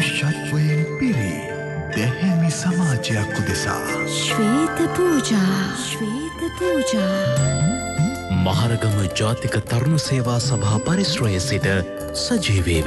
මනුෂ්‍යත්වයෙන් පිරි දැහැමි සමාජයක් උදෙසා ශ්වේත පූජා මහරගම ජාතික තරුණ සේවා සභා පරිශ්‍රයේ සිට සජීවීව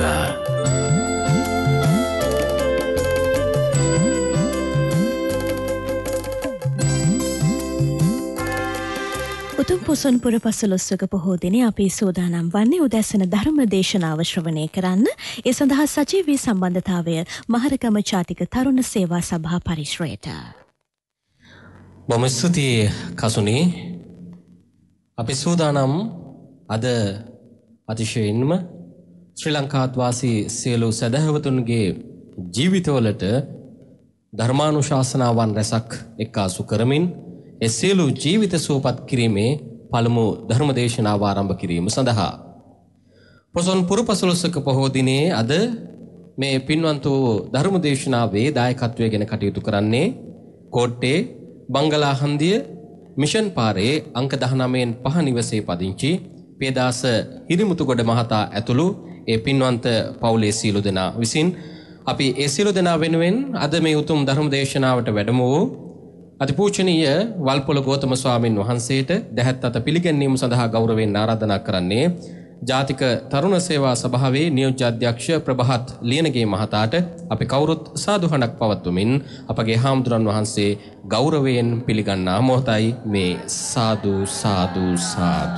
උතුම් පොසොන් පුර පසළොස්වක පොහෝ දිනේ අපි සූදානම් වන්නේ උදැසන ධර්ම දේශනාව ශ්‍රවණය කරන්න. ඒ සඳහා සජීවී සම්බන්ධතාවය මහරගම ජාතික තරුණ සේවා සභා පරිශ්‍රයට. බොහොම ස්තුතියි කසුනි. අපි සූදානම් අද අතිශයින්ම ශ්‍රී ලංකාත් වාසී සියලු සදහවතුන්ගේ ජීවිතවලට ධර්මානුශාසනාවන් රැසක් එක්කාසු කරමින් ඒ සියලු ජීවිත සුවපත් කිරීමේ පළමු ධර්ම දේශනාව ආරම්භ කිරීම සඳහා පොසොන් පුර පසළොස්වක පොහෝ දිනේ අද මේ පින්වන්ත වූ ධර්ම දේශනාවේ දායකත්වය ගැන කටයුතු කරන්නේ කෝට්ටේ බංගලා හන්දිය මිෂන් පාරේ අංක 19න් 5 නිවසේ පදිංචි පේදාස හිරිමුතුගොඩ මහතා ඇතුළු ඒ පින්වන්ත පවුලේ සියලු දෙනා විසින් අපි ඒ සියලු දෙනා වෙනුවෙන් අද මේ උතුම් ධර්ම දේශනාවට වැඩම වූ අතිපූජනීය වල්පොළ ගෞතම ස්වාමින් වහන්සේට දැහැත් අත පිළිගැනීම සඳහා ගෞරවයෙන් ආරාධනා කරන්නේ ජාතික තරුණ සේවා සභාවේ නියෝජ්‍ය අධ්‍යක්ෂ ප්‍රභාත් ලියනගේ මහතාට අපි කවුරුත් සාදුහණක් පවත්වමින් අපගේ හාමුදුරන් වහන්සේ ගෞරවයෙන් පිළිගන්නා මොහොතයි මේ සාදු සාදු සාදු.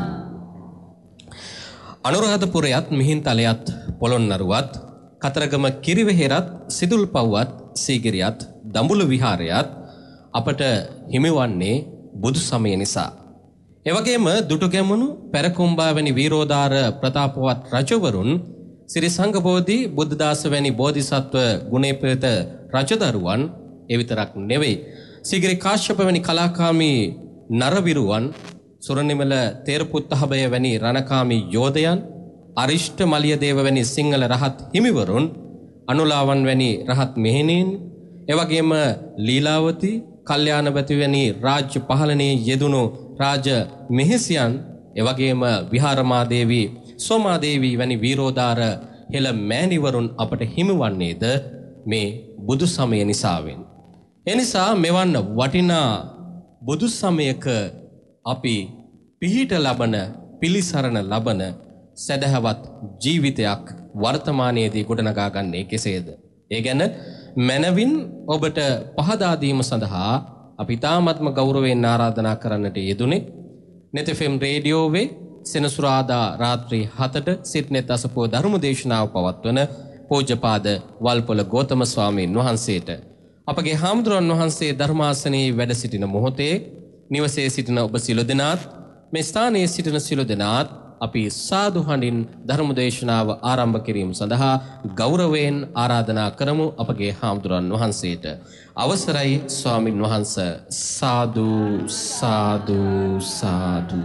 අනුරාධපුරයත් මිහින්තලයත් පොළොන්නරුවත් කතරගම කිරිවෙහෙරත් සිදුල්පව්වත් සීගිරියත් දඹුල්ල විහාරයත් අපට හිමිවන්නේ බුදු සමය නිසා. එවැගේම දුටුගැමුණු පැරකුම්බා වැනි වීරෝදාර ප්‍රතාපවත් රජවරුන් සිරි සංඝබෝධි බුද්ධදාස වැනි බෝධිසත්ව ගුණේපේත රජදරුවන් ඒ විතරක් නෙවෙයි සීගිරි කාශ්‍යප වැනි කලාකාමී නරවිරුවන් සුරනිමල තේරපුත්තහබය වැනි රණකාමී යෝධයන් අරිෂ්ඨ මලියදේව වැනි සිංහල රහත් හිමිවරුන් අනුලාවන් වැනි රහත් මෙහෙණීන් එවැගේම ලීලාවති කල්යාණවති වැනි රාජ්‍ය පහළනේ යෙදුණු රාජ මෙහෙසියන් එවැගේම විහාරමාදේවි සෝමාදේවි වැනි වීරෝදාර හෙළ මෑණිවරුන් අපට හිමිවන්නේද මේ බුදු සමය නිසාවෙන්. එනිසා මෙවන් වටිනා බුදු සමයක අපි පිහිට ලබන පිළිසරණ ලබන සදහවත් ජීවිතයක් වර්තමානයේදී ගොඩනගා ගන්නේ කෙසේද? ඒ ගැන මනවින් ඔබට පහදා දීම සඳහා අපි තාමත්ම ගෞරවයෙන් ආරාධනා කරන්නට යෙදුනේ net FM රේඩියෝවේ සෙනසුරාදා රාත්‍රී 7ට සිට්නෙත් අසපුව ධර්ම දේශනාව පවත්වන පූජ්‍යපාද වල්පොළ ගෞතම ස්වාමීන් වහන්සේට අපගේ හාමුදුරන් වහන්සේ ධර්මාසනයේ වැඩ සිටින මොහොතේ නිවසේ සිටින ඔබ සියලු දෙනාත් මේ ස්ථානයේ සිටින සියලු දෙනාත් අපි සාදු හඬින් ධර්ම දේශනාව ආරම්භ කිරීම සඳහා ගෞරවයෙන් ආරාධනා කරමු අපගේ හාමුදුරන් වහන්සේට. අවසරයි ස්වාමින් වහන්සේ. සාදු සාදු සාදු.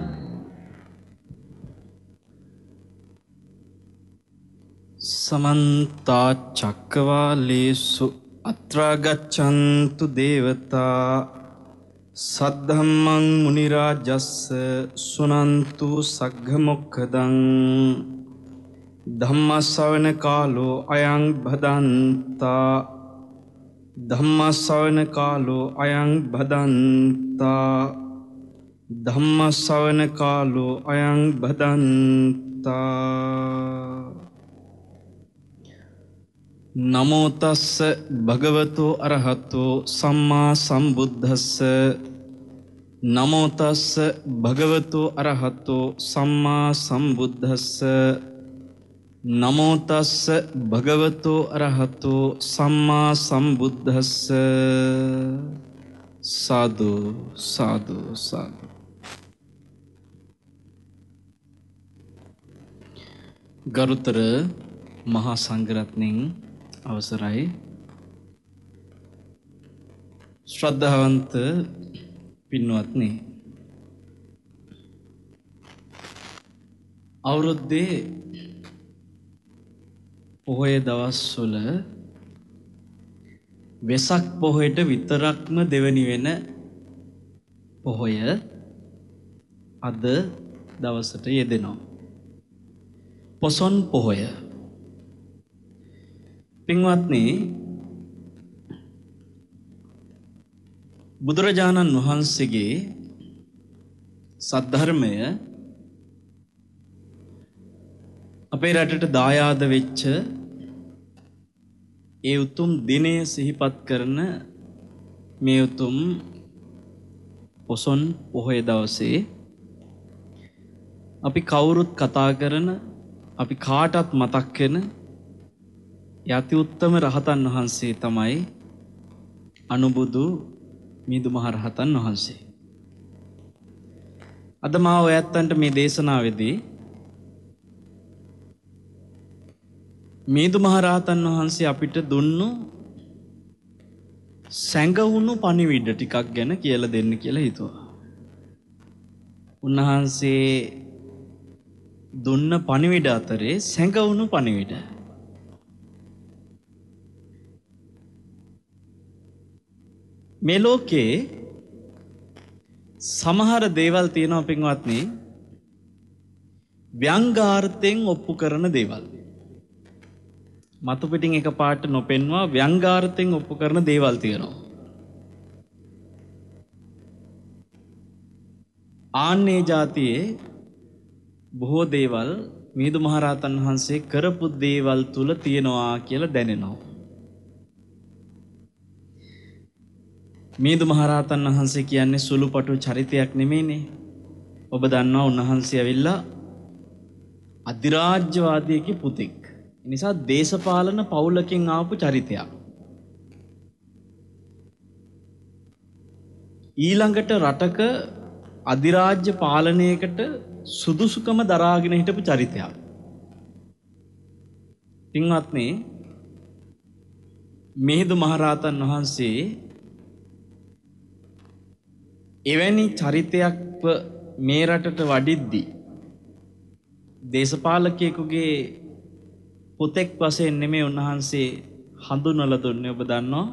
සමන්ත චක්කවාලේසු අත්‍රා ගච්ඡන්තු දේවතා සද්ධම්මං මුනි රාජස්ස සුනන්තු සග්ග මොක්ඛදං ධම්ම ශ්‍රවණ කාලෝ අයං භදන්තා ධම්ම ශ්‍රවණ කාලෝ අයං භදන්තා ධම්ම ශ්‍රවණ කාලෝ අයං භදන්තා. නමෝ තස්ස භගවතෝ අරහතෝ සම්මා සම්බුද්දස්ස නමෝ තස්ස භගවතෝ අරහතෝ සම්මා සම්බුද්දස්ස නමෝ තස්ස භගවතෝ අරහතෝ සම්මා සම්බුද්දස්ස. සාදු සාදු සාදු. ගරුතර මහා සංඝරත්නයන් අවසරයි. ශ්‍රද්ධාවන්ත පින්වත්නි, අවුරුද්දේ පොහොය දවස්වල වෙසක් පොහොයට විතරක්ම දෙවනි වෙන පොහොය අද දවසට යෙදෙනවා. පොසොන් පොහොය. පින්වත්නි බුදුරජාණන් වහන්සේගේ සද්ධර්මය අපේ රටට දායාද වෙච්ච ඒ උතුම් දිනය සිහිපත් කරන මේ උතුම් පොසොන් පොහොය දවසේ අපි කවුරුත් කතා කරන අපි කාටත් මතක් වෙන යති උත්තම රහතන් වහන්සේ තමයි අනුබුදු මිහිඳු මහ රහතන් වහන්සේ. අද මා ඔයත්තන්ට මේ දේශනාවේදී මිහිඳු මහ රහතන් වහන්සේ අපිට දුන්නු සැඟවුණු පණිවිඩ ටිකක් ගැන කියලා දෙන්න කියලා හිතුවා. උන්වහන්සේ දුන්න පණිවිඩ අතරේ සැඟවුණු පණිවිඩ. මේ ලෝකේ සමහර දේවල් තියෙනවා පින්වත්නි ව්‍යංගාර්ථයෙන් ඔප්පු කරන දේවල්. මතු පිටින් එකපාරට නොපෙන්වා ව්‍යංගාර්ථයෙන් ඔප්පු කරන දේවල් තියෙනවා. ආන්නේ જાතියේ බොහෝ දේවල් මිහිඳු මහ රහතන් වහන්සේ කරපු දේවල් තුල තියෙනවා කියලා දැනෙනවා. මිහිඳු මහ රහතන් වහන්සේ කියන්නේ සුළුපටු චරිතයක් නෙමෙයිනේ. ඔබ දන්නවා උන්වහන්සේ ඇවිල්ලා අධිරාජ්‍යවාදියෙක්ගේ පුතෙක්. ඒ නිසා දේශපාලන පවුලකින් ආපු චරිතයක්. ඊළඟට රටක අධිරාජ්‍ය පාලනයකට සුදුසුකම දරාගෙන හිටපු චරිතයක්. පින්වත්නි මිහිඳු මහ රහතන් වහන්සේ එවැනි චරිතයක් මේ රටට වඩිද්දී දේශපාලකයෙකුගේ පුතෙක් වශයෙන් නෙමෙයි උන්වහන්සේ හඳුන්වලා දුන්නේ. ඔබ දන්නවා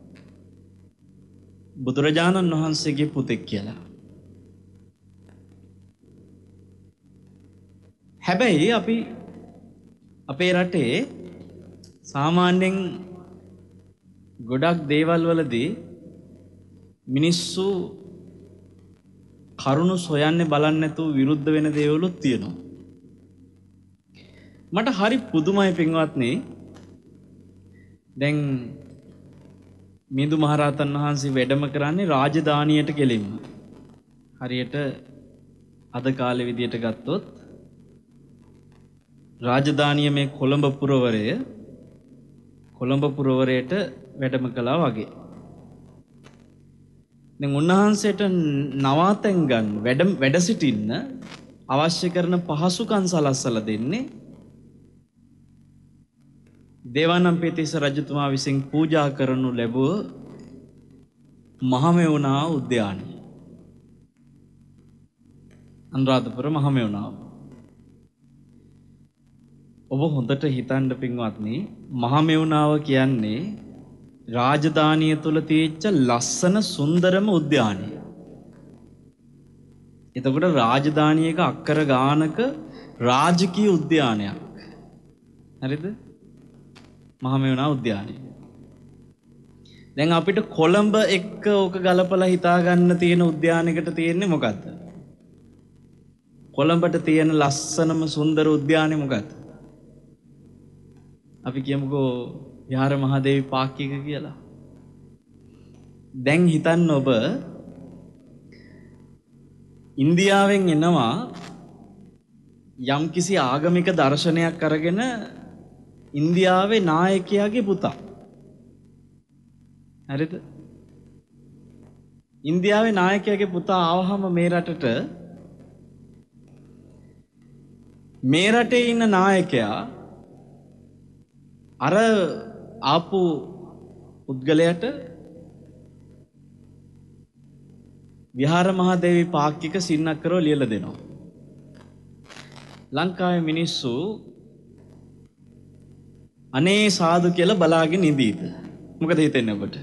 බුදුරජාණන් වහන්සේගේ පුතෙක් කියලා. හැබැයි අපි අපේ රටේ සාමාන්‍යයෙන් ගොඩක් දේවල් වලදී මිනිස්සු කරුණු සොයන්නේ බලන්නේ නැතුව විරුද්ධ වෙන දේවලුත් තියෙනවා. මට හරි පුදුමයි පින්වත්නි. දැන් මිහිඳු මහ රහතන් වහන්සේ වැඩම කරන්නේ රාජධානියට ගෙලින්ම. හරියට අද කාලේ විදියට ගත්තොත් රාජධානිය මේ කොළඹ පුරවරයට වැඩම කළා වගේ. දැන් උන්වහන්සේට නවාතැන් ගන්න වැඩ සිටින්න අවශ්‍ය කරන පහසුකම් සලස්සලා දෙන්නේ දේවානම්පියතිස්ස රජතුමා විසින් පූජා කරනු ලැබුව මහමෙවුනා උද්‍යානය. අනුරාධපුර මහමෙවුනාව. ඔබ හොඳට හිතන්න පින්වත්නි මහමෙවුනාව කියන්නේ රාජධානිය තුල තියෙච්ච ලස්සන සුන්දරම උද්‍යානය. එතකොට රාජධානියක අක්කර ගානක රාජකීය උද්‍යානයක්. හරිද? මහමෙවුනා උද්‍යානය. දැන් අපිට කොළඹ එක්ක ඕක ගලපලා හිතා ගන්න තියෙන උද්‍යානයකට තියෙන්නේ මොකද්ද? කොළඹට තියෙන ලස්සනම සුන්දර උද්‍යානය මොකද්ද? අපි කියමුකෝ විහාර මහදේවි පාක් එක කියලා. දැන් හිතන්න ඔබ ඉන්දියාවෙන් එනවා යම්කිසි ආගමික දර්ශනයක් අරගෙන ඉන්දියාවේ නායකයාගේ පුතා. හරිද? ඉන්දියාවේ නායකයාගේ පුතා ආවහම මේ රටට මේ රටේ ඉන්න නායකයා අර ආපු පුද්ගලයාට විහාර මහදේවි පාක් එක සින්නක්කරව ලියලා දෙනවා. ලංකාවේ මිනිස්සු අනේ සාදු කියලා බලාගෙන ඉඳීද? මොකද හිතෙන්නේ ඔබට?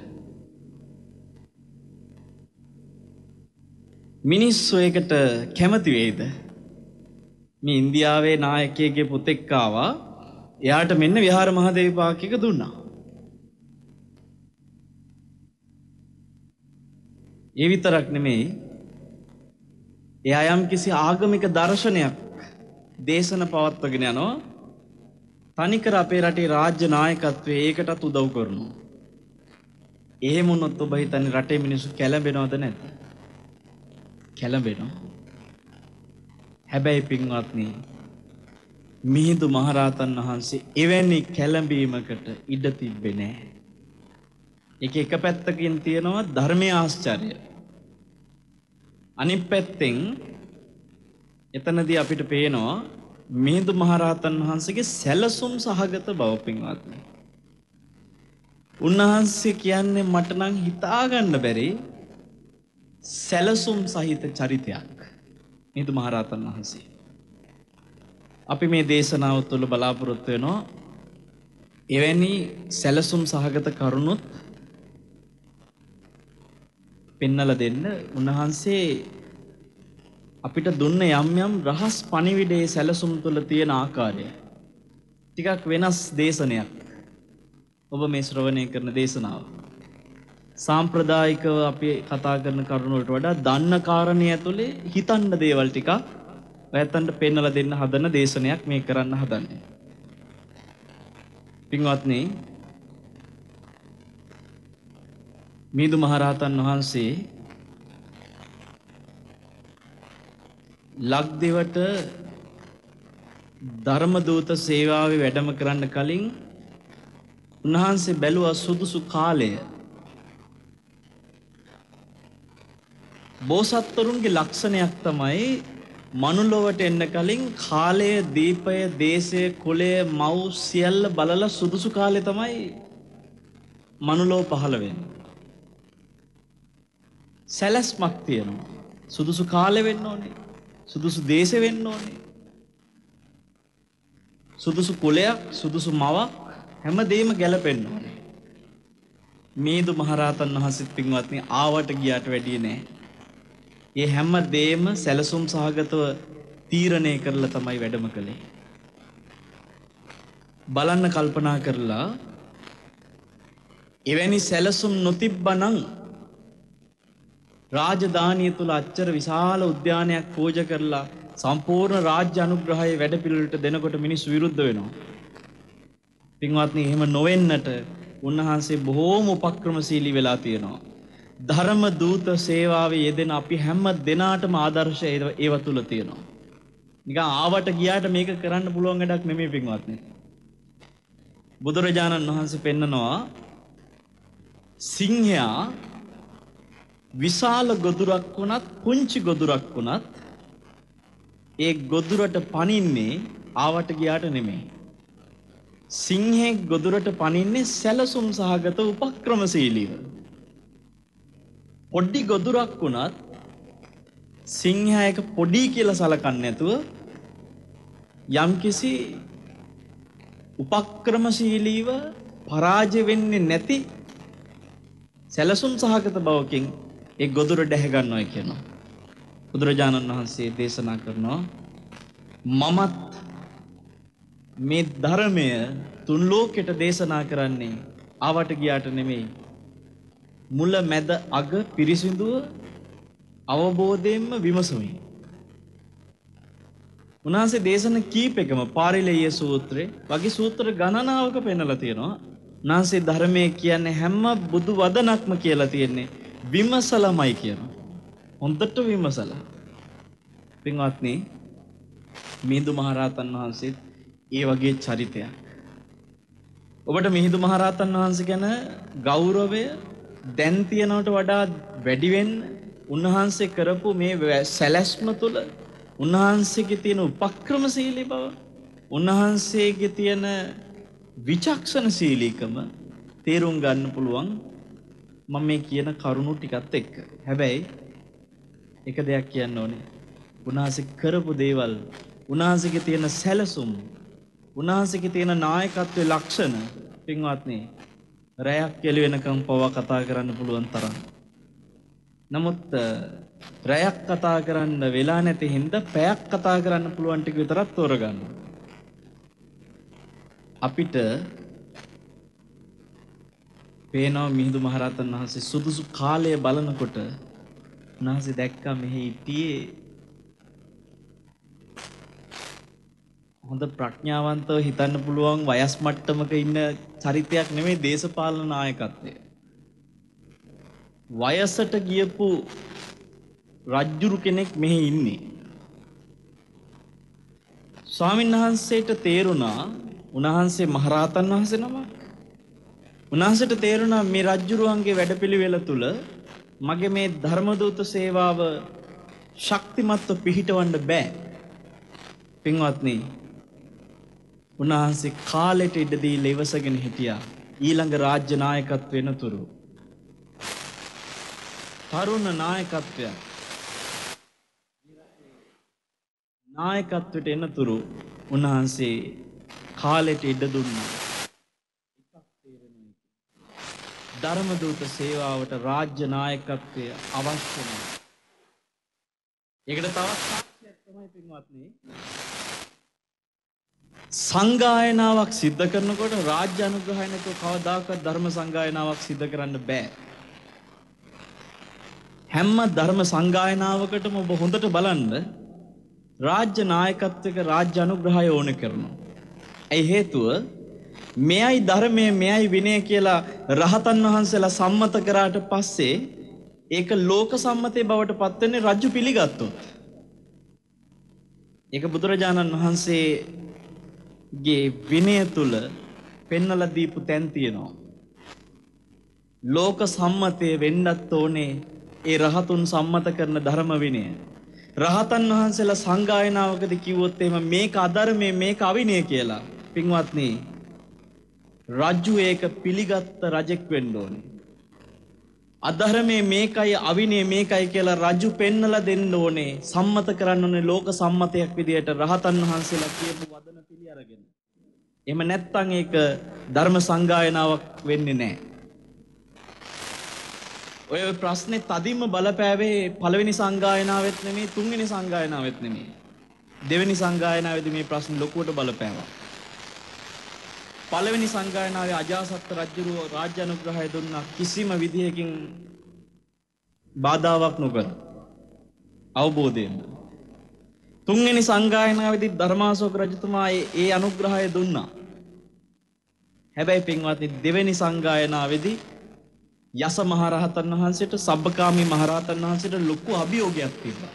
මිනිස්සු ඒකට කැමති වෙයිද? මේ ඉන්දියාවේ නායකයෙක්ගේ පුතෙක් ආවා. එයාට මෙන්න විහාර මහදේවි පාක් එක දුන්නා. ඒ විතරක් නෙමෙයි එයා යම් කිසි ආගමික දර්ශනයක් දේශන පවත්වගෙන යනවා. තනිකර අපේ රටේ රාජ්‍ය නායකත්වයේ ඒකටත් උදව් කරනවා. එහෙම වුණොත් ඔබ හිතන්නේ රටේ මිනිස්සු කැළඹෙනවද නැද්ද? කැළඹෙනවා. හැබැයි පින්වත්නි මිහිඳු මහරහතන් වහන්සේ එවැනි කැළඹීමකට ඉඩ තිබ්බේ නැහැ. ඒක එක පැත්තකින් තියෙනවා ධර්මයේ ආශ්චර්යය. අනිත් පැත්තෙන් එතනදී අපිට පේනවා මිහිඳු මහරහතන් වහන්සේගේ සැලසුම් සහගත බව පින්වත්නි. උන්වහන්සේ කියන්නේ මට නම් හිතා ගන්න බැරි සැලසුම් සහිත චරිතයක් මිහිඳු මහරහතන් වහන්සේ. අපි මේ දේශනාව තුළ බලාපොරොත්තු වෙනවා එවැනි සැලසුම් සහගත කරුණුත් පෙන්නලා දෙන්න. උන්වහන්සේ අපිට දුන්න යම් යම් රහස් පණිවිඩයේ සැලසුම් තුළ තියෙන ආකාරය ටිකක් වෙනස් දේශනයක්. ඔබ මේ ශ්‍රවණය කරන දේශනාව සාම්ප්‍රදායිකව අපි කතා කරන කරුණු වලට වඩා දන්න කාරණේ ඇතුලේ හිතන්න දේවල් ටිකක් ඔයයන්ට පෙන්නලා දෙන්න හදන දේශනයක් මේ කරන්න හදන්නේ. පින්වත්නි මිහිඳු මහරහතන් වහන්සේ ලක්දිවට ධර්මදූත සේවාවේ වැඩම කරන්න කලින් උන්වහන්සේ බැලුවා සුදුසු කාලය. බෝසත්වරුන්ගේ ලක්ෂණයක් තමයි මනුලොවට එන්න කලින් කාලය, දීපය, දේශය, කුලය, මව් සියල්ල බලලා සුදුසු කාලේ තමයි මනුලොව පහළ වෙන්නේ. සැලැස්මක් තියෙනවා. සුදුසු කාලෙ වෙන්න ඕනේ. සුදුසු දේශෙ වෙන්න ඕනේ. සුදුසු කුලයක්, සුදුසු මවක් හැමදේම ගැලපෙන්න ඕනේ. මිහිඳු මහරහතන් වහන්සේත් පින්වත්නි ආවට ගියාට වැඩිය නෑ. ඒ හැම දෙයක්ම සැලසුම් සහගතව තීරණය කරලා තමයි වැඩම කළේ. බලන්න කල්පනා කරලා එවැනි සැලසුම් නොතිබ්බනම් රාජධානිය තුල අච්චර විශාල උද්‍යානයක් පූජා කරලා සම්පූර්ණ රාජ්‍ය අනුග්‍රහය වැඩපිළිවෙලට දෙනකොට මිනිස්සු විරුද්ධ වෙනවා. පින්වත්නි එහෙම නොවෙන්නට උන්වහන්සේ බොහෝම උපක්‍රමශීලී වෙලා තියෙනවා. ධර්ම දූත සේවාවේ යෙදෙන අපි හැම දෙනාටම ආදර්ශය ඒව තුල තියෙනවා. නිකන් ආවට ගියාට මේක කරන්න පුළුවන් වැඩක් නෙමෙයි පින්වත්නි. බුදුරජාණන් වහන්සේ පෙන්නනවා සිංහයා විශාල ගොදුරක් වුණත් පුංචි ගොදුරක් වුණත් ඒ ගොදුරට පනින්නේ ආවට ගියාට නෙමෙයි. සිංහෙක් ගොදුරට පනින්නේ සැලසුම් සහගත උපක්‍රමශීලීව. පොඩි ගොදුරක් වුණත් සිංහයා එක පොඩි කියලා සලකන්නේ නැතුව යම්කිසි උපක්‍රමශීලීව පරාජය වෙන්නේ නැති සැලසුම් සහගත බවකින් ඒ ගොදුර දැහ ගන්නවා කියනවා. බුදුරජාණන් වහන්සේ දේශනා කරනවා මමත් මේ ධර්මය තුන් ලෝකෙට දේශනා කරන්නේ ආවට ගියාට නෙමෙයි. මුල මැද අග පිරිසිදුව අවබෝධයෙන්ම විමසමින්. උන්වහන්සේ දේශන කීපෙකම පාරිලෙය සූත්‍රේ වගේ සූත්‍ර ගණනාවක පෙන්නලා තියෙනවා. උන්වහන්සේ ධර්මයේ කියන්නේ හැම බුදු වදනක්ම කියලා තියෙන්නේ විමසලමයි කියනවා. හොඳට විමසලා. පින්වත්නි මිහිඳු මහරහතන් වහන්සේ ඒ වගේ චරිතයක්. ඔබට මිහිඳු මහරහතන් වහන්සේ ගැන ගෞරවය දැන් තියනවට වඩා වැඩි වෙන්න උන්වහන්සේ කරපු මේ සැලැස්ම තුළ උන්වහන්සේගේ තියෙන උපක්‍රමශීලී බව, උන්වහන්සේගේ තියෙන විචක්ෂණශීලීකම තේරුම් ගන්න පුළුවන් මම මේ කියන කරුණු ටිකත් එක්ක. හැබැයි එක දෙයක් කියන්න ඕනේ. උන්වහන්සේ කරපු දේවල්, උන්වහන්සේගේ තියෙන සැලසුම්, උන්වහන්සේගේ තියෙන නායකත්වයේ ලක්ෂණ පින්වත්නි රැයක් කෙලි වෙනකම් පවා කතා කරන්න පුළුවන් තරම්. නමුත් රැයක් කතා කරන්න වෙලා නැති හින්දා පැයක් කතා කරන්න පුළුවන් ටික විතරක් තෝරගන්න. අපිට පේනවා මිහිඳු මහරහතන් වහන්සේ සුදුසු කාලය බලනකොට උන්වහන්සේ දැක්කා මෙහි හිටියේ හොඳ ප්‍රඥාවන්තව හිතන්න පුළුවන් වයස් මට්ටමක ඉන්න චරිතයක් නෙමෙයි දේශපාලන නායකත්වය. වයසට ගියපු රජ්ජුරු කෙනෙක් මෙහි ඉන්නේ. ස්වාමීන් වහන්සේට තේරුණා උන්වහන්සේ මහරහතන් වහන්සේ නමක්. උන්වහන්සේට තේරුණා මේ රජ්ජුරුවන්ගේ වැඩපිළිවෙල තුල මගේ මේ ධර්මදූත සේවාව ශක්තිමත්ව පිහිටවන්න බෑ. පින්වත්නි, උන්වහන්සේ කාලෙට ඉඩ දීලා ඉවසගෙන හිටියා ඊළඟ රාජ්‍ය නායකත්ව වෙනතුරු. තරුණ නායකත්වය නායකත්වයට එනතුරු උන්වහන්සේ කාලෙට ඉඩ දුන්නා. ධර්මදූත සේවාවට රාජ්‍ය නායකත්වය අවශ්‍ය නැහැ. ඒකට තවත් සාක්ෂියක් තමයි පින්වත්නි, සංගායනාවක් සිද්ධ කරනකොට රාජ්‍ය අනුග්‍රහය නැතුව කවදාකවත් ධර්ම සංගායනාවක් සිද්ධ කරන්න බෑ. හැම ධර්ම සංගායනාවකටම ඔබ හොඳට බලන්න රාජ්‍ය නායකත්වයක රාජ්‍ය අනුග්‍රහය ඕන කරනවා. ඒ හේතුව මෙයයි ධර්මය මෙයයි විනය කියලා රහතන් වහන්සේලා සම්මත කරාට පස්සේ ඒක ලෝක සම්මතයේ බවට පත් වෙන්නේ රජු පිළිගත්තොත්. ඒක බුදුරජාණන් වහන්සේගේ විනය තුල පෙන්වලා දීපු තැන් තියෙනවා. ලෝක සම්මතයේ වෙන්නත් ඕනේ ඒ රහතුන් සම්මත කරන ධර්ම විනය. රහතන් වහන්සේලා සංගායනාවකදී කිව්වොත් එහෙම මේක අධර්මයේ මේක අවිනය කියලා, පින්වත්නි, රජු ඒක පිළිගත්ත රජෙක් වෙන්න ඕනේ. අධර්මයේ මේකයි අවිනය මේකයි කියලා රජු පෙන්නලා දෙන්න ඕනේ. සම්මත කරන්න ඕනේ ලෝක සම්මතයක් විදියට රහතන් වහන්සේලා කියපු වදන පිළි අරගෙන. එහෙම නැත්නම් ඒක ධර්ම සංගායනාවක් වෙන්නේ නැහැ. ඔය ප්‍රශ්නේ තදින්ම බලපෑවේ පළවෙනි සංගායනාවෙත් නෙමෙයි, තුන්වෙනි සංගායනාවෙත් නෙමෙයි. දෙවෙනි සංගායනාවේදී මේ ප්‍රශ්නේ ලොකුවට බලපෑවා. පළවෙනි සංගායනාවේ අජාසත් රජුව රාජ්‍ය අනුග්‍රහය දුන්නා කිසිම විදියකින් බාධාවක් නොකර අවබෝධයෙන්. තුන්වෙනි සංගායනාවේදී ධර්මාශෝක රජතුමා ඒ අනුග්‍රහය දුන්නා. හැබැයි පින්වත්නි, දෙවෙනි සංගායනාවේදී යස මහරහතන් වහන්සේට සබ්බකාමී මහරහතන් වහන්සේට ලොකු අභියෝගයක් තිබ්බා.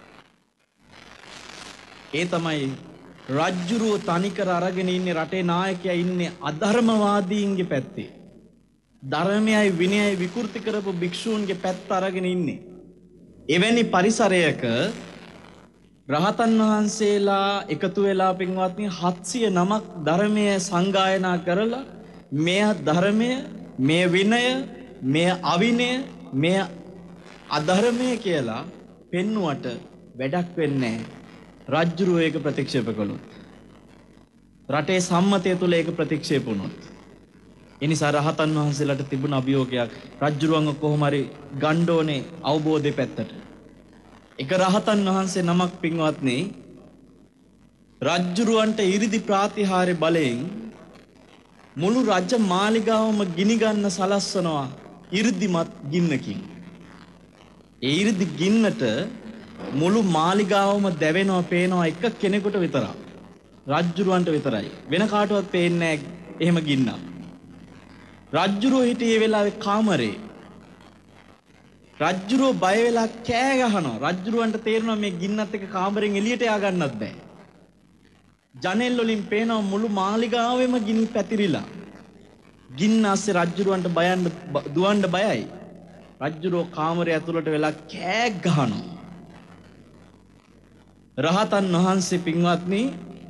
ඒ තමයි රජ්ජුරුව තනිකර අරගෙන ඉන්නේ, රටේ නායකයා ඉන්නේ අධර්මවාදීන්ගේ පැත්තේ. ධර්මයයි විනයයි විකෘති කරපු භික්ෂූන්ගේ පැත්ත අරගෙන ඉන්නේ. එවැනි පරිසරයක රහතන් වහන්සේලා එකතු වෙලා පින්වත්නි 700 නමක් ධර්මය සංගායනා කරලා මෙය ධර්මය, මේ විනය, මේ අවිනය, මේ අධර්මය කියලා පෙන්නුවට වැඩක් වෙන්නේ නැහැ. රජ්ජුරුව ඒක ප්‍රතික්ෂේප කළොත්, රටේ සම්මතය තුළ ඒක ප්‍රතික්ෂේප වුණොත්. ඒ නිසා රහතන් වහන්සේලාට තිබුණ අභියෝගයක් රජ්ජුරුවන්ව කොහොම හරි ගන්න ඕනේ අවබෝධයේ පැත්තට. එක රහතන් වහන්සේ නමක් පින්වත්නි, රජ්ජුරුවන්ට 이르දි ප්‍රාතිහාර්ය බලයෙන් මුළු රජ මාලිගාවම ගිනි ගන්න සලස්වනවා 이르දිමත් ගින්නකින්. ඒ 이르දි ගින්නට මුළු මාලිගාවම දැවෙනවා, පේනවා එක කෙනෙකුට විතරක්. රජ්ජුරුවන්ට විතරයි. වෙන කාටවත් පේන්නේ නැහැ එහෙම ගින්නක්. රජ්ජුරුව හිටියේ වෙලාවේ කාමරේ. රජ්ජුරුව බය වෙලා කෑ ගහනවා. රජ්ජුරුවන්ට තේරෙනවා මේ ගින්නත් එක්ක කාමරෙන් එළියට යා ගන්නත් බෑ. ජනෙල් වලින් පේනවා මුළු මාලිගාවෙම ගිනි පැතිරිලා. ගින්න ඇස්සේ රජ්ජුරුවන්ට දුවන්න බයයි. රජ්ජුරුව කාමරය ඇතුළට වෙලා කෑ ගහනවා. රහතන් වහන්සේ පින්වත්නි,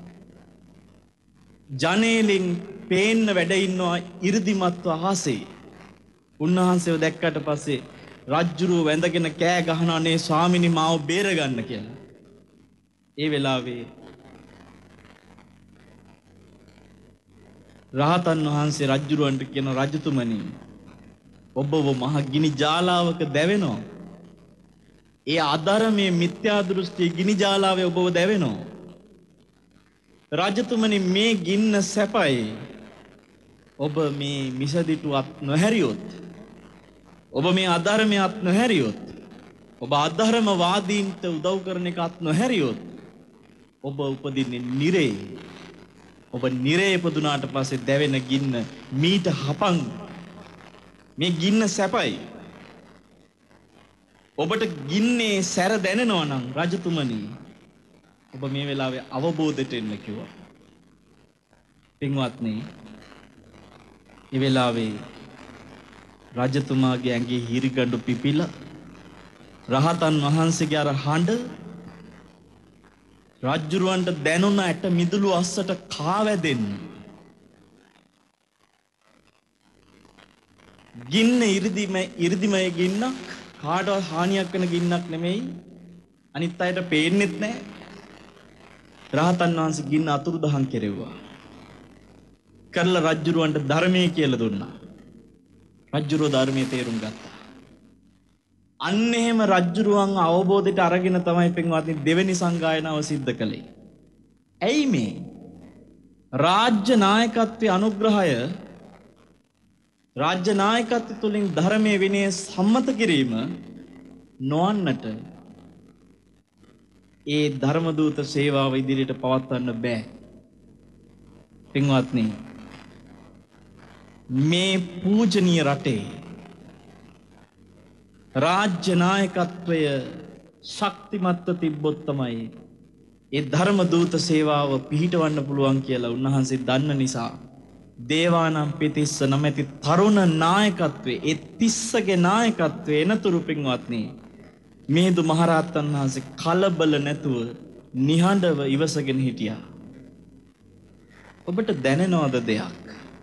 ජනේලින් පේන්න වැඩ ඉන්නවා 이르දිමත්ව අහසේ. උන්වහන්සේව දැක්කට පස්සේ රජ්ජුරුව වැඳගෙන කෑ ගහනවා, "නේ ස්වාමිනී, මාව බේරගන්න" කියලා. ඒ වෙලාවේ රහතන් වහන්සේ රජ්ජුරුවන්ට කියන, "රජතුමනි, ඔබව මහ ගිනි ජාලාවක දැවෙනවා. ඒ අධර්මයේ මිත්‍යා දෘෂ්ටි ගිනි ජාලාවේ ඔබව දැවෙනවා. රජතුමනි, මේ ගින්න සැපයි. ඔබ මේ මිසදිටුවත් නොහැරියොත්, ඔබ මේ අධර්මයත් නොහැරියොත් ඔබ අධර්මවාදීන්ට උදව් කරන එකත් නොහැරියොත් ඔබ උපදින්නේ නිරේ. ඔබ නිරේ ඉපදුනාට පස්සේ දැවෙන ගින්න මීට හපන්. මේ ගින්න සැපයි. ඔබට ගින්නේ සැර දැනෙනවා නම් රජතුමනි ඔබ මේ වෙලාවේ අවබෝධයට එන්න කිව්වා. පින්වත්නි මේ වෙලාවේ රජතුමාගේ ඇඟේ හිරිගඩු පිපිලා රහතන් වහන්සේගේ අර හඬ රජුරවන්ට දැනුණ ඇට මිදුළු අස්සට කාවැදෙන්න. ගින්න ඉරිදිමය ගින්නක් කාටවත් හානියක් වෙන ගින්නක් නෙමෙයි. අනිත් අයට පේන්නෙත් නැහැ. රහතන් වහන්සේ ගින්න අතුරුදහන් කෙරෙව්වා. කරලා රජුරවන්ට ධර්මයේ කියලා දුන්නා. රජුරෝ ධර්මයේ තේරුම් ගත්තා. අන්න එහෙම රජ්ජුරුවන් අවබෝධයට අරගෙන තමයි පින්වත්නි දෙවෙනි සංගායනාව සිද්ධ කළේ. ඇයි මේ? රාජ්‍ය නායකත්වයේ අනුග්‍රහය රාජ්‍ය නායකත්වය තුළින් ධර්මයේ විනය සම්මත කිරීම නොවන්නට ඒ ධර්ම දූත සේවාව ඉදිරියට පවත්වන්න බෑ. පින්වත්නි මේ පූජනීය රටේ රාජ්‍ය නායකත්වය ශක්තිමත්ව තිබ්බොත් තමයි ඒ ධර්ම දූත සේවාව පිහිටවන්න පුළුවන් කියලා උන්වහන්සේ දන්න නිසා දේවානම් පිතිස්ස නැමැති තරුණ නායකත්වයේ ඒ තිස්සගේ නායකත්වයේ එනතුරු පින්වත්නි මිහිඳු මහරහතන් වහන්සේ කලබල නැතුව නිහඬව ඉවසගෙන හිටියා. ඔබට දැනෙනවද දෙයක්?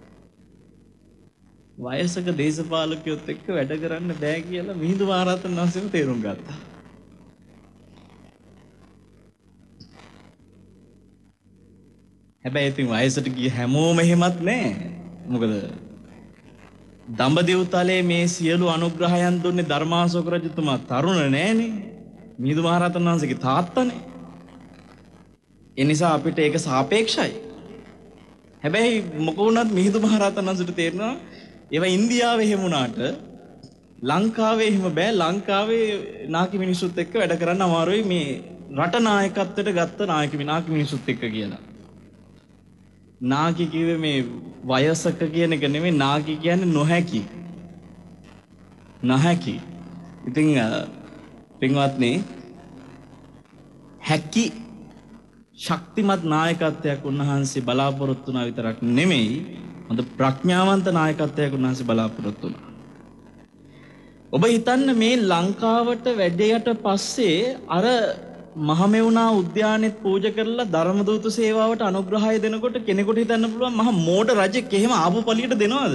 වයසක දේශපාලකයොත් එක්ක වැඩ කරන්න බෑ කියලා මිහිඳු මහරහතන් වහන්සේම තේරුම් ගත්තා. හැබැයි ඉතින් වයසට ගිය හැමෝම එහෙමත් නෑ. මොකද දඹදිව් තලයේ මේ සියලු අනුග්‍රහයන් දුන්නේ ධර්මාශෝක රජතුමා තරුණ නෑනේ. මිහිඳු මහරහතන් වහන්සේගේ තාත්තනේ. ඒ නිසා අපිට ඒක සාපේක්ෂයි. හැබැයි මොක වුණත් මිහිඳු මහරහතන් වහන්සේට තේරෙනවා ඒවා ඉන්දියාවේ එහෙම වුණාට ලංකාවේ එහෙම බෑ. ලංකාවේ නාකි මිනිස්සුත් එක්ක වැඩ කරන්න අමාරුයි මේ රට නායකත්වයට ගත්ත නායක මිනිස්සුත් එක්ක කියලා. නාකි කිව්වේ මේ වයසක කියන එක නෙමෙයි. නාකි කියන්නේ නොහැකි. නැහැකි. ඉතින් පින්වත්නි හැකි ශක්තිමත් නායකත්වයක් උන්වහන්සේ බලාපොරොත්තු වුණා විතරක් නෙමෙයි හොඳ ප්‍රඥාවන්ත නායකත්වයක් උන්වහන්සේ බලාපොරොත්තු වුණා. ඔබ හිතන්න මේ ලංකාවට වැඩේට පස්සේ අර මහමෙවුනා උද්‍යානෙත් පූජා කරලා ධර්මදූත සේවාවට අනුග්‍රහය දෙනකොට කෙනෙකුට හිතන්න පුළුවන් මහා මෝඩ රජෙක් එහෙම ආපු පළියට දෙනවද?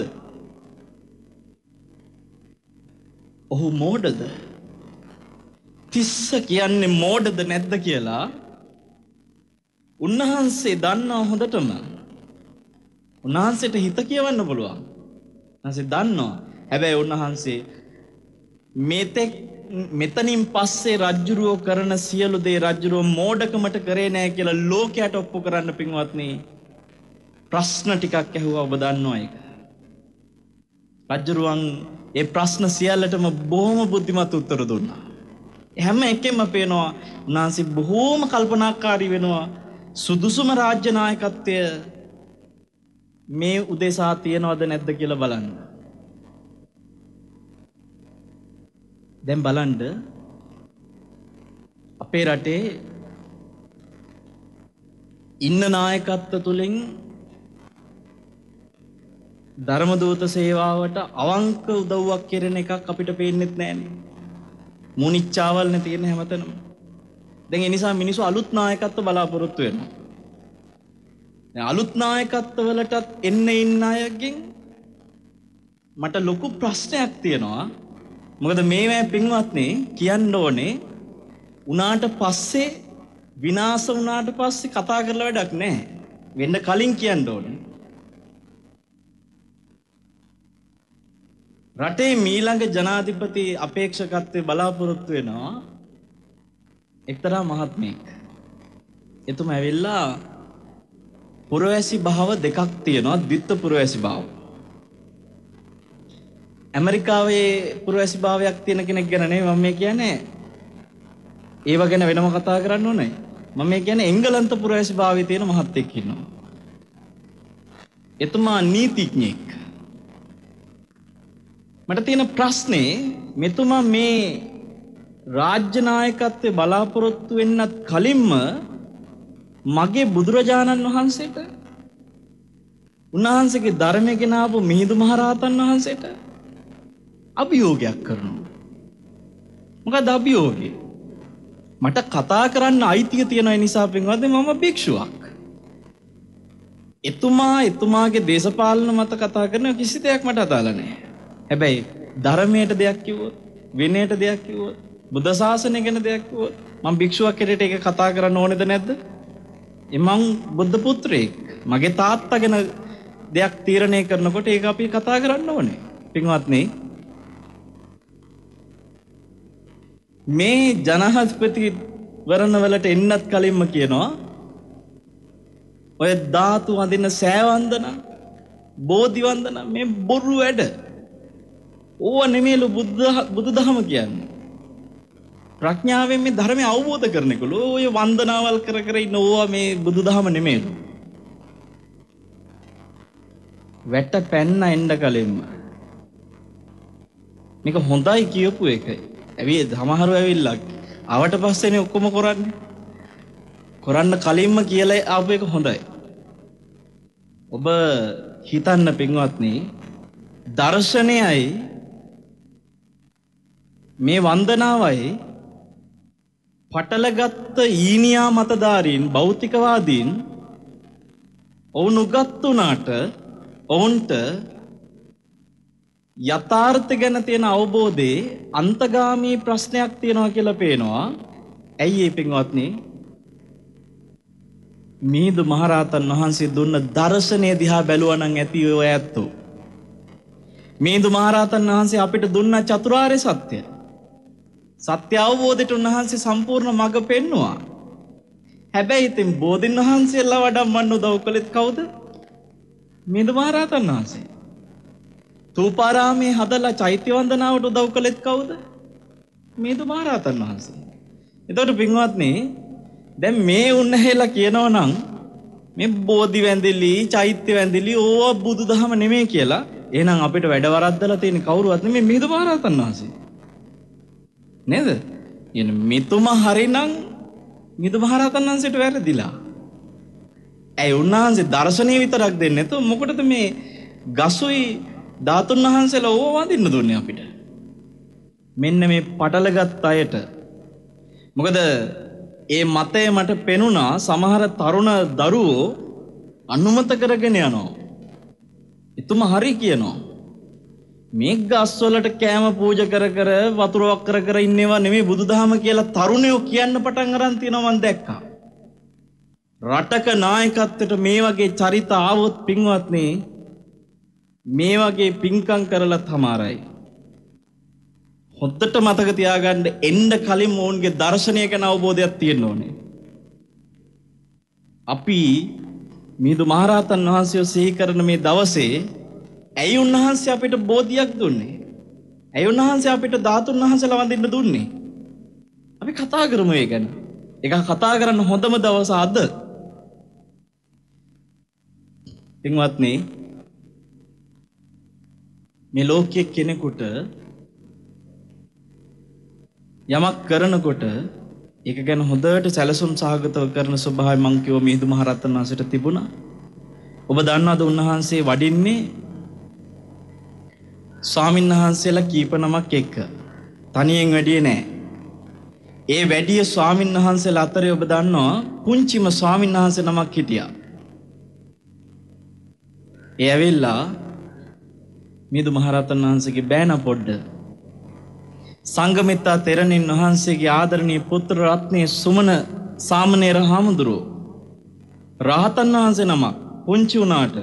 ඔහු මෝඩද? තිස්ස කියන්නේ මෝඩද නැද්ද කියලා උන්වහන්සේ දන්නා හොඳටම. උන්වහන්සේට හිත කියවන්න පුළුවන්. උන්වහන්සේ දන්නවා. හැබැයි උන්වහන්සේ මෙතනින් පස්සේ රජ්ජුරුවෝ කරන සියලු දේ රජ්ජුරුවෝ මෝඩකමට කරේ නැහැ කියලා ලෝකයට ඔප්පු කරන්න පින්වත්නි ප්‍රශ්න ටිකක් ඇහුවා. ඔබ දන්නවා ඒක. රජ්ජුරුවන් ඒ ප්‍රශ්න සියල්ලටම බොහොම බුද්ධිමත් උත්තර දුන්නා. හැම එකෙම පේනවා උන්වහන්සේ බොහොම කල්පනාකාරී වෙනවා. සුදුසුම රාජ්‍ය නායකත්වය මේ උදෙසා තියනවද නැද්ද කියලා බලන්න. දැන් බලන්න අපේ රටේ ඉන්න නායකත්ව තුලින් ධර්මදූත සේවාවට අවංක උදව්වක් කෙරෙන එකක් අපිට පේන්නෙත් නෑනේ. මුනිච්චාවල් නේ තියෙන හැමතැනම. දැන් ඒ නිසා මිනිස්සු අලුත් නායකත්ව බලාපොරොත්තු වෙනවා. දැන් අලුත් නායකත්ව වලටත් එන්න ඉන්න අයගෙන් මට ලොකු ප්‍රශ්නයක් තියෙනවා. මොකද මේවැ පින්වත්නි කියන්න ඕනේ උනාට පස්සේ විනාශ වුණාට පස්සේ කතා කරලා වැඩක් නැහැ. වෙන්න කලින් කියන්න ඕනේ. රටේ මීළඟ ජනාධිපති අපේක්ෂකත්වයේ බලාපොරොත්තු වෙනවා එක්තරා මහත්මයෙක්. එතුමා ඇවිල්ලා පුරවැසි භාව දෙකක් තියෙනවා. ද්විත්ව පුරවැසි භාව. ඇමරිකාවේ පුරවැසි භාවයක් තියෙන කෙනෙක් ගැන නෙවෙයි මම මේ කියන්නේ. ඒව ගැන වෙනම කතා කරන්න ඕනේ. මම මේ කියන්නේ එංගලන්ත පුරවැසි භාවයේ තියෙන මහත්තයෙක් ඉන්නවා. එතුමා නීතිඥයෙක්. මට තියෙන ප්‍රශ්නේ මෙතුමා මේ රාජ්‍ය නායකත්වයේ බලාපොරොත්තු වෙන්නත් කලින්ම මගේ බුදුරජාණන් වහන්සේට උන්වහන්සේගේ ධර්මය ගෙන ආපු මිහිඳු මහරහතන් වහන්සේට අභියෝගයක් කරනවා. මොකද අභියෝගය? මට කතා කරන්න අයිතිය තියෙන නිසා පින්වත්නි මම භික්ෂුවක්. එතුමාගේ දේශපාලන මත කතා කරන කිසි දෙයක් මට අදාළ නැහැ. හැබැයි ධර්මයට දෙයක් කිව්වොත්, විනයට දෙයක් කිව්වොත්, බුද්ධ ශාසනය ගැන දෙයක් කිව්වොත් මම භික්ෂුවක් හැටියට ඒක කතා කරන්න ඕනේද නැද්ද? මං බුද්ධ පුත්‍රයෙක්. මගේ තාත්තා ගැන දෙයක් තීරණය කරනකොට ඒක අපි කතා කරන්න ඕනේ. පින්වත්නි මේ ජනාධිපති වරණ වලට එන්නත් කලින්ම කියනවා ඔය ධාතු වඳින සෑ වන්දන බෝධි වන්දන මේ බොරු වැඩ. ඕව නෙමෙයිලු බුදුදහම කියන්නේ. ප්‍රඥාවෙන් මේ ධර්මය අවබෝධ කරනකොළු ඔය වන්දනාවල් කර කර ඉන්න ඕවා මේ බුදුදහම නෙමෙයිලු. වැට පැන්න එන්න කලින්ම මේක හොඳයි කියපු එකයි. සමහරව ඇවිල්ලා ආවට පස්සේනේ ඔක්කොම කරන්නේ. කරන්න කලින්ම කියලා ආපු එක හොඳයි. ඔබ හිතන්න පින්වත්නි දර්ශනයයි මේ වන්දනාවයි පටලගත්ත ඊනියා මතධාරීන් භෞතිකවාදීන් ඔවුන් උගත් වුණාට ඔවුන්ට යථාර්ථ ගැන තියෙන අවබෝධයේ අන්තගාමී ප්‍රශ්නයක් තියෙනවා කියලා පේනවා. ඇයි ඒ පින්වත්නි? මිහිඳු මහරහතන් වහන්සේ දුන්න දර්ශනය දිහා බැලුවා නම් ඇති ඔය ඇත්තෝ. මිහිඳු මහරහතන් වහන්සේ අපිට දුන්න චතුරාර්ය සත්‍ය. සත්‍ය අවබෝධයට උන්වහන්සේ සම්පූර්ණ මඟ පෙන්වුවා. හැබැයි ඉතින් බෝධින් වහන්සේලා වඩම්මන්න උදව් කළෙත් කවුද? මිහිඳු මහරහතන් වහන්සේ. තූපාරාමේ හදලා චෛත්‍ය වන්දනාවට උදව් කළෙත් කවුද? මිහිඳු මහරහතන් වහන්සේ. එතකොට පින්වත්නි දැන් මේ උන්නහෙලා කියනවා නම් මේ බෝධි වැඳිලි චෛත්‍ය වැඳිලි ඕවා බුදුදහම නෙමෙයි කියලා එහෙනම් අපිට වැඩ වරද්දලා තියෙන කවුරුවත් නෙමෙයි මිහිඳු මහරහතන් වහන්සේ. නේද? යන මෙතුම හරිනම් මිහිඳු මහරහතන් වහන්සේට වැරදිලා. ඇයි උන්වහන්සේ දර්ශනීය විතරක් දෙන්නේ නැතුව මොකටද මේ ගසුයි ධාතුන් වහන්සේලා ඕව වඳින්න දුන්නේ අපිට? මෙන්න මේ පටලගත් අයට. මොකද ඒ මතය මට පෙනුණා සමහර තරුණ දරුවෝ අනුමත කරගෙන යනවා. එතුම හරි කියනවා. මේ ගස් වලට කෑම පූජා කර කර වතුර වක් කර කර ඉන්නේවා නෙමෙයි බුදුදහම කියලා තරුණයෝ කියන්න පටන් අරන් තියෙනවා මම දැක්කා. රටක නායකත්වයට මේ වගේ චරිත ආවොත් පින්වත්නි මේ වගේ පින්කම් කරලා තමාරයි. හොද්දට මතක තියාගන්න එන්න කලින් ඕන්ගේ දර්ශනය ගැන අවබෝධයක් තියෙන්න ඕනේ. අපි මිහිඳු මහරහතන් වහන්සේව සිහි කරන මේ දවසේ ඇයි උන්වහන්සේ අපිට බෝධියක් දුන්නේ? ඇයි උන්වහන්සේ අපිට ධාතුන් වහන්සේලා වඳින්න දුන්නේ? අපි කතා කරමු ඒ ගැන. ඒක කතා කරන්න හොඳම දවස අද. පින්වත්නි මේ ලෝකයේ කෙනෙකුට යමක් කරනකොට ඒක ගැන හොඳට සැලසුම් සහගතව කරන ස්වභාවය මං කියව මිහිඳු මහරහතන් වහන්සේට තිබුණා. ඔබ දන්නවද උන්වහන්සේ වඩින්නේ ස්වාමීන් වහන්සේලා කීප නමක් එක්ක. තනියෙන් වැඩියේ නෑ. ඒ වැඩිය ස්වාමීන් වහන්සේලා අතරේ ඔබ දන්නවා පුංචිම ස්වාමීන් වහන්සේ නමක් හිටියා. ඒ ඇවිල්ලා මිහිඳු මහරහතන් වහන්සේගේ බෑන පොඩ්ඩ සංඝමිත්තා තෙරණින් වහන්සේගේ ආදරණීය පුත්‍ර රත්නයේ සුමන සාමණේර හාමුදුරුවෝ රහතන් වහන්සේ නමක් පුංචි වුණාට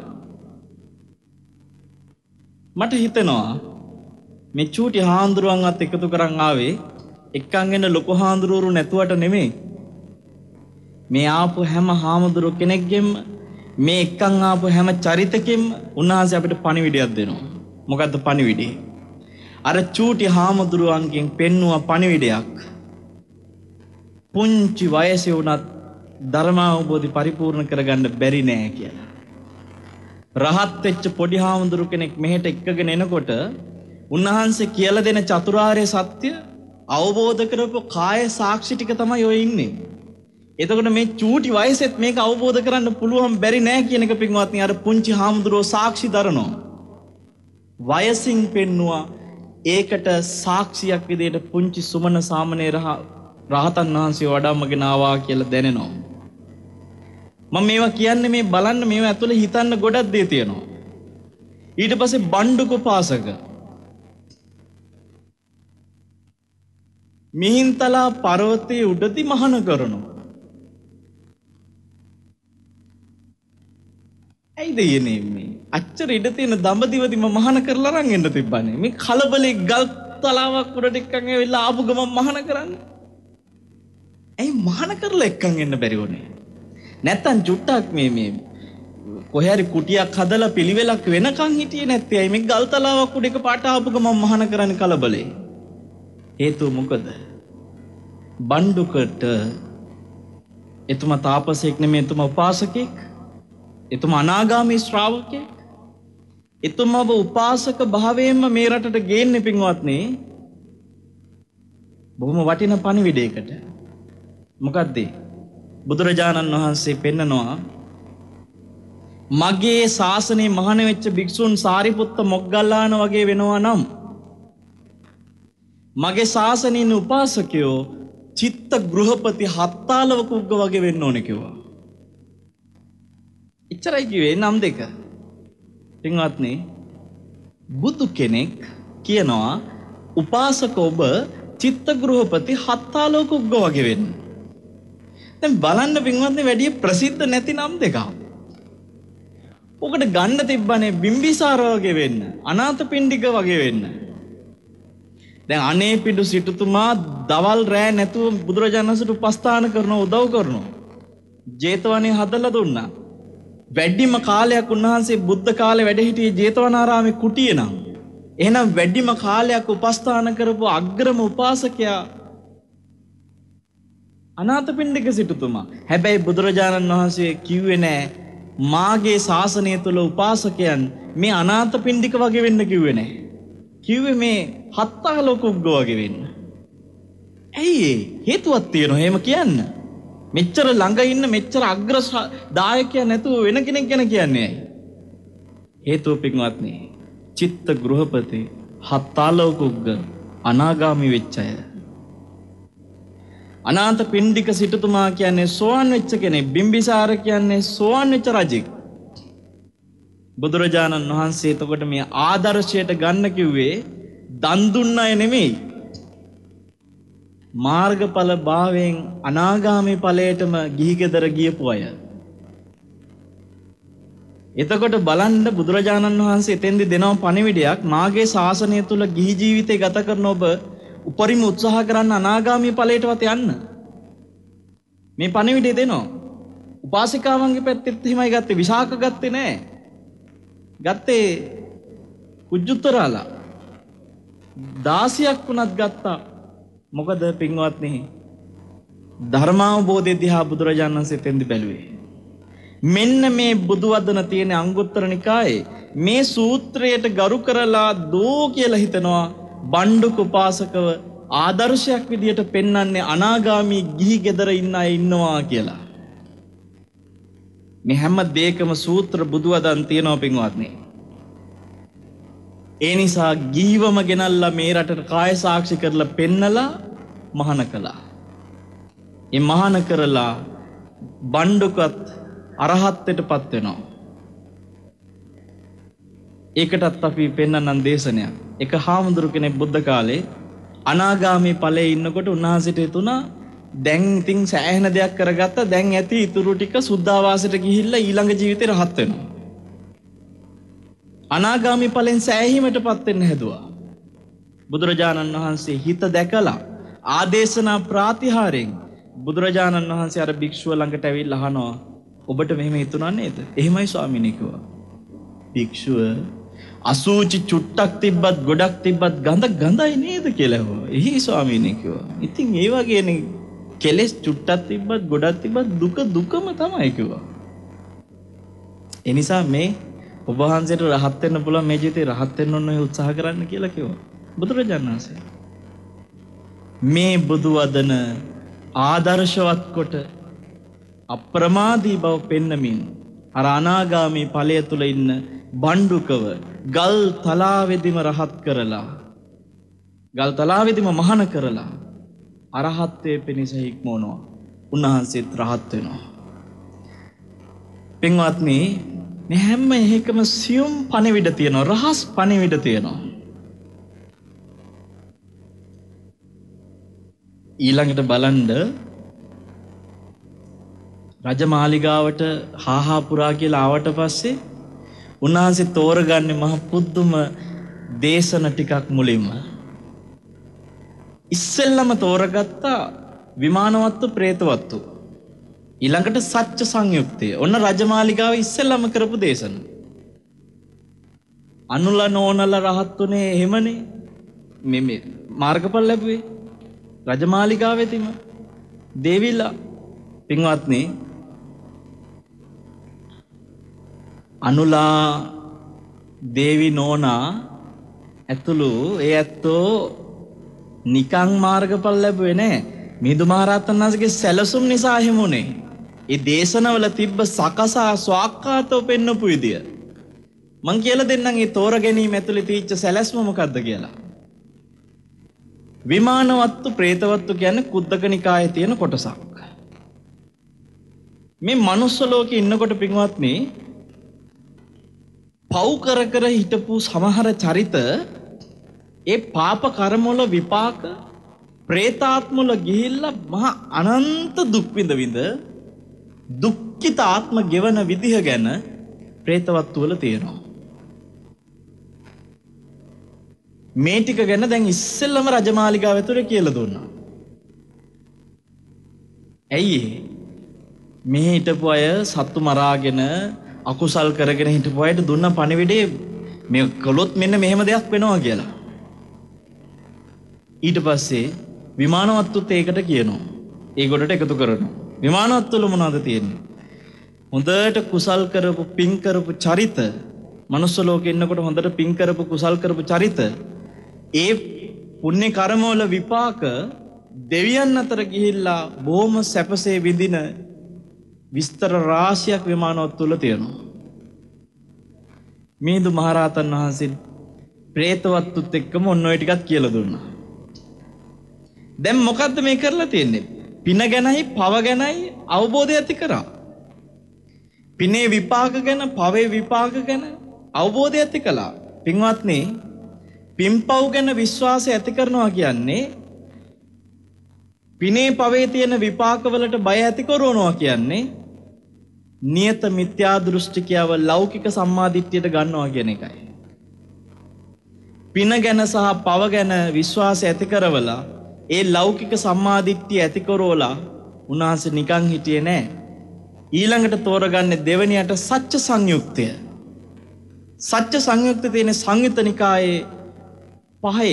මට හිතෙනවා මේ චූටි හාමුදුරුවන්වත් එකතු කරන් ආවේ එක්කන් එන ලොකු හාමුදුරුවරු නැතුවට නෙමෙයි. මේ ආපු හැම හාමුදුරුව කෙනෙක්ගෙම මේ එක්කන් ආපු හැම චරිතකෙම උන්වහන්සේ අපිට පණිවිඩයක් දෙනවා. මොකද්ද පණිවිඩය? අර චූටි හාමුදුරුවන්ගෙන් පෙන්නුව පණිවිඩයක්. පුංචි වයසේ වුණත් ධර්මාවබෝධි පරිපූර්ණ කරගන්න බැරි නෑ කියලා. රහත් වෙච්ච පොඩි හාමුදුරු කෙනෙක් මෙහෙට එක්කගෙන එනකොට උන්වහන්සේ කියලා දෙන චතුරාර්ය සත්‍ය අවබෝධ කරපු කාය සාක්ෂි ටික තමයි ඔය ඉන්නේ. එතකොට මේ චූටි වයසෙත් මේක අවබෝධ කරන්න පුළුවන් බැරි නෑ කියන එක පින්වත්නි අර පුංචි හාමුදුරුවෝ සාක්ෂි දරනවා. වයසින් පෙන්නවා ඒකට සාක්ෂියක් විදිහට පුංචි සුමන සාමණේර රහතන් වහන්සේ වඩම්මගෙන ආවා කියලා දැනෙනවා. මම මේවා කියන්නේ මේ බලන්න මේවා ඇතුලේ හිතන්න ගොඩක් දේ තියෙනවා. ඊට පස්සේ බණ්ඩුක උපාසක මිහින්තලා පර්වතයේ උඩදී මහාන කරනවා. ඇයිද යන්නේ මේ? අච්චර ඉඩ තියෙන දඹදිවදී මම මහාන කරලා අරන් එන්න තිබ්බනේ. මේ කලබලේ ගල් තලාවක් උඩට එක්කන් ඇවිල්ලා ආපු ගමන් මහාන කරන්නේ. ඇයි මහාන කරලා එක්කන් එන්න බැරි වුනේ? නැත්තම් චුට්ටක් මේ කොහේ හරි කුටියක් හදලා පිළිවෙලක් වෙනකන් හිටියේ නැත්තේ ඇයි මේ ගල් තලාවක් උඩ එක පාට ආපු ගමන් මහාන කරන්නේ කලබලේ? හේතුව මොකද? බණ්ඩුකට එතුමා තාපසයෙක් නෙමෙයි, එතුමා උපාසකෙක්. එතුමා අනාගාමී ශ්‍රාවකයෙක්. එතුමාව උපාසක භාවයෙන්ම මේ රටට ගේන්නේ පින්වත්නි බොහොම වටිනා පණිවිඩයකට. මොකද්ද? බුදුරජාණන් වහන්සේ පෙන්නනවා මගේ ශාසනයේ මහාන වෙච්ච භික්ෂුන් සාරිපුත්ත මොග්ගල්ලාන වගේ වෙනවා නම් මගේ ශාසනයේ උපාසකයෝ චිත්ත ගෘහපති හත්තාලවක උග්ග වගේ වෙන්න ඕනේ කිව්වා. ඉච්චරයි කිව්වේ නම් දෙක. පින්වත්නි බුදු කෙනෙක් කියනවා උපාසක ඔබ චිත්ත ගෘහපති හත්තාලවක උග්ග වගේ වෙන්න. දැන් බලන්න පින්වත්නි වැඩි ප්‍රසිද්ධ නැති නම් දෙකක්. ඔකට ගන්න තිබ්බනේ බිම්බිසාර වගේ වෙන්න, අනාථපිණ්ඩික වගේ වෙන්න. දැන් අනේපිඩු සිටුතුමා දවල් රෑ නැතුව බුදුරජාණන් වහන්සේට උපස්ථාන කරනවා, උදව් කරනවා. ජේතවනේ හදලා දුන්නා. වැඩිම කාලයක් උන්වහන්සේ බුද්ධ කාලේ වැඩ සිටියේ ජේතවනාරාමේ කුටියේ නම්. එහෙනම් වැඩිම කාලයක් උපස්ථාන කරපු අග්‍රම උපාසකයා අනාථපිණ්ඩික සිටුතුමා. හැබැයි බුදුරජාණන් වහන්සේ කිව්වේ නෑ මාගේ ශාසනය තුල උපාසකයන් මේ අනාථපිණ්ඩික වගේ වෙන්න කිව්වේ නෑ. කිව්වේ මේ හත්තාලෝක උග්ග වගේ වෙන්න. ඇයි හේතුවක් තියෙනවා එහෙම කියන්න? මෙච්චර ළඟ ඉන්න මෙච්චර අග්‍ර දායකයා නැතුව වෙන කෙනෙක් ගැන කියන්නේ ඇයි? හේතුව පින්වත්නි චිත්ත ගෘහපති හත්තාලෝක උග්ග අනාගාමි වෙච්ච අය. අනාථපිණ්ඩික සිටුතුමා කියන්නේ සෝවන් වෙච්ච කෙනෙක්. බිම්බිසාර කියන්නේ සෝවන් වෙච්ච රජෙක්. බුදුරජාණන් වහන්සේ එතකොට මේ ආදර්ශයට ගන්න කිව්වේ දන් දුන්න අය නෙමෙයි. මාර්ගඵල භාවයෙන් අනාගාමී ඵලයටම ගිහි ගෙදර ගියපු අය. එතකොට බලන්න බුදුරජාණන් වහන්සේ එතෙන්දි දෙනව පණිවිඩයක් මාගේ ශාසනය තුල ගිහි ජීවිතය ගත කරන ඔබ උපරිම උත්සාහ කරන්න අනාගාමී ඵලයටවත් යන්න. මේ පණිවිඩය දෙනවා. උපාසිකාවන්ගේ පැත්තෙත් එහෙමයි ගත්තේ. විසාක ගත්තේ නෑ. ගත්තේ කුජුත්තරාලා 16ක් වුණත් ගත්තා. මොකද පින්වත්නි ධර්මාවබෝධය දිහා බුදුරජාණන් වහන්සේ තෙන්දි බැලුවේ. මෙන්න මේ බුදු වදන තියෙන අංගුත්තර නිකායේ මේ සූත්‍රයට ගරු කරලා දෝ කියලා හිතනවා බණ්ඩුක උපාසකව ආදර්ශයක් විදියට පෙන්වන්නේ අනාගාමී ගිහි ගෙදර ඉන්න අය ඉන්නවා කියලා. මේ හැම දෙයකම සූත්‍ර බුදුවදන් තියෙනවා පින්වත්නි. ඒ නිසා ගිහිවම ගෙනල්ලා මේ රටට කාය සාක්ෂි කරලා පෙන්නලා මහාන කළා. ඒ මහාන කරලා බණ්ඩුකත් අරහත්ත්වයටපත් වෙනවා. ඒකටත් අපි පෙන්නනම් දේශනයක්. එක හාමුදුරු කෙනෙක් බුද්ධ කාලේ අනාගාමී ඵලයේ ඉන්නකොට උන්වහන්සේට හිතුණා දැන් ඉතින් සෑහෙන දෙයක් කරගත්තා, දැන් ඇති ඉතුරු ටික සුද්ධාවාසයට ගිහිල්ලා ඊළඟ ජීවිතේ රහත් වෙනවා. අනාගාමී ඵලෙන් සෑහීමටපත් වෙන්න හැදුවා. බුදුරජාණන් වහන්සේ හිත දැකලා ආදේශනා ප්‍රාතිහාරයෙන් බුදුරජාණන් වහන්සේ අර භික්ෂුව ළඟට ඇවිල්ලා අහනවා ඔබට මෙහෙම හිතුණා නේද? එහෙමයි ස්වාමීනි කිව්වා. භික්ෂුව අසූචි චුට්ටක් තිබ්බත් ගොඩක් තිබ්බත් ගඳයි නේද කියලා ඇහුවා. එහි ස්වාමීනි කිව්වා. ඉතින් ඒ වගේනේ කෙලෙස් චුට්ටක් තිබ්බත් ගොඩක් තිබ්බත් දුක දුකම තමයි කිව්වා. ඒ නිසා මේ ඔබ වහන්සේට රහත් වෙන්න පුළුවන් මේ ජීවිතේ රහත් වෙන්න ඕන ඔය උත්සාහ කරන්න කියලා කිව්වා. බුදුරජාණන් වහන්සේ මේ බුදු වදන ආදර්ශවත් කොට අප්‍රමාදී බව පෙන්නමින් අර අනාගාමී ඵලය තුල ඉන්න බණ්ඩුකව ගල් තලාවෙදිම රහත් කරලා ගල් තලාවෙදිම මහාන කරලා අරහත්ත්වයේ පිණිස හික්මවනවා. උන්වහන්සේත් රහත් වෙනවා. පින්වත්නි මේ හැම එකම සියුම් පණිවිඩ තියෙනවා. රහස් පණිවිඩ තියෙනවා. ඊළඟට බලන්න රජමාලිගාවට හාහා පුරා කියලා ආවට පස්සේ උන්වහන්සේ තෝරගන්නේ මහ පුදුම දේශන ටිකක් මුලින්ම. ඉස්සෙල්ලම තෝරගත්ත විමානවත්තු ප්‍රේතවත්තු. ඊළඟට සත්‍ය සංයුක්තය. ඔන්න රජමාලිගාව ඉස්සෙල්ලම කරපු දේශන. අනුල නෝනල රහත්තුනේ එහෙමනේ. මේ මාර්ගඵල ලැබුවේ රජමාලිගාවේදීම. දේවිලා පින්වත්නි අනුලා දේවි නෝනා ඇතුළු ඒ ඇත්තෝ නිකං මාර්ගඵල ලැබුවේ නැහැ. මිහිඳු මහරහතන් වහන්සේගේ සැලසුම් නිසා එහෙමුනේ. ඒ දේශනවල තිබ්බ සකසා ස්වාක්ඛාතව පෙන්වපු විදිය. මං කියලා දෙන්නම් මේ තෝර ගැනීම ඇතුලේ තීච්ච සැලැස්ම මොකද්ද කියලා. විමානවත්තු പ്രേතවත්තු කියන්නේ කුද්දක නිකායේ තියෙන කොටසක්. මේ මනුස්ස ලෝකේ ඉන්නකොට පින්වත්නි පව් කර කර හිටපු සමහර චරිත ඒ පාප කර්මවල විපාක പ്രേතාත්මවල ගිහිල්ලා මහා අනන්ත දුක් විඳ දුක්ඛිත ආත්ම ගෙවන විදිහ ගැන പ്രേතවත්තු වල තියෙනවා. මේ ටික ගැන දැන් ඉස්සෙල්ලම රජමාලිගාව ඇතුලේ කියලා දුන්නා. ඇයි මේ හිටපු අය සත්තු මරාගෙන අකුසල් කරගෙන හිටපු අයට දුන්න පණිවිඩේ මේ කළොත් මෙන්න මෙහෙම දෙයක් වෙනවා කියලා. ඊට පස්සේ විමානවත්තුත් ඒකට කියනවා. ඒ ගොඩට එකතු කරනවා. විමානවත්තුල මොනවද තියෙන්නේ? හොඳට කුසල් කරපු පින් කරපු චරිත මනුස්ස ලෝකේ ඉන්නකොට හොඳට පින් කරපු කුසල් කරපු චරිත ඒ පුණ්‍ය කර්මවල විපාක දෙවියන් අතර ගිහිල්ලා බොහොම සැපසේ විඳින විස්තර රාශියක් විමානවත්තුල තියෙනවා. මිහිඳු මහරහතන් වහන්සේ പ്രേතවත්තුත් එක්කම ඔන්න ඔය ටිකක් කියලා දුන්නා. දැන් මොකද්ද මේ කරලා තියෙන්නේ? පින ගැනයි පව ගැනයි අවබෝධය ඇති කරා. පිනේ විපාක ගැන පවේ විපාක ගැන අවබෝධය ඇති කළා. පින්වත්නි පින්පව් ගැන විශ්වාසය ඇති කරනවා කියන්නේ පිනේ පවේ තියෙන විපාකවලට බය ඇති කරනවා කියන්නේ නියත මිත්‍යා දෘෂ්ටිකයව ලෞකික සම්මාදිට්ඨියට ගන්නවා කියන එකයි. පින ගැන සහ පව ගැන විශ්වාසය ඇති කරවලා ඒ ලෞකික සම්මාදිට්ඨිය ඇති කරවලා උන්වහන්සේ නිකන් හිටියේ නෑ. ඊළඟට තෝරගන්නේ දෙවෙනියට සත්‍ය සංයුක්තය. සත්‍ය සංයුක්තය තියෙන සංයුත්ත නිකායේ 5.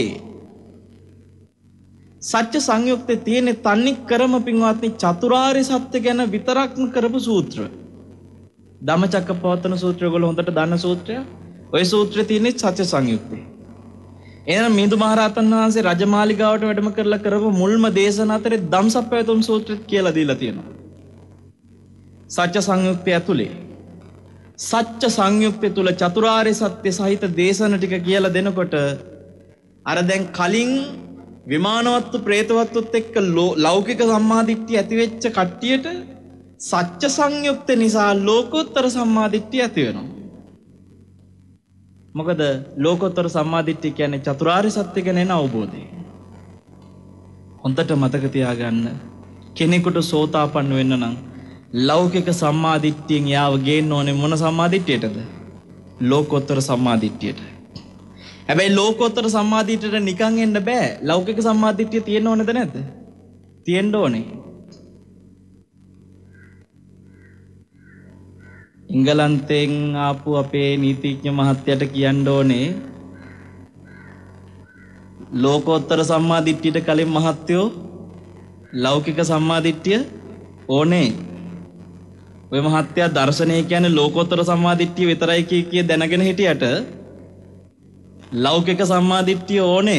සත්‍ය සංයුක්තේ තියෙන තන්නේ කරම පින්වත්නි චතුරාර්ය සත්‍ය ගැන විතරක්ම කරපු සූත්‍ර. ධම්මචක්කපවත්තන සූත්‍රය ඔයගොල්ලෝ හොඳට දන්න සූත්‍රය. ওই සූත්‍රයේ තියෙන සත්‍ය සංයුක්තේ. එහෙනම් මිහිඳු මහරහතන් වහන්සේ රජමාලිගාවට වැඩම කරලා කරපු මුල්ම දේශන අතරේ ධම්සප්පවතුම් සූත්‍රෙත් කියලා දීලා තියෙනවා. සත්‍ය සංයුක්තය ඇතුලේ සත්‍ය සංයුක්තය තුල චතුරාර්ය සත්‍ය සහිත දේශන ටික කියලා දෙනකොට අර දැන් කලින් විමානවත්තු പ്രേතවත්තුත් එක්ක ලෞකික සම්මාදිට්ඨිය ඇති වෙච්ච කට්ටියට සත්‍ය සංයුක්ත නිසා ලෝකෝත්තර සම්මාදිට්ඨිය ඇති වෙනවා. මොකද ලෝකෝත්තර සම්මාදිට්ඨිය කියන්නේ චතුරාර්ය සත්‍ය ගැන එන අවබෝධය. හොඳට මතක තියාගන්න කෙනෙකුට සෝතාපන්න වෙන්න නම් ලෞකික සම්මාදිට්ඨියෙන් යාව ගේන්න ඕනේ මොන සම්මාදිට්ඨියටද? ලෝකෝත්තර සම්මාදිට්ඨියට. හැබැයි ලෝකෝත්තර සම්මාදිට්ඨියට නිකන් එන්න බෑ. ලෞකික සම්මාදිට්ඨිය තියෙන්න ඕනේද නැද්ද? තියෙන්න ඕනේ. ඉංගලන්තෙන් ආපු අපේ නීතිඥ මහත්තයට කියන්න ඕනේ ලෝකෝත්තර සම්මාදිට්ඨියට කලින් මහත්තයෝ ලෞකික සම්මාදිට්ඨිය ඕනේ. ඔය මහත්තයා දර්ශනය කියන්නේ ලෝකෝත්තර සම්මාදිට්ඨිය විතරයි කිය දැනගෙන හිටියට ලෞකික සම්මාදිට්ඨිය ඕනේ.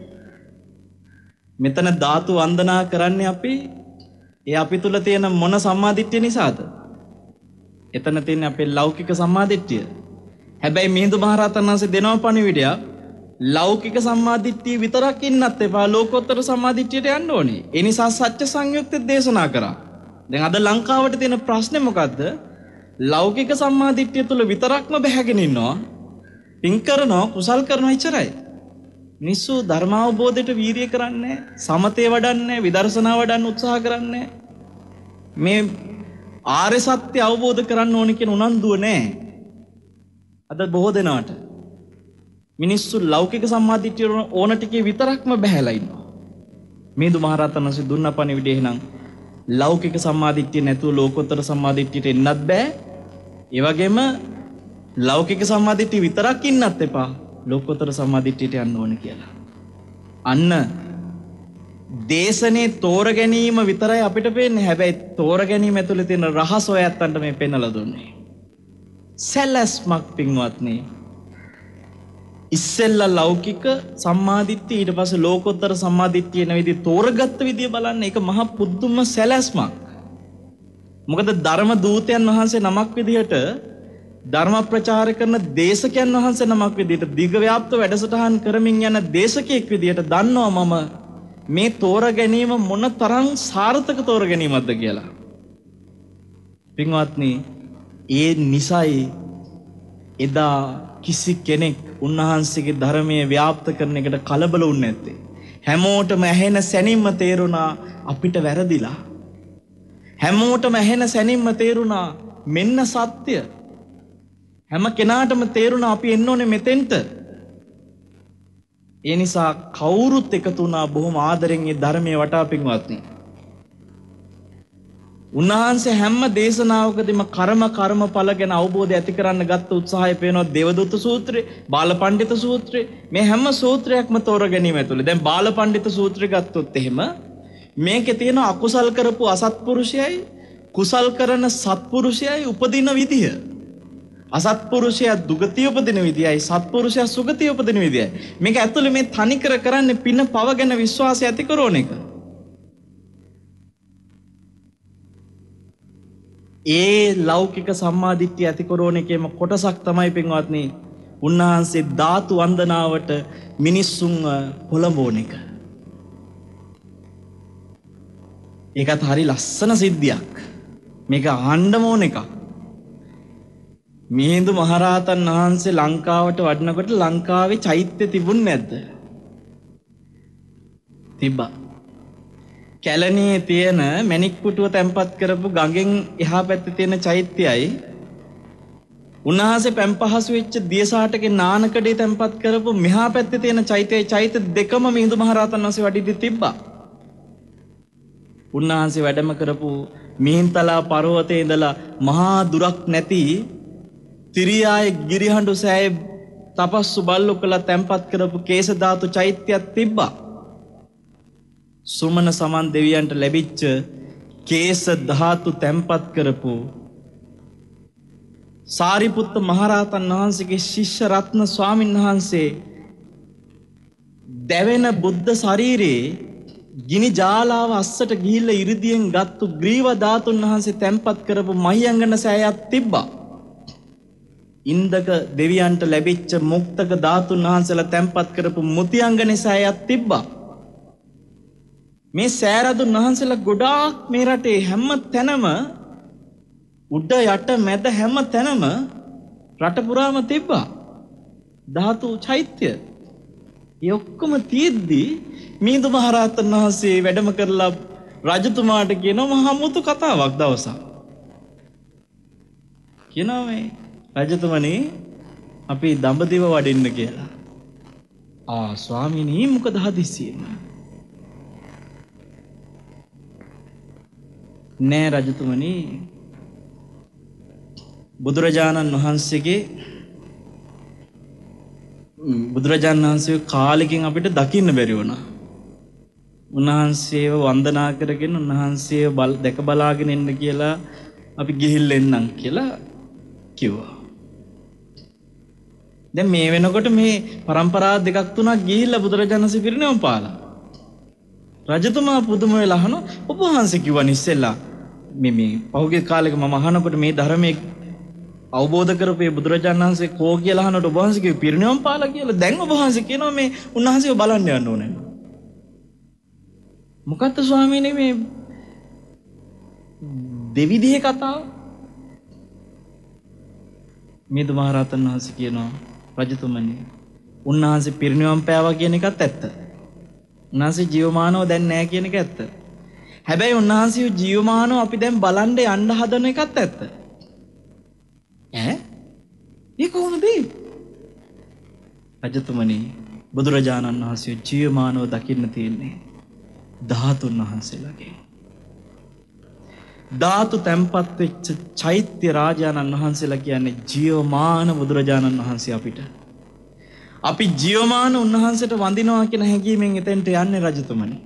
මෙතන ධාතු වන්දනා කරන්නේ අපි ඒ අපි තුල තියෙන මොන සම්මාදිට්ඨිය නිසාද? එතන තියෙන අපේ ලෞකික සම්මාදිට්ඨිය. හැබැයි මිහිඳු මහරහතන් වහන්සේ දෙනව පණිවිඩය ලෞකික සම්මාදිට්ඨිය විතරක් ඉන්නත් එපා ලෝකෝත්තර සම්මාදිට්ඨියට යන්න ඕනේ. ඒ නිසා සත්‍ය සංයුක්තය දේශනා කරා. දැන් අද ලංකාවට තියෙන ප්‍රශ්නේ මොකද්ද? ලෞකික සම්මාදිට්ඨිය තුල විතරක්ම බැහැගෙන ඉන්නවා. පින් කරනවා, කුසල් කරනවා ඉච්චරයි. මිනිස්සු ධර්මාවබෝධයට වීරිය කරන්නේ, සමතේ වඩන්නේ, විදර්ශනා වඩන්න උත්සාහ කරන්නේ. මේ ආර්ය සත්‍ය අවබෝධ කරන්න ඕන කියන උනන්දුව නැහැ. අද බොහෝ දෙනාට මිනිස්සු ලෞකික සම්මාදිට්ඨිය ඕන ටිකේ විතරක්ම බැහැලා ඉන්නවා. මිහිඳු මහරහතන් වහන්සේ දුන්න පණිවිඩය එහෙනම් ලෞකික සම්මාදිට්ඨිය නැතුව ලෝකෝත්තර සම්මාදිට්ඨියට එන්නත් බෑ. ඒ වගේම ලෞකික සම්මාදිට්ඨිය විතරක් ඉන්නත් එපා ලෝකෝත්තර සම්මාදිට්ඨියට යන්න ඕන කියලා. අන්න දේශනේ තෝර ගැනීම විතරයි අපිට පේන්නේ. හැබැයි තෝර ගැනීම ඇතුලේ තියෙන රහස ඔය ඇත්තන්ට මේ පෙන්වලා දුන්නේ. සැලැස්මක් පින්වත්නි. ඉස්සෙල්ලා ලෞකික සම්මාදිට්ඨිය ඊට පස්සේ ලෝකෝත්තර සම්මාදිට්ඨිය යන විදිහ තෝරගත්ත විදිය බලන්න ඒක මහ පුදුම සැලැස්මක්. මොකද ධර්ම දූතයන් වහන්සේ නමක් විදිහට ධර්ම ප්‍රචාර කරන දේශකයන් වහන්සේ නමක් විදිහට දිගව්‍යාප්ත වැඩසටහන් කරමින් යන දේශකයෙක් විදිහට දන්නවා මම මේ තෝර ගැනීම මොන තරම් සාර්ථක තෝර ගැනීමක්ද කියලා. පින්වත්නි, ඒ නිසයි එදා කිසි කෙනෙක් උන්වහන්සේගේ ධර්මයේ ව්‍යාප්ත කරන එකට කලබල වුනේ නැත්තේ. හැමෝටම ඇහෙන සැනින්ම තේරුණා අපිට වැරදිලා. හැමෝටම ඇහෙන සැනින්ම තේරුණා මෙන්න සත්‍ය. හැම කෙනාටම තේරුණා අපි එන්න ඕනේ මෙතෙන්ට. ඒ නිසා කවුරුත් එකතු වුණා බොහොම ආදරෙන් මේ ධර්මයේ වටා පින්වත්නි. උන්වහන්සේ හැම දේශනාවකදීම කර්මඵල ගැන අවබෝධය ඇති කරන්න ගත්ත උත්සාහය පේනවා දේවදූත සූත්‍රේ, බාලපණ්ඩිත සූත්‍රේ. මේ හැම සූත්‍රයක්ම තෝර ගැනීම ඇතුළේ. දැන් බාලපණ්ඩිත සූත්‍රය ගත්තොත් එහෙම මේකේ තියෙන අකුසල් කරපු අසත්පුරුෂයයි කුසල් කරන සත්පුරුෂයයි උපදින විදිය. අසත්පුරුෂයා දුගතිය උපදින විදියයි සත්පුරුෂයා සුගතිය උපදින විදියයි. මේක ඇතුළේ මේ තනිකර කරන්නේ පින පව ගැන විශ්වාසය ඇති කරන එක. ඒ ලෞකික සම්මාදිට්ඨිය ඇති කරන එකේම කොටසක් තමයි පින්වත්නි උන්වහන්සේ ධාතු වන්දනාවට මිනිස්සුන් පොළඹවන එක. ඒකත් හරි ලස්සන සිද්ධියක්. මේක අහන්නම ඕන එකක්. මිහිඳු මහරහතන් වහන්සේ ලංකාවට වඩනකොට ලංකාවේ චෛත්‍ය තිබුණ නැද්ද? තිබ්බා. කැලණියේ තියෙන මණික් පුටුව තැන්පත් කරපු ගඟෙන් එහා පැත්තේ තියෙන චෛත්‍යයයි උන්වහන්සේ පැම්පහසු වෙච්ච දියසාටගේ නානකඩේ තැන්පත් කරපු මෙහා පැත්තේ තියෙන චෛත්‍ය දෙකම මිහිඳු මහරහතන් වහන්සේ වඩිද්දි තිබ්බා. උන්වහන්සේ වැඩම කරපු මිහින්තලා පර්වතයේ ඉඳලා මහා දුරක් නැති තිරියායේ ගිරිහඬු සෑයේ තපස්සු බල්ලු කළ තැන්පත් කරපු කේස ධාතු චෛත්‍යයක් තිබ්බා. සුමන සමන් දෙවියන්ට ලැබිච්ච කේස ධාතු තැන්පත් කරපු සාරිපුත්ත මහරහතන් වහන්සේගේ ශිෂ්‍ය රත්න ස්වාමීන් වහන්සේ දැවෙන බුද්ධ ශරීරයේ ගිනි ජාලාව අස්සට ගිහිල්ලා ඉරිදියෙන් ගත්තු ග්‍රීව ධාතුන් වහන්සේ තැන්පත් කරපු මහියංගන සෑයක් තිබ්බා. ඉන්දක දෙවියන්ට ලැබිච්ච මුක්තක ධාතුන් වහන්සේලා තැන්පත් කරපු මුතියංගන සෑයක් තිබ්බා. මේ සෑරදුන් වහන්සේලා ගොඩාක් මේ රටේ හැම තැනම උඩ යට මැද හැම තැනම රට පුරාම තිබ්බා ධාතු චෛත්‍ය. ඒ ඔක්කොම තියෙද්දි මිහිඳු මහරහතන් වහන්සේ වැඩම කරලා රජතුමාට කියනවා මහා මුතු කතාවක් දවසක්. කියනවා මේ රජතුමනි අපි දඹදිව වඩින්න කියලා. ස්වාමීනි මොකද හදිස්සියෙම? නෑ රජතුමනි, බුදුරජාණන් වහන්සේ කාලෙකින් අපිට දකින්න බැරි වුණා. උන්වහන්සේව වන්දනා කරගෙන උන්වහන්සේව දැක බලාගෙන ඉන්න කියලා අපි ගිහිල්ලා එන්නම් කියලා කිව්වා. දැන් මේ වෙනකොට මේ પરම්පරා දෙකක් තුනක් ගිහිල්ලා බුදුරජාණන් වහන්සේ පිරිනවම් පාලා. රජතුමා පුදුම වෙලා අහනවා ඔබ වහන්සේ කිව්වනේ ඉස්සෙල්ලා මේ පහුගිය කාලෙක මම අහනකොට මේ ධර්මයේ අවබෝධ කරපේ බුදුරජාණන් වහන්සේ කෝ කියලා අහනකොට ඔබ වහන්සේ කිව්වේ පිරිනවම් පාලා කියලා. දැන් ඔබ වහන්සේ කියනවා මේ උන්වහන්සේව බලන්න යන්න ඕනේ. මොකක්ද ස්වාමීනි මේ දෙවිදිහේ කතාව? මිහිඳු මහරහතන් වහන්සේ කියනවා රජතුමනි උන්වහන්සේ පිරිනිවන් පෑවා කියන එකත් ඇත්ත. උන්වහන්සේ ජීවමානව දැන් නැහැ කියන එක ඇත්ත. හැබැයි උන්වහන්සේ ජීවමානව අපි දැන් බලන්න යන්න හදන එකත් ඇත්ත. ඒ කොහොමද? රජතුමනි බුදුරජාණන් වහන්සේ ජීවමානව දකින්න තියෙන්නේ ධාතුන් වහන්සේලාගේ. ධාතු තැන්පත් වෙච්ච චෛත්‍ය රාජානන් වහන්සේලා කියන්නේ ජීවමාන බුදුරජාණන් වහන්සේ අපිට. අපි ජීවමාන උන්වහන්සේට වඳිනවා කියන හැඟීමෙන් එතෙන්ට යන්නේ රජතුමනි.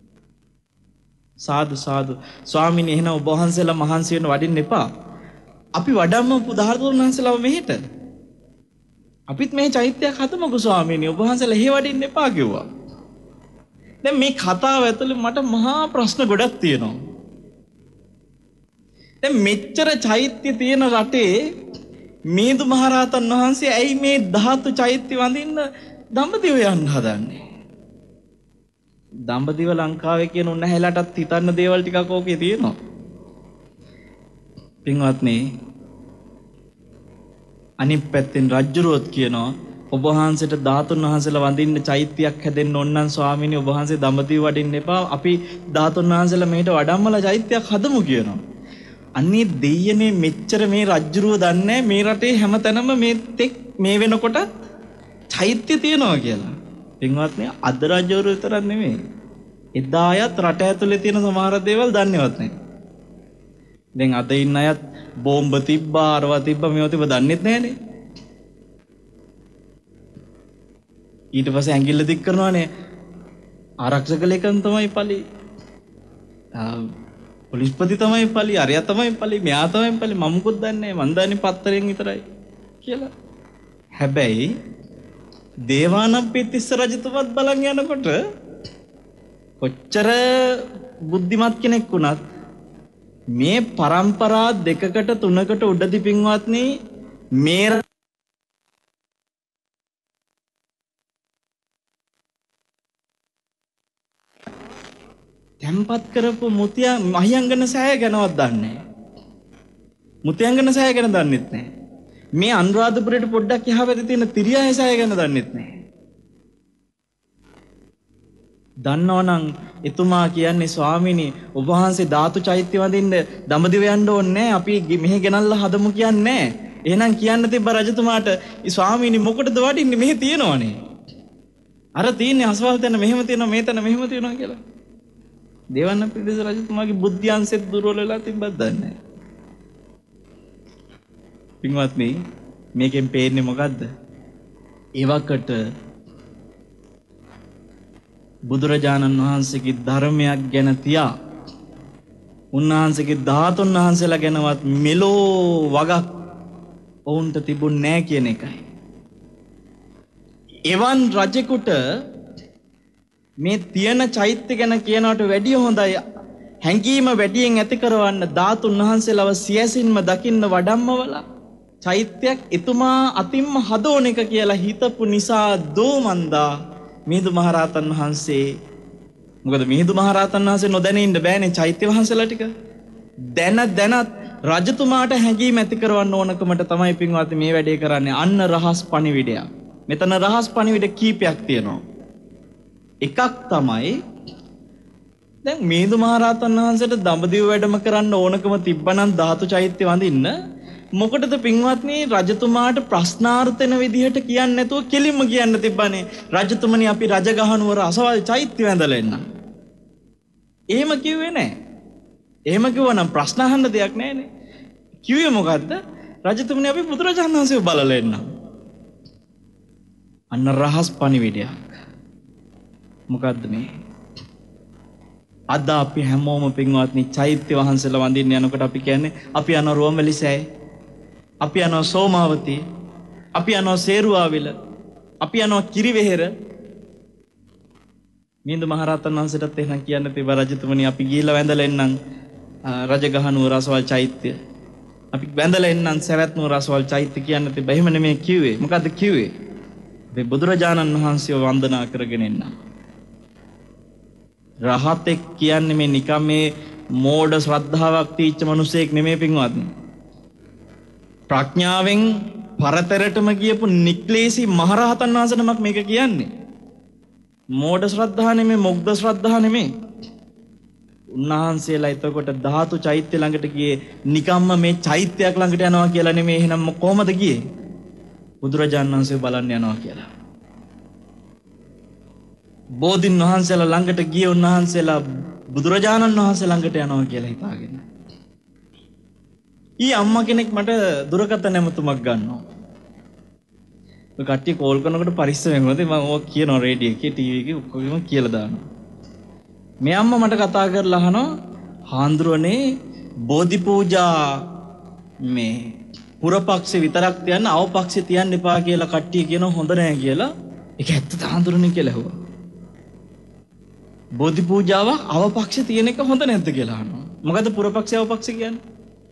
සාදු සාදු ස්වාමීනි එහෙනම් ඔබ වහන්සේලා මහන්සි වෙන්න වඩින්න එපා. අපි වඩම්මපු ධාතුන් වහන්සේලාව මෙහෙට. අපිත් මේ චෛත්‍යයක් හදමුකෝ ස්වාමීනි. ඔබ වහන්සේලා එහෙ වඩින්න එපා කිව්වා. දැන් මේ කතාව ඇතුලේ මට මහා ප්‍රශ්න ගොඩක් තියෙනවා. දැන් මෙච්චර චෛත්‍ය තියෙන රටේ මිහිඳු මහරහතන් වහන්සේ ඇයි මේ ධාතු චෛත්‍ය වඳින්න දඹදිව යන්න හදන්නේ? දඹදිව ලංකාවේ කියන උන්වහන්සේලාටත් හිතන්න දේවල් ටිකක් ඕකේ තියෙනවා. පින්වත්නි අනිත් පැත්තෙන් රජුරුවත් කියනවා ඔබ වහන්සේට ධාතුන් වහන්සේලා වඳින්න චෛත්‍යයක් හැදෙන්න ඕන නම් ස්වාමීනි ඔබ වහන්සේ දඹදිව වඩින්න එපා. අපි ධාතුන් වහන්සේලා මෙහෙට වඩම්මලා චෛත්‍යයක් හදමු කියනවා. අන්නේ දෙයියනේ මෙච්චර මේ රජ්ජුරුව දන්නේ මේ රටේ හැමතැනම මේ තෙක් මේ වෙනකොට චෛත්‍ය තියෙනවා කියලා. පින්වත්නි අද රජවරු විතරක් නෙමෙයි. එදා අයත් රට ඇතුලේ තියෙන සමහර දේවල් දන්නේවත් නැහැ. දැන් අද ඉන්න අයත් බෝම්බ තිබ්බා අරවා තිබ්බා මේවා තිබ්බා දන්නේත් නැහනේ. ඊට පස්සේ ඇඟිල්ල දික් කරනවානේ ආරක්ෂක ලේකම් තමයි පලි. පොලිස්පති තමයි පලි, අරයා තමයි පලි, මෙයා තමයි පලි, මම මොකද දන්නේ මන් දන්නේ පත්තරෙන් විතරයි කියලා. හැබැයි දේවානම්පියතිස්ස රජතුමත් බලන් යනකොට කොච්චර බුද්ධිමත් කෙනෙක් වුණත් මේ પરම්පරා දෙකකට තුනකට උඩදී පින්වත්නි මේ තැම්පත් කරපු මුතිය මහියංගන සෑය ගැනවත් දන්නේ නැහැ. මුතියංගන සෑය ගැන දන්නෙත් නැහැ. මේ අනුරාධපුරයට පොඩ්ඩක් එහා පැත්තේ තියෙන තිරියාය සෑය ගැන දන්නෙත් නැහැ. දන්නවනම් එතුමා කියන්නේ ස්වාමීනි ඔබ වහන්සේ ධාතු චෛත්‍ය වඳින්න දඹදිව යන්න ඕනේ නැහැ. අපි මෙහෙ ගෙනල්ලා හදමු කියන්නේ නැහැ. එහෙනම් කියන්න තිබ්බ රජතුමාට ස්වාමීනි මොකටද වඩින්නේ මෙහෙ තියෙනවනේ. අර තියෙන්නේ අසවල් තැන මෙහෙම තියෙනවා මේ තැන මෙහෙම තියෙනවා කියලා. දේවානම්පියතිස්ස රජතුමාගේ බුද්ධ්‍යංශෙත් දුර්වල වෙලා තිබ්බත් දන්නේ නැහැ. පින්වත්නි මේකෙන් පේන්නේ මොකද්ද? එවකට බුදුරජාණන් වහන්සේගේ ධර්මයක් ගැන තියා උන්වහන්සේගේ ධාතුන් වහන්සේලා ගැනවත් මෙලෝ වගක් ඔවුන්ට තිබුණ නැහැ කියන එකයි. එවන් රජෙකුට මේ තියෙන චෛත්‍ය ගැන කියනවට වැඩිය හොඳයි හැංගීම වැඩියෙන් ඇති කරවන්න ධාතුන් වහන්සේලව සියසින්ම දකින්න වඩම්මවලා චෛත්‍යයක් එතුමා අතින්ම හදෝන එක කියලා හිතපු නිසා දෝමන්දා මිහිඳු මහරහතන් වහන්සේ මොකද මිහිඳු මහරහතන් වහන්සේ නොදැන ඉන්න බෑනේ චෛත්‍ය වහන්සේලා ටික දැනත් රජතුමාට හැංගීම ඇති කරවන්න ඕනකමට තමයි පින්වත්නි මේ වැඩේ කරන්නේ. අන්න රහස් පණිවිඩයක්. මෙතන රහස් පණිවිඩ කීපයක් තියෙනවා. එකක් තමයි දැන් මිහිඳු මහරහතන් වහන්සේට දඹදිව වැඩම කරන්න ඕනකම තිබ්බනම් ධාතු චෛත්‍ය වඳින්න මොකටද පින්වත්නි රජතුමාට ප්‍රශ්නාර්ථන විදිහට කියන්නේ නැතුව කෙලින්ම කියන්න තිබ්බනේ රජතුමනි අපි රජගහනුවර අසවල් චෛත්‍ය වැඳලා එන්න. එහෙම කිව්වේ නැහැ. එහෙම කිව්වනම් ප්‍රශ්න අහන්න දෙයක් නැහැනේ. කිව්වේ මොකද්ද? රජතුමනි අපි බුදුරජාණන් වහන්සේව බලලා එන්න. අන්න රහස් පණිවිඩයක්. මොකද්ද මේ? අද අපි හැමෝම පින්වත්නි චෛත්‍ය වහන්සේලා වඳින්න යනකොට අපි කියන්නේ අපි යනවා රුවන්වැලි සෑය. අපි යනවා සෝමාවතී. අපි යනවා සේරුවාවිල. අපි යනවා කිරිවෙහෙර. මිහිඳු මහරහතන් වහන්සේටත් එහෙනම් කියන්න තිබ්බා රජතුමනි අපි ගිහිල්ලා වැඳලා එන්නම් රජගහනුවර රසවල් චෛත්‍ය. අපි වැඳලා එන්නම් සවැත් නුවර රසවල් චෛත්‍ය කියන්න තිබ්බා. එහෙම නෙමෙයි කිව්වේ. මොකද්ද කිව්වේ? අපි බුදුරජාණන් වහන්සේව වන්දනා කරගෙන එන්නම්. රහතෙක් කියන්නේ මේ නිකම් මේ මෝඩ ශ්‍රද්ධාවක් තීච්ච මිනිසෙක් නෙමෙයි පින්වත්නි. ප්‍රඥාවෙන් පරතරටම ගියපු නික්ලේශී මහරහතන් වහන්සේ නමක් මේක කියන්නේ. මෝඩ ශ්‍රද්ධා නෙමෙයි, මුග්ධ ශ්‍රද්ධා නෙමෙයි. උන්වහන්සේලා එතකොට ධාතු චෛත්‍ය ළඟට ගියේ නිකම්ම මේ චෛත්‍යයක් ළඟට යනවා කියලා නෙමෙයි. එහෙනම් කොහොමද ගියේ? බුදුරජාණන් වහන්සේ බලන්න යනවා කියලා. බෝධින් වහන්සේලා ළඟට ගිය උන්වහන්සේලා බුදුරජාණන් වහන්සේ ළඟට යනවා කියලා හිතාගෙන. ඊ අම්මා කෙනෙක් මට දුරකථන නැමතුමක් ගන්නවා. ඔය කට්ටිය කෝල් කරනකොට පරිස්සමෙන් මොකද මම ඕක කියනවා රේඩියෝ එකේ ටීවී එකේ ඔක්කොගෙම කියලා දානවා. මේ අම්මා මට කතා කරලා අහනවා හාන්දුරනේ බෝධි පූජා මේ පුරපක්ෂේ විතරක් තියන්න අවපක්ෂේ තියන්න එපා කියලා කට්ටිය කියනවා හොඳ නැහැ කියලා. ඒක ඇත්තද හාන්දුරනේ කියලා ඇහුවා. බෝධි පූජාව අවපක්ෂේ තියෙන එක හොඳ නැද්ද කියලා අහනවා. මොකද පුරපක්ෂේ අවපක්ෂේ කියන්නේ?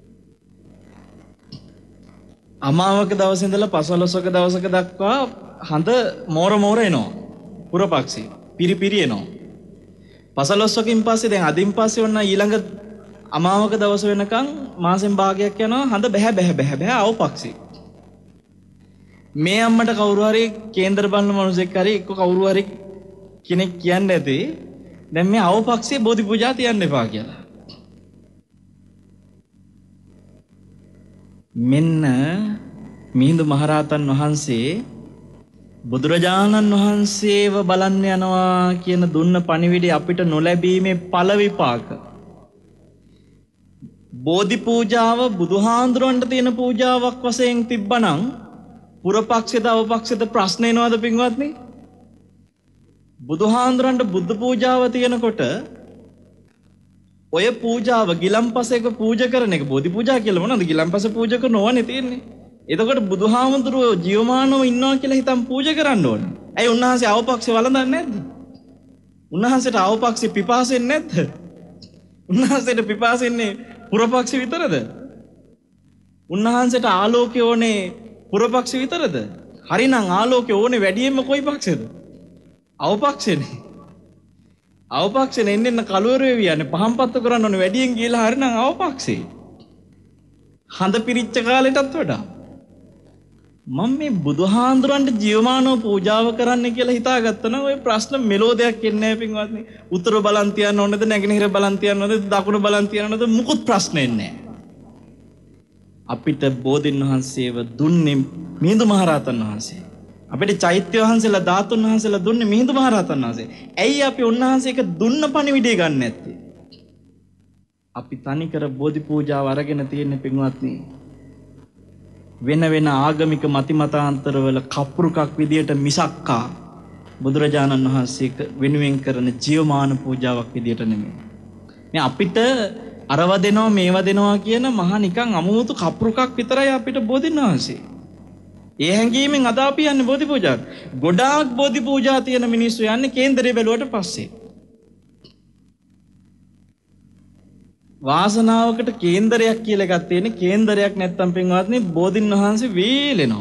අමාවක දවසේ ඉඳලා පසළොස්වක දවසක දක්වා හඳ මෝර එනවා. පුරපක්ෂේ පිරිපිරි එනවා. පසළොස්වකින් පස්සේ දැන් අදින් පස්සේ වුණා ඊළඟ අමාවක දවස වෙනකන් මාසෙන් භාගයක් යනවා හඳ බැහැ අවපක්ෂේ. මේ අම්මට කවුරු හරි කේන්දර බලන මිනිසෙක් හරි එක්ක කවුරු හරි කෙනෙක් කියන්නේ නැති දැන් මේ අවපක්ෂේ බෝධි පූජා තියන්න එපා කියලා. මෙන්න මිහිඳු මහරහතන් වහන්සේ බුදුරජාණන් වහන්සේව බලන්න යනවා කියන දුන්න පණිවිඩය අපිට නොලැබීමේ ඵල විපාක. බෝධි පූජාව බුදුහාඳුරන්ට තියෙන පූජාවක් වශයෙන් තිබ්බනම් පුරපක්ෂේද අවපක්ෂේද ප්‍රශ්න එනවද පින්වත්නි? බුදුහාඳුරන්ට බුද්ධ පූජාව තියෙනකොට ඔය පූජාව ගිලම්පසේක පූජා කරන එක බෝධි පූජා කියලා මොනවද? ගිලම්පස පූජා කරනවනේ තියෙන්නේ. එතකොට බුදුහාමුදුරුවෝ ජීවමානව ඉන්නවා කියලා හිතන් පූජා කරන්න ඕනේ. ඇයි උන්වහන්සේ අවපක්ෂේ වළඳන්නේ නැද්ද? උන්වහන්සේට අවපක්ෂේ පිපාසෙන්නේ නැද්ද? උන්වහන්සේට පිපාසෙන්නේ පුරපක්ෂේ විතරද? උන්වහන්සේට ආලෝකය ඕනේ පුරපක්ෂේ විතරද? හරිනම් ආලෝකය ඕනේ වැඩියෙන්ම කොයි පක්ෂේද? අවපක්ෂේනේ. අවපක්ෂේ එන්න කලවර වෙවි යන්නේ පහම්පත්තු කරන්න ඕනේ වැඩියෙන් ගිහලා හරිනම් අවපක්ෂේ. හඳ පිරිච්ච කාලෙටත් වඩා මම මේ බුදුහාඳුරන්ට ජීවමානව පූජාව කරන්න කියලා හිතාගත්තා නම් ඔය ප්‍රශ්න මෙලෝ දෙයක් එන්නේ නැහැ පින්වත්නි. උත්තර බලන් තියන්න ඕනේද නැගෙනහිර බලන් තියන්න ඕනේද දකුණ බලන් තියන්න ඕනේද මුකුත් ප්‍රශ්න එන්නේ නැහැ. අපිට බෝධින් වහන්සේව දුන්නේ මිහිඳු මහරහතන් වහන්සේ. අපිට චෛත්‍ය වහන්සේලා ධාතුන් වහන්සේලා දුන්නේ මිහිඳු මහරහතන් වහන්සේ. ඇයි අපි උන්වහන්සේක දුන්න පණිවිඩය ගන්න නැත්තේ? අපි තනිකර බෝධි පූජාව අරගෙන තියෙන පින්වත්නි වෙන වෙන ආගමික මතිමතාන්තරවල කප්පුරුකක් විදියට මිසක්කා බුදුරජාණන් වහන්සේ වෙනුවෙන් කරන ජීවමාන පූජාවක් විදියට නෙමෙයි. මේ අපිට අරව දෙනවා මේව දෙනවා කියන මහා නිකන් අමුතු කප්පුරුකක් විතරයි අපිට බෝධින් වහන්සේ. ඒ හැඟීමෙන් අද අපි යන්නේ බෝධි පූජාවට. ගොඩාක් බෝධි පූජා තියෙන මිනිස්සු යන්නේ කේන්දරේ බැලුවට පස්සේ. වාසනාවකට කේන්දරයක් කියලා එකක් තියෙන. කේන්දරයක් නැත්තම් පින්වත්නි බෝධින් වහන්සේ වේලෙනවා.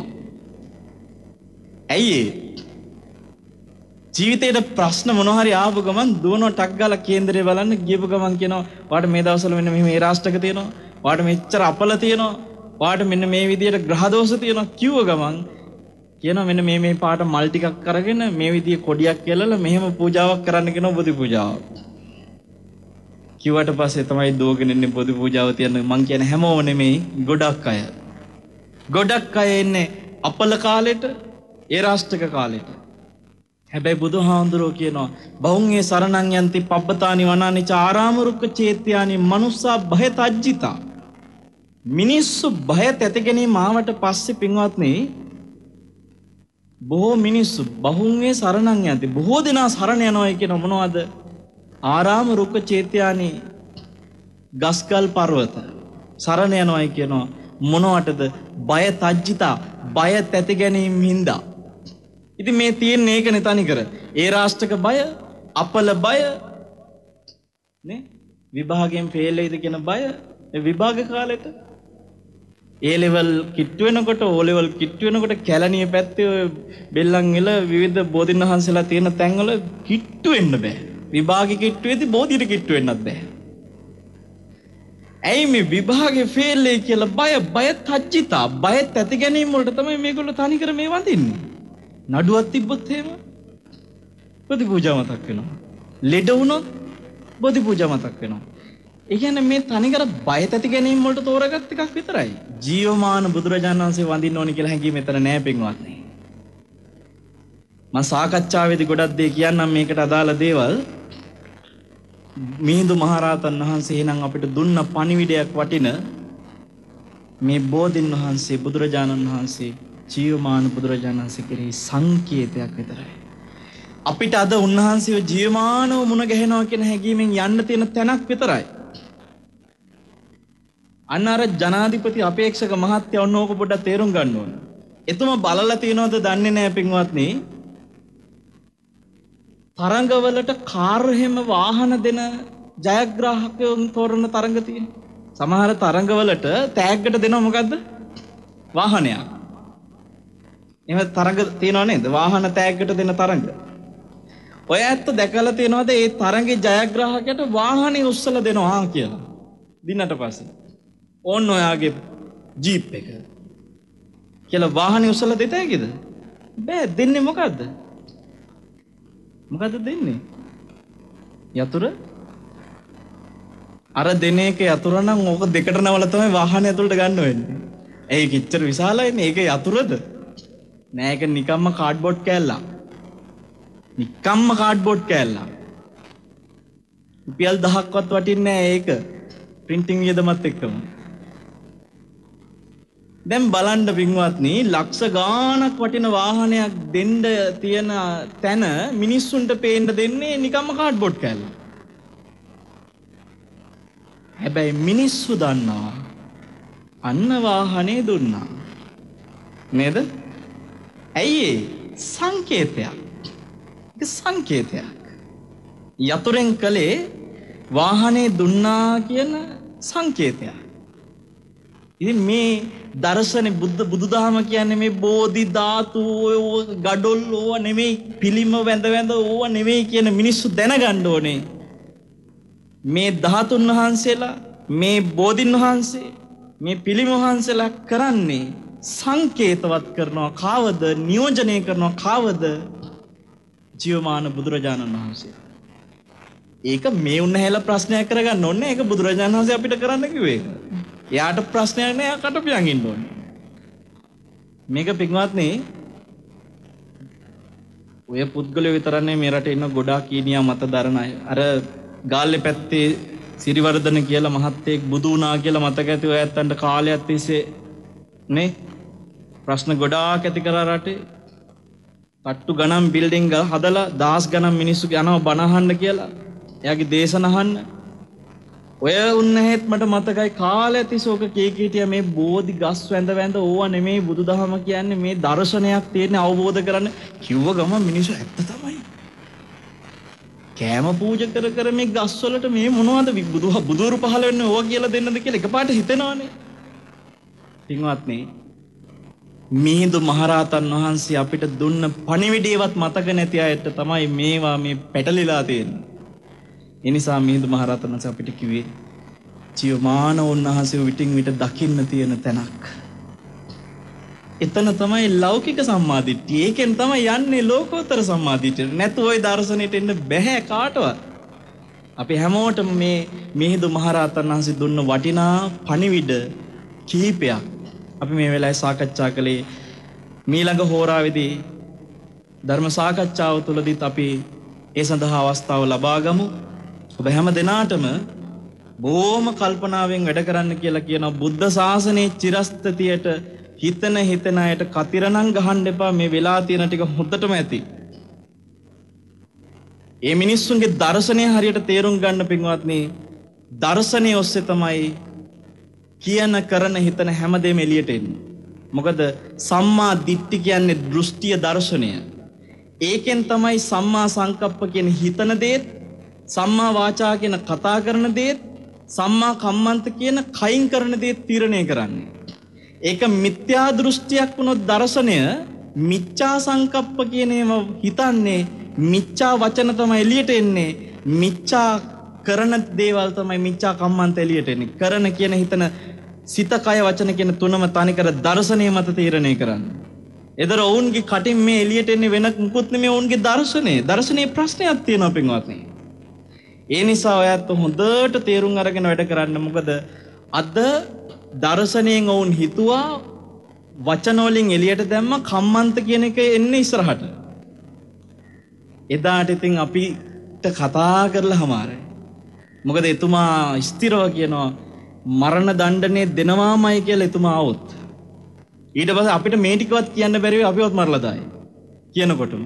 ඇයි ඒ? ජීවිතේට ප්‍රශ්න මොනවා හරි ආපු ගමන් දුවනවා ටක් ගාලා කේන්දරේ බලන්න ගියපු ගමන් කියනවා වාට මේ දවස්වල මෙන්න මෙහෙම ඒ රාෂ්ටක තියෙනවා. වාට මෙච්චර අපල තියෙනවා. වාට මෙන්න මේ විදියට ග්‍රහ දෝෂ තියෙනවා කිව්ව ගමන් කියනවා මෙන්න මේ පාට මල් ටිකක් අරගෙන මේ විදිය කොඩියක් කෙලලා මෙහෙම පූජාවක් කරන්න කියනවා බෝධි පූජාව. කිව්වට පස්සේ තමයි දෝගෙන ඉන්නේ බෝධි පූජාව තියන්නේ. මං කියන්නේ හැමෝම නෙමෙයි ගොඩක් අය. ගොඩක් අය එන්නේ අපල කාලෙට ඒ රාෂ්ටක කාලෙට. හැබැයි බුදුහාඳුරෝ කියනවා බහුංගේ සරණං යන්ති පබ්බතානි වනානි චාරාම රුක්ක චේත්‍යානි මනුස්සා භය තජ්ජිතා. මිනිස්සු භය තැති ගැනීම ආවට පස්සේ පින්වත්නි බොහෝ මිනිස්සු බහුංගේ සරණං යන්ති බොහෝ දෙනා සරණ යනවා කියන මොනවද? ආරාම රුක්ක චේත්‍යානි ගස්කල් පර්වත සරණ යනවායි කියනවා මොනවටද? බය තජ්ජිතා, බය තැති ගැනීම හින්දා. ඉතින් මේ තියෙන්නේ ඒකනේ තනිකර. ඒ රාෂ්ටක බය, අපල බය නේ, විභාගයෙන් ෆේල් වෙයිද කියන බය, ඒ විභාග කාලෙට ඒ ලෙවල් කිට්ටු වෙනකොට, ඕ ලෙවල් කිට්ටු වෙනකොට කැලණිය පැත්තේ ඔය බෙල්ලන් එල විවිධ බෝධින් වහන්සේලා තියෙන තැන්වල කිට්ටු වෙන්න බෑ. විභාගෙ කිට්ටු වෙද්දි බෝධියට කිට්ටු වෙන්නත් බෑ. ඇයි මේ විභාගේ ෆේල් වෙයි කියලා බය තජ්ජිතා, බය තැති ගැනීම වලට තමයි මේගොල්ලෝ තනිකර මේ වඳින්නේ. නඩුවක් තිබ්බොත් එහෙම බෝධි පූජා මතක් වෙනවා. ලෙඩ වුණොත් බෝධි පූජා මතක් වෙනවා. ඒ කියන්නේ මේ තනිකර බය තැති ගැනීම වලට තෝරගත් එකක් විතරයි. ජීවමාන බුදුරජාණන් වහන්සේ වඳින්න ඕනි කියලා හැඟීම මෙතන නෑ පින්වත්නි. මම සාකච්ඡාවේදී ගොඩක් දේ කියන්නම් මේකට අදාළ දේවල්. මිහිඳු මහරහතන් වහන්සේ එහෙනම් අපිට දුන්න පණිවිඩයක් වටින මේ බෝධින් වහන්සේ බුදුරජාණන් වහන්සේ ජීවමාන බුදුරජාණන් වහන්සේ කෙරෙහි සංකේතයක් විතරයි. අපිට අද උන්වහන්සේව ජීවමානව මුණ ගැහෙනවා කියන හැඟීමෙන් යන්න තියෙන තැනක් විතරයි. අන්න අර ජනාධිපති අපේක්ෂක මහත්තයා ඔන්න ඕක පොඩ්ඩක් තේරුම් ගන්න ඕන. එතුමා බලලා තියෙනවද දන්නේ නැහැ පින්වත්නි. තරංගවලට කාර් හැම වාහන දෙන ජයග්‍රාහකයන් තෝරන තරංග තියෙන. සමහර තරංගවලට තෑග්ගට දෙනව මොකද්ද? වාහනයක්. එහෙම තරංග තියෙනව නේද? වාහන තෑග්ගට දෙන තරංග. ඔය ඇත්ත දැකලා තියෙනවද ඒ තරංගේ ජයග්‍රාහකයට වාහනේ උස්සලා දෙනවා කියලා? දිනට පස්සේ. ඕන්න ඔයාගේ ජීප් එක. කියලා වාහනේ උස්සලා දෙත හැකිද? බෑ. දෙන්නේ මොකද්ද? මොකද්ද දෙන්නේ? යතුර. අර දෙන එක යතුර නම් ඕක දෙකට නවල තමයි වාහනේ ඇතුළට ගන්න වෙන්නේ. ඒක ඉච්චර විශාලයිනේ. ඒක යතුරද? නෑ ඒක නිකම්ම කාඩ්බෝඩ් කෑල්ලක්. නිකම්ම කාඩ්බෝඩ් කෑල්ලක්. රුපියල් 1000ක්වත් වටින්නේ නෑ ඒක. ප්‍රින්ටිං වියදමත් එක්කම. දැන් බලන්න පින්වත්නි, ලක්ෂ ගාණක් වටින වාහනයක් දෙන්න තියෙන තැන මිනිස්සුන්ට පේන්න දෙන්නේ නිකම්ම කාඩ්බෝඩ් කෑල්ල. හැබැයි මිනිස්සු දන්නවා අන්න වාහනේ දුන්නා. නේද? ඇයි සංකේතයක්. ඒක සංකේතයක්. යතුරෙන් කලේ වාහනේ දුන්නා කියන සංකේතයක්. ඉතින් මේ දර්ශනේ බුදුදහම කියන්නේ මේ බෝධි ධාතු ගඩොල් ඕවා නෙමෙයි, පිළිම වැඳ ඕවා නෙමෙයි කියන මිනිස්සු දැනගන්න ඕනේ. මේ ධාතුන් වහන්සේලා, මේ බෝධින් වහන්සේ, මේ පිළිම වහන්සේලා කරන්නේ සංකේතවත් කරනවා. කාවද? නියෝජනය කරනවා. කාවද? ජීවමාන බුදුරජාණන් වහන්සේ. ඒක මේ උන්න හැල ප්‍රශ්නයක් කරගන්න ඕනේ. ඒක බුදුරජාණන් වහන්සේ අපිට කරන්න කිව්වේ ඒක. එයාට ප්‍රශ්නයක් නෑ. එයා කටපියන් ඉන්න ඕනේ. මේක පින්වත්නි, ඔය පුද්ගලයෝ විතරන්නේ මේ රටේ ඉන්න ගොඩාක් ඊනියා මත දරන අය. අර ගාල්ලේ පැත්තේ සිරිවර්ධන කියලා මහත්තයෙක් බුදු වුණා කියලා මතක ඇති ඔය ඇත්තන්ට කාලයක් තිස්සේ නේ ප්‍රශ්න ගොඩාක් ඇති කරා රටේ. තට්ටු ගණන් බිල්ඩින් හදලා 10 ගණන් මිනිස්සු යනවා බණ අහන්න කියලා. එයාගේ දේශන අහන්න. ඔය උන්නහෙත් මට මතකයි කාලයක් තිස්සේ ඔක කීකිටිය මේ බෝධි ගස් වැඳ ඕවා නෙමෙයි බුදුදහම කියන්නේ, මේ දර්ශනයක් තියෙන අවබෝධ කරන්න කිව්ව ගමන් මිනිස්සු ඇත්ත තමයි. කෑම පූජා කර මේ ගස් වලට මේ මොනවද බුදුරු පහල වෙන්නේ ඕවා කියලා දෙන්නද කියලා එකපාරට හිතෙනවනේ. පින්වත්නි, මිහිඳු මහරහතන් වහන්සේ අපිට දුන්න පණිවිඩයවත් මතක නැති අයට තමයි මේවා මේ පැටලිලා තියෙන්නේ. ඒ නිසා මිහිඳු මහරහතන් වහන්සේ අපිට කිව්වේ ජීවමාන උන්වහන්සේ විටින් විට දකින්න තියෙන තැනක්. එතන තමයි ලෞකික සම්මාදිට්ඨිය. ඒකෙන් තමයි යන්නේ ලෝකෝත්තර සම්මාදිට්ඨියට. නැතු ওই දර්ශනෙට එන්න බෑ කාටවත්. අපි හැමෝටම මේ මිහිඳු මහරහතන් වහන්සේ දුන්න වටිනා පණිවිඩ කීපයක් අපි මේ වෙලාවේ සාකච්ඡා කළේ. මීළඟ හෝරාවේදී ධර්ම සාකච්ඡාව තුළදීත් අපි ඒ සඳහා අවස්ථාව ලබා ගමු. ඔබ හැම දිනාටම බොහොම කල්පනාවෙන් වැඩ කරන්න කියලා කියනවා. බුද්ධ ශාසනයේ චිරස්ථිතියට හිතන අයට කතිරණම් ගහන්න එපා. මේ වෙලා තියෙන ටික හොඳටම ඇති. ඒ මිනිස්සුන්ගේ දර්ශනය හරියට තේරුම් ගන්න පින්වත්නි දර්ශනය ඔස්සේ තමයි කියන කරන හිතන හැමදේම එළියට එන්නේ. මොකද සම්මා දිට්ඨි කියන්නේ දෘෂ්ටිය දර්ශනය. ඒකෙන් තමයි සම්මා සංකප්ප කියන හිතන දේත්, සම්මා වාචා කියන කතා කරන දේත්, සම්මා කම්මන්ත කියන කයින් කරන දේත් තීරණය කරන්නේ. ඒක මිත්‍යා දෘෂ්ටියක් වුණොත් දර්ශනය මිච්ඡා සංකප්ප කියන ඒවා හිතන්නේ මිච්ඡා වචන තමයි එළියට එන්නේ. මිච්ඡා කරන දේවල් තමයි මිච්ඡා කම්මන්ත එළියට එන්නේ. කරන කියන හිතන සිත කය වචන කියන තුනම තනිකර දර්ශනය මත තීරණය කරන්නේ. එතර ඔවුන්ගේ කටින් මේ එළියට එන්නේ වෙන මුකුත් නෙමෙයි ඔවුන්ගේ දර්ශනය. දර්ශනයේ ප්‍රශ්නයක් තියෙනවා පින්වත්නි. ඒ නිසා ඔයත් හොඳට තේරුම් අරගෙන වැඩ කරන්න. මොකද අද දර්ශනයෙන් ඔවුන් හිතුවා වචන වලින් එළියට දැම්ම කම්මන්ත කියන එක එන්නේ ඉස්සරහට. එදාට ඉතින් අපිට කතා කරලා හමාරයි. මොකද එතුමා ස්ථිරව කියනවා මරණ දණ්ඩනය දෙනවාමයි කියලා එතුමා આવොත්. ඊට පස්සේ අපිට මේ ටිකවත් කියන්න බැරි වෙයි අපිවත් මරලා දායි කියනකොටම.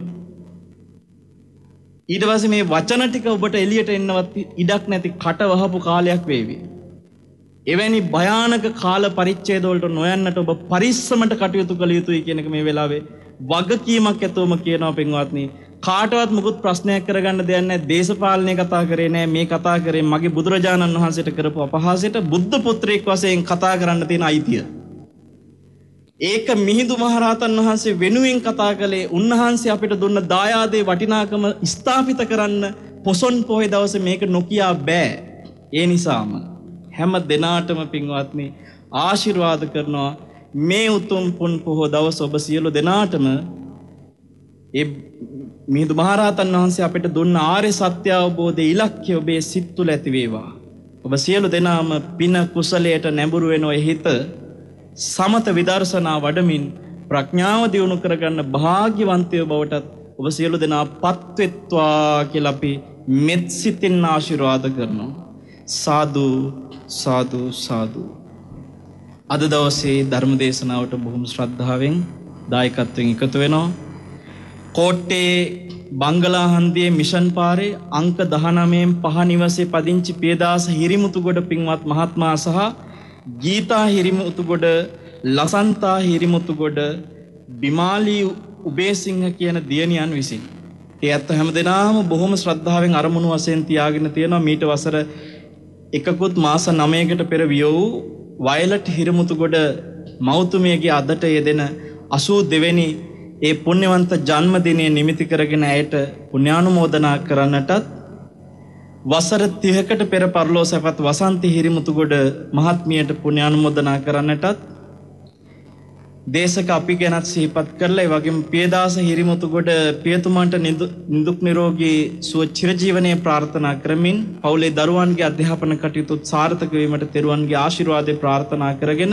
ඊට පස්සේ මේ වචන ටික ඔබට එළියට එන්නවත් ඉඩක් නැති කට වහපු කාලයක් වේවි. එවැනි භයානක කාල පරිච්ඡේද වලට නොයන්නට ඔබ පරිස්සමට කටයුතු කළ යුතුයි කියන එක මේ වෙලාවේ වගකීමක් ඇතුවම කියනවා පින්වත්නි. කාටවත් මුකුත් ප්‍රශ්නයක් කරගන්න දෙයක් නැහැ. දේශපාලනය කතා කරේ නැහැ. මේ කතා කරේ මගේ බුදුරජාණන් වහන්සේට කරපු අපහාසයට බුද්ධ පුත්‍රයෙක් වශයෙන් කතා කරන්න තියෙන අයිතිය. ඒක මිහිඳු මහරහතන් වහන්සේ වෙනුවෙන් කතා කළේ උන්වහන්සේ අපිට දුන්න දායාදේ වටිනාකම ස්ථාපිත කරන්න පොසොන් පොහේ දවසේ මේක නොකියා බෑ. ඒ නිසාම හැම දිනාටම පින්වත්නි ආශිර්වාද කරනවා මේ උතුම් පුන් පොහෝ දවස ඔබ සියලු දෙනාටම ඒ මිහිඳු මහරහතන් වහන්සේ අපිට දුන්න ආර්ය සත්‍ය අවබෝධයේ ඉලක්කය ඔබේ සිත් තුළ ඇති වේවා. ඔබ සියලු දෙනාම පින කුසලයට නැඹුරු වෙන ඔය හිත සමත විදර්ශනා වඩමින් ප්‍රඥාව දියුණු කරගන්න භාග්‍යවන්තයෝ බවටත් ඔබ සියලු දෙනා පත්වෙත්වා කියලා අපි මෙත් සිතින් ආශිර්වාද කරනවා. සාදු සාදු සාදු. අද දවසේ ධර්ම දේශනාවට බොහොම ශ්‍රද්ධාවෙන් දායකත්වයෙන් එකතු වෙනවා. කෝට්ටේ බංගලාහන්දියේ මිෂන් පාරේ අංක 19 5 නිවසේ පදිංචි පියදාස හිරිමුතුගොඩ පින්වත් මහත්මයා සහ ගීතා හිරිමුතුගොඩ, ලසන්තා හිරිමුතුගොඩ, බිමාලි උබේසිංහ කියන දියණියන් විසින්. ඒ අත් හැමදෙනාම බොහොම ශ්‍රද්ධාවෙන් අරමුණු වශයෙන් තියාගෙන තියෙනවා. මීට වසර එකකුත් මාස 9කට පෙර විය වූ වයලට් හිරිමුතුගොඩ මෞතුමියගේ අදට යෙදෙන 82 වෙනි ඒ පුණ්‍යවන්ත ජන්මදිනය නිමිති කරගෙන ඇයට පුණ්‍යානුමෝදනා කරන්නටත් වසර 30කට පෙර පරලෝ සැපත් වසන්ති හිරිමුතුගොඩ මහත්මියට පුණ්‍යානුමෝදනා කරන්නටත් දේශක අපි ගැනත් සිහිපත් කරලා ඒ වගේම පියදාස හිරිමුතුගොඩ පියතුමන්ට නිදුක් නිරෝගී සුව චිරජීවනයේ ප්‍රාර්ථනා කරමින් පවුලේ දරුවන්ගේ අධ්‍යාපන කටයුතු සාර්ථක වීමට තෙරුවන්ගේ ආශිර්වාදය ප්‍රාර්ථනා කරගෙන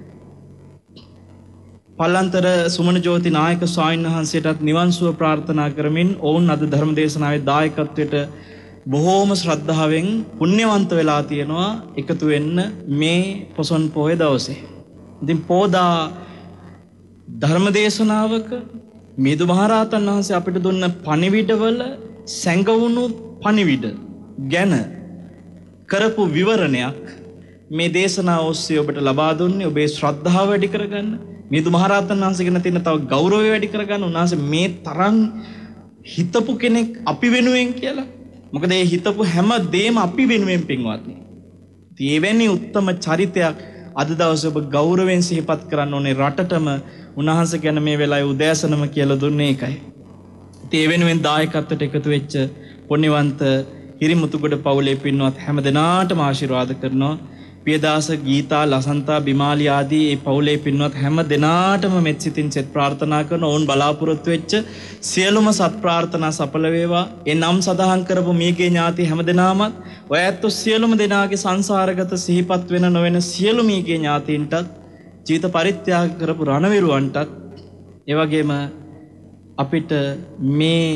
පල්ලන්තර සුමන ජෝති නායක ස්වාමීන් වහන්සේටත් නිවන් සුව ප්‍රාර්ථනා කරමින් ඔවුන් අද ධර්ම දේශනාවේ දායකත්වයට බොහෝම ශ්‍රද්ධාවෙන් පුණ්‍යවන්ත වෙලා තියෙනවා එකතු වෙන්න මේ පොසොන් පොහේ දවසේ. ඉතින් පෝදා ධර්ම දේශනාවක මිහිඳු මහරහතන් වහන්සේ අපිට දුන්න පණිවිඩවල සැඟවුණු පණිවිඩ ගැන කරපු විවරණයක් මේ දේශනාව ඔස්සේ ඔබට ලබා දුන්නේ. ඔබේ ශ්‍රද්ධාව වැඩි කරගන්න, මිහිඳු මහරහතන් වහන්සේ ගැන තියෙන තව ගෞරවය වැඩි කරගන්න. උන්වහන්සේ මේ තරම් හිතපු කෙනෙක් අපි වෙනුවෙන් කියලා. මොකද මේ හිතපු හැම දෙයක්ම අපි වෙනුවෙන් පින්වත්නි. ඉතින් එවැනි උත්තම චරිතයක් අද දවසේ ඔබ ගෞරවයෙන් සිහිපත් කරන්න ඕනේ. රටටම උන්වහන්සේ ගැන මේ වෙලාවේ උදෑසනම කියලා දුන්නේ ඒකයි. ඉතින් ඒ වෙනුවෙන් දායකත්වයට එකතු වෙච්ච පුණ්‍යවන්ත හිරිමුතුගොඩ පවුලේ පින්වත් හැම දෙනාටම ආශිර්වාද කරනවා. පියදාස, ගීතා, ලසන්තා, බිමාලි ආදී ඒ පවුලේ පින්වත් හැම දෙනාටම මෙත් සිතින් සෙත් ප්‍රාර්ථනා කරන ඔවුන් බලාපොරොත්තු වෙච්ච සියලුම සත් ප්‍රාර්ථනා සඵල වේවා. ඒ නම් සදාහන් කරපු මේකේ ඥාති හැම දෙනාමත් ඔයත් සියලුම දෙනාගේ සංසාරගත සිහිපත් වෙන නොවන සියලු මේකේ ඥාතීන්ටත් ජීවිත පරිත්‍යාග කරපු රණවිරුවන්ටත් ඒ වගේම අපිට මේ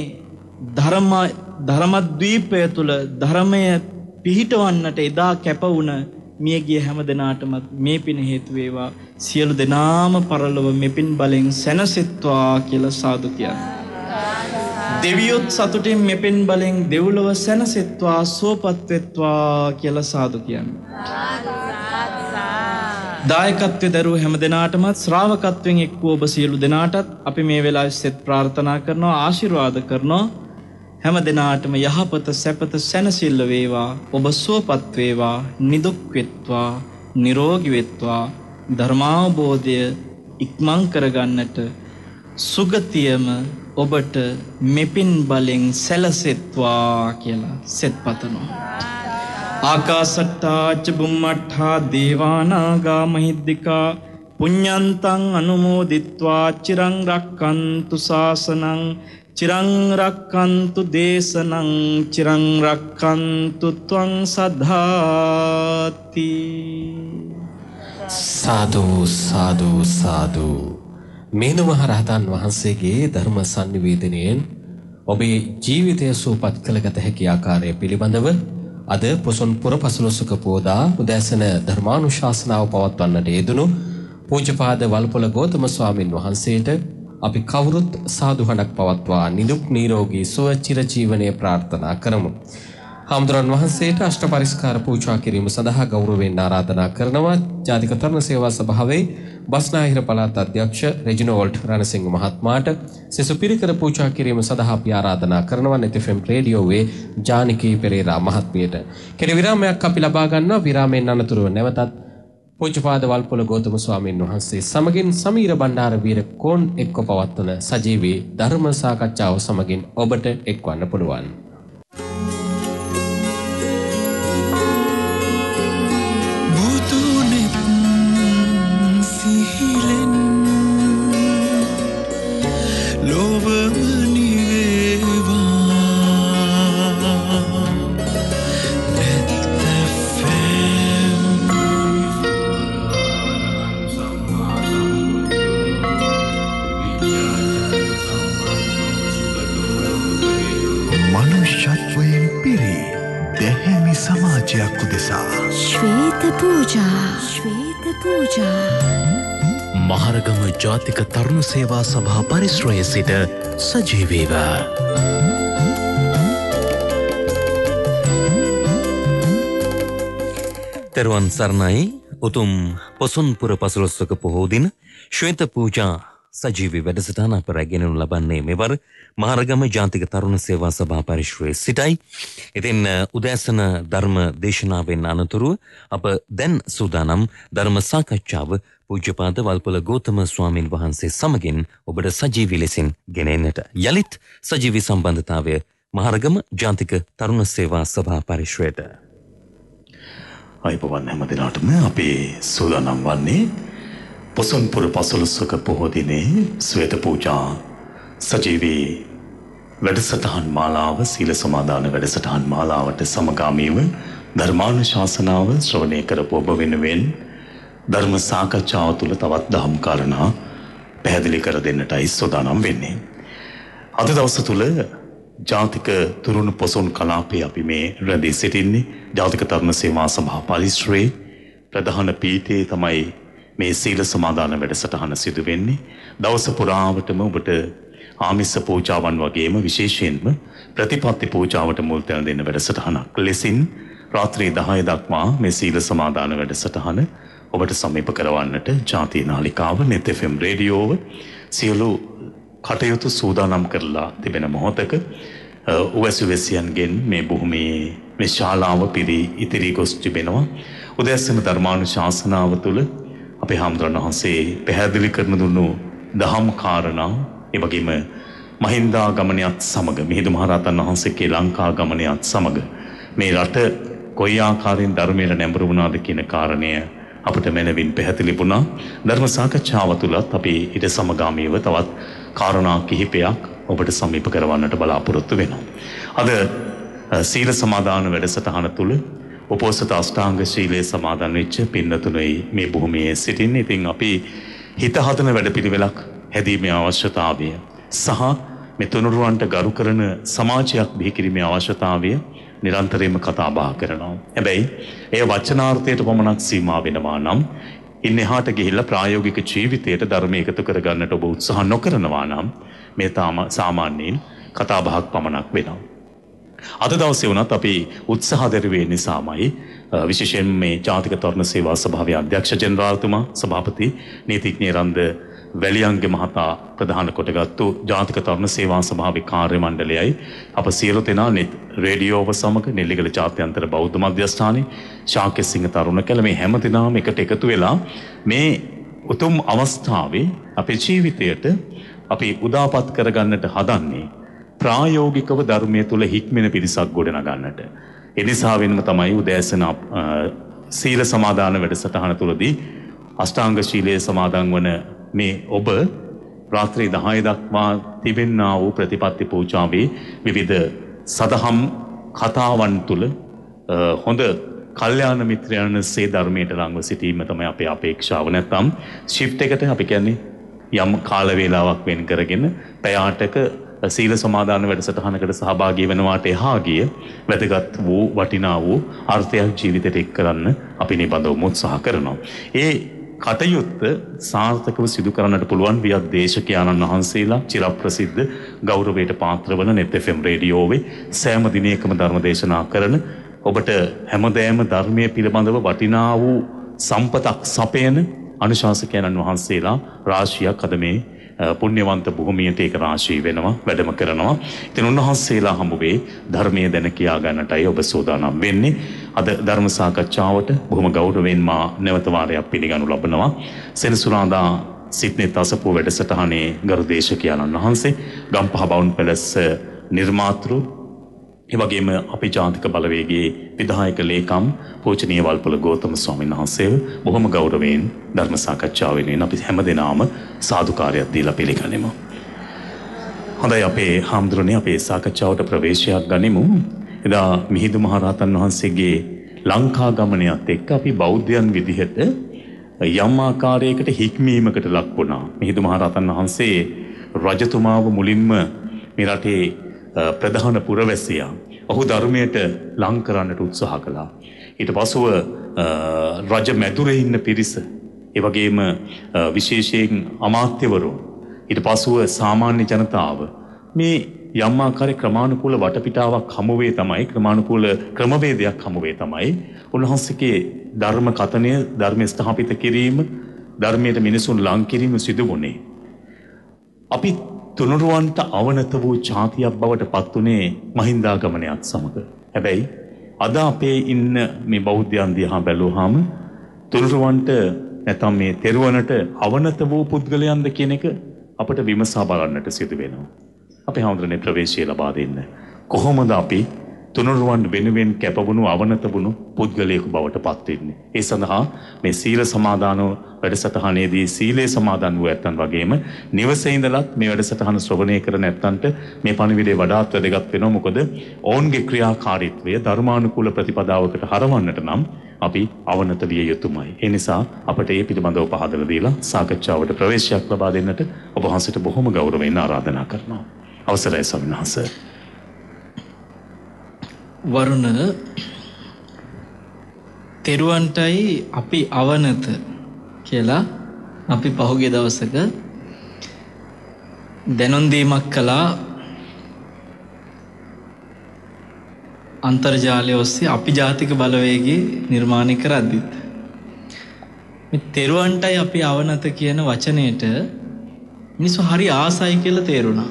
ධර්මද්වීපය තුල ධර්මය පිහිටවන්නට එදා කැප වුණ මියගිය හැම දෙනාටමත් මේ පින හේතු වේවා. සියලු දෙනාම පරලොව මෙපින් බලෙන් සැනසෙත්වා කියලා සාදු කියන්නේ. දෙවියොත් සතුටින් මෙපෙන් බලෙන් දෙව්ලොව සැනසෙත්වා සුවපත් වෙත්වා කියලා සාදු කියන්නේ. දායකත්වයේ දරුව හැම දිනාටමත් ශ්‍රාවකත්වයෙන් එක් වූ ඔබ සියලු දෙනාටත් අපි මේ වෙලාවේ සෙත් ප්‍රාර්ථනා කරනවා ආශිර්වාද කරනවා හැම දිනාටම යහපත සැපත සැනසෙල්ල වේවා ඔබ සුවපත් වේවා නිදුක් වෙත්වා නිරෝගී වෙත්වා ධර්මාවබෝධය ඉක්මන් කරගන්නට සුගතියම ඔබට මෙපින් බලෙන් සැලසෙත්වා කියලා සෙත් පතනවා. ආකාසට්ටා ච බුම්මට්ටා දේවානාගා මහිද්దికා පුඤ්ඤන්තං අනුමෝදිත්වා චිරං රක්칸තු ශාසනං චිරං රක්칸තු දේශනං චිරං රක්칸තු ත්වං සද්ධාති. සාදු සාදු සාදු. මේන මහරහතන් වහන්සේගේ ධර්ම sannivedanayen ඔබේ ජීවිතය සූපත් කළගත හැකි ආකාරය පිළිබඳව අද පොසොන් පුර පසළොස්වක පෝදා උදෑසන ධර්මානුශාසනාව පවත්වන්නට යෙදුණු පූජ්‍යපාද වල්පොළ ගෞතම ස්වාමින් වහන්සේට අපි කවුරුත් සාදුහණක් පවත්වා නිදුක් නිරෝගී සුව චිරජීවනයේ ප්‍රාර්ථනා කරමු. හාමුදුරන් වහන්සේට අෂ්ට පරිස්කාර පූජා කිරීම සඳහා ගෞරවයෙන් ආරාධනා කරනවා. ජාතික තරුණ සේවා සභාවේ බස්නාහිර පළාත් අධ්‍යක්ෂ රෙජිනෝල්ඩ් රණසිංහ මහත්මයාට සෙසු පිරිකර පූජා කිරීම සඳහා අපි ආරාධනා කරනවා. NFM රේඩියෝවේ ජානකී පෙරේරා මහත්මියට. කෙටි විරාමයක් අපි ලබා ගන්නවා. විරාමයෙන් අනතුරුව නැවතත් පූජ්‍යපාද වල්පොළ ගෞතම ස්වාමීන් වහන්සේ සමගින් සමීර බණ්ඩාර වීර කෝන් එක්ව පවත්වන සජීවී ධර්ම සාකච්ඡාව සමගින් ඔබට එක්වන්න පුළුවන්. මනුෂ්‍යත්වයෙන් පිරි දැහැමි සමාජයක් උදෙසා ශ්වේත පූජා මහරගම ජාතික තරුණ සේවා සභා පරිශ්‍රයේ සිට සජීවීව තෙරුවන් සරණයි. උතුම් පොසොන්පුර පසළොස්වක පොහෝ දින ශ්වේත පූජා සජීවී වැඩසටහන අප රැගෙන ලබන්නේ මෙවර මහරගම ජාතික තරුණ සේවා සභා පරිශ්‍රයේ සිටයි. ඉතින් උදෑසන ධර්ම දේශනාවෙන් අනතුරුව අප දැන් සූදානම් ධර්ම සාකච්ඡාව පූජ්‍යපාද වල්පොළ ගෞතම ස්වාමින් වහන්සේ සමගින් ඔබට සජීවී ලෙසින් ගෙනෙන්නට. යලිත් සජීවී සම්බන්ධතාවය මහරගම ජාතික තරුණ සේවා සභා පරිශ්‍රයට. අයිබෝවන් හැම දිනටම අපේ සූදානම් වන්නේ පොසොන්පුර පසළොස්වක පොහෝ දිනේ ශ්වේත පූජා සජීවී වැඩසටහන් මාලාව සීල සමාදාන වැඩසටහන් මාලාවට සමගාමීව ධර්මානුශාසනාව ශ්‍රවණය කරපු ඔබ වෙනුවෙන් ධර්ම සාකච්ඡාව තුළ තවත් දහම් කාරණා පැහැදිලි කර දෙන්නටයි සූදානම් වෙන්නේ. අද දවස තුළ ජාතික තුරුණු පොසොන් කලාපයේ අපි මේ රැඳී සිටින්නේ ජාතික තරුණ සේවා සභා පරිශ්‍රයේ ප්‍රධාන පීඨයේ තමයි මේ සීල සමාදාන වැඩසටහන සිදු වෙන්නේ. දවස පුරාවටම ඔබට ආමිස පූජාවන් වගේම විශේෂයෙන්ම ප්‍රතිපත්ති පූජාවට මුල් තැන දෙන්න වැඩසටහනක් ලෙසින් රාත්‍රී 10 දක්වා මේ සීල සමාදාන වැඩසටහන ඔබට සමීප කරවන්නට ජාතික නාලිකාව net FM රේඩියෝව සියලු කටයුතු සූදානම් කරලා තිබෙන මොහොතක උවැසියන්ගෙන් මේ භූමියේ මේ ශාලාව පිරී ඉතිරි ගොස් තිබෙනවා. උදෑසන ධර්මානුශාසනාව තුළ අපේ හාමුදුරන් වහන්සේ පැහැදිලි කරන දුන්නු දහම් කාරණා ඒ වගේම මහින්දා ගමනයත් සමග මිහිඳු මහරහතන් වහන්සේගේ ලංකා ගමනයත් සමග මේ රට කොයි ආකාරයෙන් ධර්මයට නැඹුරු වුණාද කියන කාරණය අපට මැනවින් පැහැදිලි වුණා. ධර්ම සාකච්ඡාව තුළත් අපි ඊට සමගාමීව තවත් කාරණා කිහිපයක් ඔබට සමීප කරවන්නට බලාපොරොත්තු වෙනවා. අද සීල සමාදාන වැඩසටහන තුළ උපෝසත අෂ්ටාංග ශීලයේ සමාදන් වෙච්ච පින්නතුණුයි මේ භූමියේ සිටින්නේ. ඉතින් අපි හිත හදන වැඩපිළිවෙලක් හැදීමේ අවශ්‍යතාවය සහ මේ තුනුරුවන්ට ගරු කරන සමාජයක් බිහි කිරීමේ අවශ්‍යතාවය නිරන්තරයෙන්ම කතා බහ කරනවා. හැබැයි එය වචනාර්ථයට පමණක් සීමා වෙනවා නම් ඉන් එහාට ගිහිල්ලා ප්‍රායෝගික ජීවිතයට ධර්ම එකතු කරගන්නට ඔබ උත්සාහ නොකරනවා නම් මේ සාමාන්‍යයෙන් කතාබහක් පමණක් වෙනවා. අද දවසේ වුණත් අපි උත්සාහ දරුවේ නිසාමයි විශේෂයෙන් මේ ජාතික තරුණ සේවා සභාවේ අධ්‍යක්ෂ ජෙනරාල්තුමා සභාපති නීතිඥ රන්ද වැලියන්ගේ මහතා ප්‍රධාන කොටගත්තු ජාතික තරුණ සේවා සභාවේ කාර්ය මණ්ඩලයයි අප සියලු දෙනා රේඩියෝව සමග නෙල්ලිගල ජාත්‍යන්තර බෞද්ධ මධ්‍යස්ථානයේ ශාක්‍ය සිංහ තරුණ කැල මේ හැම දිනම එකට එකතු වෙලා මේ උතුම් අවස්ථාවේ අපේ ජීවිතයට අපි උදාපත් කරගන්නට හදන්නේ ප්‍රායෝගිකව ධර්මයේ තුල හික්මෙන පිරිසක් ගොඩනගන්නට. ඒ නිසා වෙනම තමයි උදෑසන සීල සමාදාන වැඩසටහන තුලදී අෂ්ටාංග ශීලයේ සමාදන් වන මේ ඔබ රාත්‍රී 10 දක්වා තිබෙනා වූ ප්‍රතිපත්ති පූජාවේ විවිධ සදහම් කතාවන් තුල හොඳ කල්යාණ මිත්‍රයන් සේ ධර්මයට රංගව සිටීම තමයි අපේ අපේක්ෂාව. නැත්නම් ෂිෆ්ට් එකට අපි කියන්නේ යම් කාල වේලාවක් වෙන් කරගෙන පැය 8ක සීල සමාදාන වැඩසටහනකට සහභාගී වෙනවාට එහා ගිය වැදගත් වූ වටිනා වූ අර්ථයක් ජීවිතයට එක් කරන්න අපි නිබඳව උත්සාහ කරනවා. ඒ කටයුත්ත සාර්ථකව සිදු කරන්නට පුළුවන් වියත් දේශකයාණන් වහන්සේලා චිරප්‍රසිද්ධ ගෞරවයට පාත්‍ර වන net FM රේඩියෝවේ සෑම දිනයකම ධර්ම දේශනා කරන ඔබට හැමදෑම ධර්මයේ පිළිබඳව වටිනා වූ සම්පතක් සපයන අනුශාසකයන්න් වහන්සේලා රාශියක් අද මේ පුණ්‍යවන්ත භූමියට ඒක රාශී වෙනවා වැඩම කරනවා. ඉතින් උන්වහන්සේලා හමුවේ ධර්මයේ දැන කියා ගන්නටයි ඔබ සූදානම් වෙන්නේ. අද ධර්ම සාකච්ඡාවට බොහොම ගෞරවයෙන් මා නැවත වාරයක් පිළිගනු ලබනවා. සෙනසුරාදා සිඩ්නි තසපුව වැඩසටහනේ ගරු දේශකයන්න් වහන්සේ ගම්පහ බවුන් පැලස් නිර්මාතෘ ඒ වගේම අපේ ජාතික බලවේගයේ විධායක ලේකම් පූජනීය වල්පොල ගෞතම ස්වාමීන් වහන්සේව බොහොම ගෞරවයෙන් ධර්ම සාකච්ඡාව වෙනුවෙන් අපි හැමදෙනාම සාදුකාරයක් දීලා පිළිගනිමු. හොඳයි අපේ හාමුදුරනේ අපේ සාකච්ඡාවට ප්‍රවේශයක් ගනිමු. එදා මිහිඳු මහරහතන් වහන්සේගේ ලංකා ගමනයත් එක්ක අපි බෞද්ධයන් විදිහට යම් ආකාරයකට හික්මීමකට ලක් වුණා. මිහිඳු මහරහතන් වහන්සේ රජතුමාව මුලින්ම මේ රටේ ප්‍රධාන පුරවැසියා ඔහු ධර්මයට ලං කරන්නට උත්සාහ කළා. ඊට පසුව රජ මැදුරේ ඉන්න පිරිස ඒ වගේම විශේෂයෙන් අමාත්‍යවරු ඊට පසුව සාමාන්‍ය ජනතාව මේ යම් ආකාරයේ ක්‍රමානුකූල වටපිටාවක් හමුවේ තමයි ක්‍රමානුකූල ක්‍රමවේදයක් හමුවේ තමයි උන්වහන්සේගේ ධර්ම කතනය ධර්ම ස්ථාපිත කිරීම ධර්මයට මිනිසුන් ලං කිරීම සිදු වුණේ. අපි තුනුරුවන්ට අවනත වූ ජාතියක් බවට පත් වුණේ මහින්දාගමනයත් සමග. හැබැයි අද අපේ ඉන්න මේ බෞද්ධයන් දිහා බැලුවාම තුනුරුවන්ට නැත්නම් මේ තෙරුවනට අවනත වූ පුද්ගලයන්ද කියන එක අපිට විමසා බලන්නට සිදු වෙනවා. අපි හඳුනන්නේ ප්‍රවේශය ලබා දෙන්න. කොහොමද අපි තුනුරුවන් වෙනුවෙන් කැපවුණු අවනත වුණු පුද්ගලයෙකු බවට පත් වෙන්නේ? ඒ සඳහා මේ සීල සමාදාන වැඩසටහනේදී සීලේ සමාදන් වූ ඇත්තන් වගේම නිවසේ ඉඳලත් මේ වැඩසටහන ශ්‍රවණය කරන ඇත්තන්ට මේ පණිවිඩය වඩාත් වැදගත් වෙනවා. මොකද ඔවුන්ගේ ක්‍රියාකාරීත්වය ධර්මානුකූල ප්‍රතිපදාවකට හරවන්නට නම් අපි අවනත විය යුතුමයි. ඒ නිසා අපට මේ පිළිබඳව පහදලා දීලා සාකච්ඡාවට ප්‍රවේශයක් ලබා දෙන්නට ඔබ වහන්සේට බොහොම ගෞරවයෙන් ආරාධනා කරනවා. අවසරයි ස්වාමීන් වහන්සේ. වරුණ තෙරුවන්ටයි අපි අවනත කියලා අපි පහුගිය දවසක දැනුම් දීමක් කළා අන්තර්ජාලය ඔස්සේ අපි ජාතික බලවේගයේ නිර්මාණය කරද්දිත් මේ තෙරුවන්ටයි අපි අවනත කියන වචනයට මිනිස්සු හරි ආසයි කියලා තේරුණා.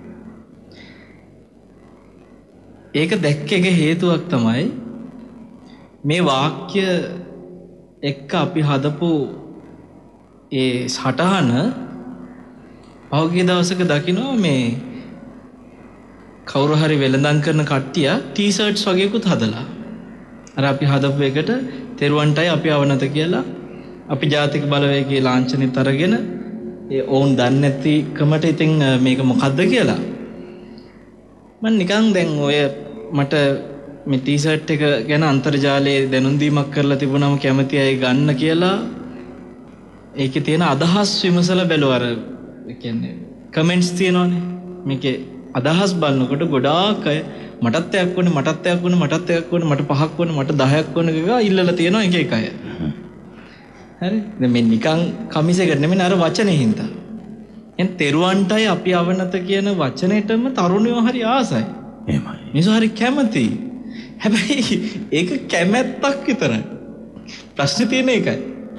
ඒක දැක්ක එක හේතුවක් තමයි මේ වාක්‍ය එක්ක අපි හදපු ඒ සටහන පහුගිය දවසක දකිනවා මේ කවුරු හරි වෙළඳන් කරන කට්ටිය ටී-ෂර්ට්ස් වගේකුත් හදලා අර අපි හදපු එකට තෙරුවන්ටයි අපි අවනත කියලා අපි ජාතික බලවේගයේ ලාංඡනෙත් අරගෙන ඒ ඕන් දන්නේ නැතිකමට ඉතින් මේක මොකද්ද කියලා මම නිකන් දැන් ඔය මට මේ ටී-ෂර්ට් එක ගැන අන්තර්ජාලයේ දැනුම් දීමක් කරලා තිබුණාම කැමති අය ගන්න කියලා ඒකේ තියෙන අදහස් විමසලා බැලුවා. අර කියන්නේ කමෙන්ට්ස් තියෙනවානේ. මේකේ අදහස් බලනකොට ගොඩාක් අය මටත් එකක් වුණේ මටත් එකක් වුණේ මටත් එකක් වුණේ මට 5ක් වුණේ මට 10ක් වුණේ කියලා ඉල්ලලා තියෙනවා එක එක අය. හරි. දැන් මේ නිකන් කමිසෙකට නෙමෙයි අර වචනේ හින්දා. එන් තෙරුවන්ටයි අපි අවනත කියන වචනයටම තරුණයෝ හරි ආසයි. එහෙමයි. මිනිස්සු හරි කැමතියි. හැබැයි ඒක කැමැත්තක් විතරයි. ප්‍රශ්නේ තියෙන්නේ ඒකයි.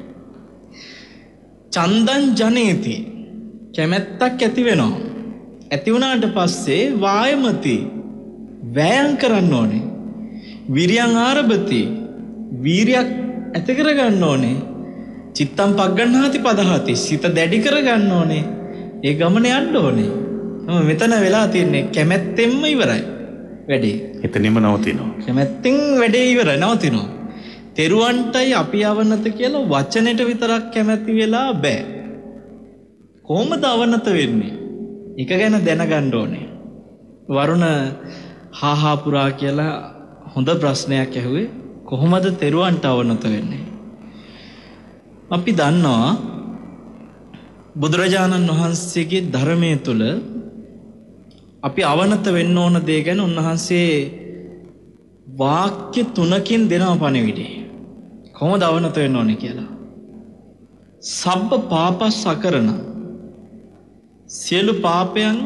චන්දං ජනේති කැමැත්තක් ඇති වෙනවා. ඇති වුණාට පස්සේ වායමති වෑයම් කරන්න ඕනේ. විරියං ආරභති වීරියක් ඇති කර ගන්න ඕනේ. චිත්තම් පග්ගණ්හාති පදහති සිත දැඩි කර ගන්න ඕනේ. ඒ ගමන යන්න ඕනේ. මෙතන වෙලා තියන්නේ කැමැත්තෙන්ම ඉවරයි වැඩේ. එතනම නවතිනවා. කැමැත්තෙන් වැඩේ ඉවරයි නවතිනවා. තෙරුවන්ටයි අපි අවනත කියලා වචනෙට විතරක් කැමැති වෙලා බෑ. කොහොමද අවනත වෙන්නේ? එක ගැන දැනගන්න ඕනේ. වරුණ හාහා පුරා කියලා හොඳ ප්‍රශ්නයක් ඇහුවේ. කොහොමද තෙරුවන්ට අවනත වෙන්නේ? අපි දන්නවා බුදුරජාණන් වහන්සේගේ ධර්මයේ තුල අපි අවනත වෙන්න ඕන දේ ගැන උන්වහන්සේ වාක්‍ය 3කින් දෙනවා පණිවිඩය. කොහොමද අවනත වෙන්න ඕනේ කියලා. සබ්බ පාපස් අකරණ සියලු පාපයන්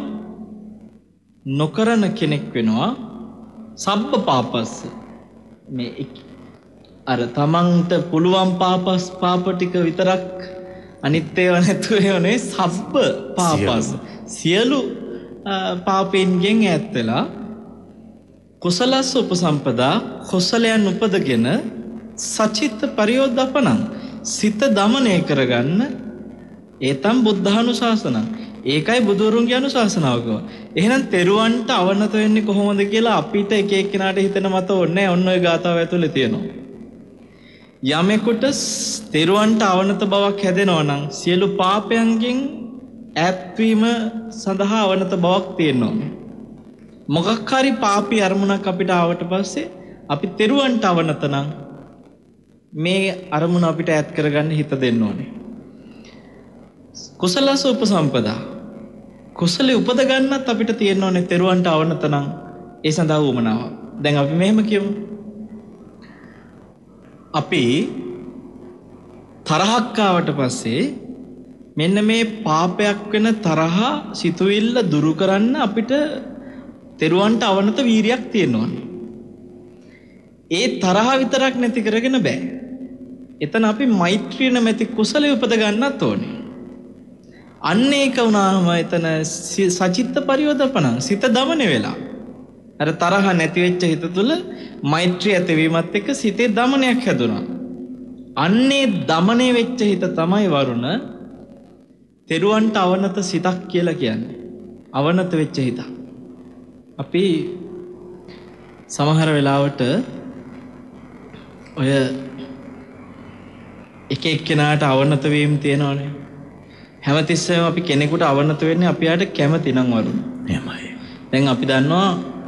නොකරන කෙනෙක් වෙනවා. සබ්බ පාපස් මේ අර තමන්ට පුළුවන් පාප ටික විතරක් අනිත් ඒවා නැතුව යන්නේ සබ්බ පාපස් සියලු පාපෙන්ගෙන් ඈත් වෙලා කුසලස්ස උපසම්පදා කුසලයන් උපදගෙන සචිත්ත පරියෝද්දපණං සිත දමනය කරගන්න ඒතම් බුද්ධානුශාසනං ඒකයි බුදුරුන්ගේ අනුශාසනාව කිව්වා. එහෙනම් තෙරුවන්ට අවනත වෙන්නේ කොහොමද කියලා අපිට එක එක්කෙනාට හිතන මත ඕනේ ඔන්න ඔය ගාථාව ඇතුලේ තියෙනවා. යමෙකුට තෙරුවන්ට අවනත බවක් හැදෙනවා නම් සියලු පාපයන්ගෙන් ඈත්වීම සඳහා අවනත බවක් තියෙනවා. මොකක් හරි පාපී අරමුණක් අපිට ආවට පස්සේ අපි තෙරුවන්ට අවනත නම් මේ අරමුණ අපිට ඈත් කරගන්න හිත දෙන්න ඕනේ. කුසලස උපසම්පදා කුසලෙ උපද ගන්නත් අපිට තියෙන්න ඕනේ තෙරුවන්ට අවනත නම් ඒ සඳහා උමනාව. දැන් අපි මෙහෙම කියමු. අපි තරහක් ආවට පස්සේ මෙන්න මේ පාපයක් වෙන තරහ සිතුවිල්ල දුරු කරන්න අපිට තෙරුවන්ට අවනත වීරියක් තියෙන්න ඕනේ. ඒ තරහ විතරක් නැති කරගෙන බෑ. එතන අපි මෛත්‍රිය නැමැති කුසලෙ උපද ගන්නත් ඕනේ. අන්න ඒක වුණාම එතන සචිත්ත පරියෝදපණං සිත දමන වෙලා අර තරහ නැති වෙච්ච හිත තුළ මෛත්‍රිය ඇතිවීමත් එක්ක සිතේ දමනයක් හැදුනා. අන්නේ දමනය වෙච්ච හිත තමයි වරුණ තෙරුවන්ට අවනත සිතක් කියලා කියන්නේ. අවනත වෙච්ච හිත. අපි සමහර වෙලාවට ඔය එක එක්කෙනාට අවනත වීම තියෙනවනේ. හැමතිස්සෙම අපි කෙනෙකුට අවනත වෙන්නේ අපි යාට කැමති නම් වරුණ. එහෙමයි. දැන් අපි දන්නවා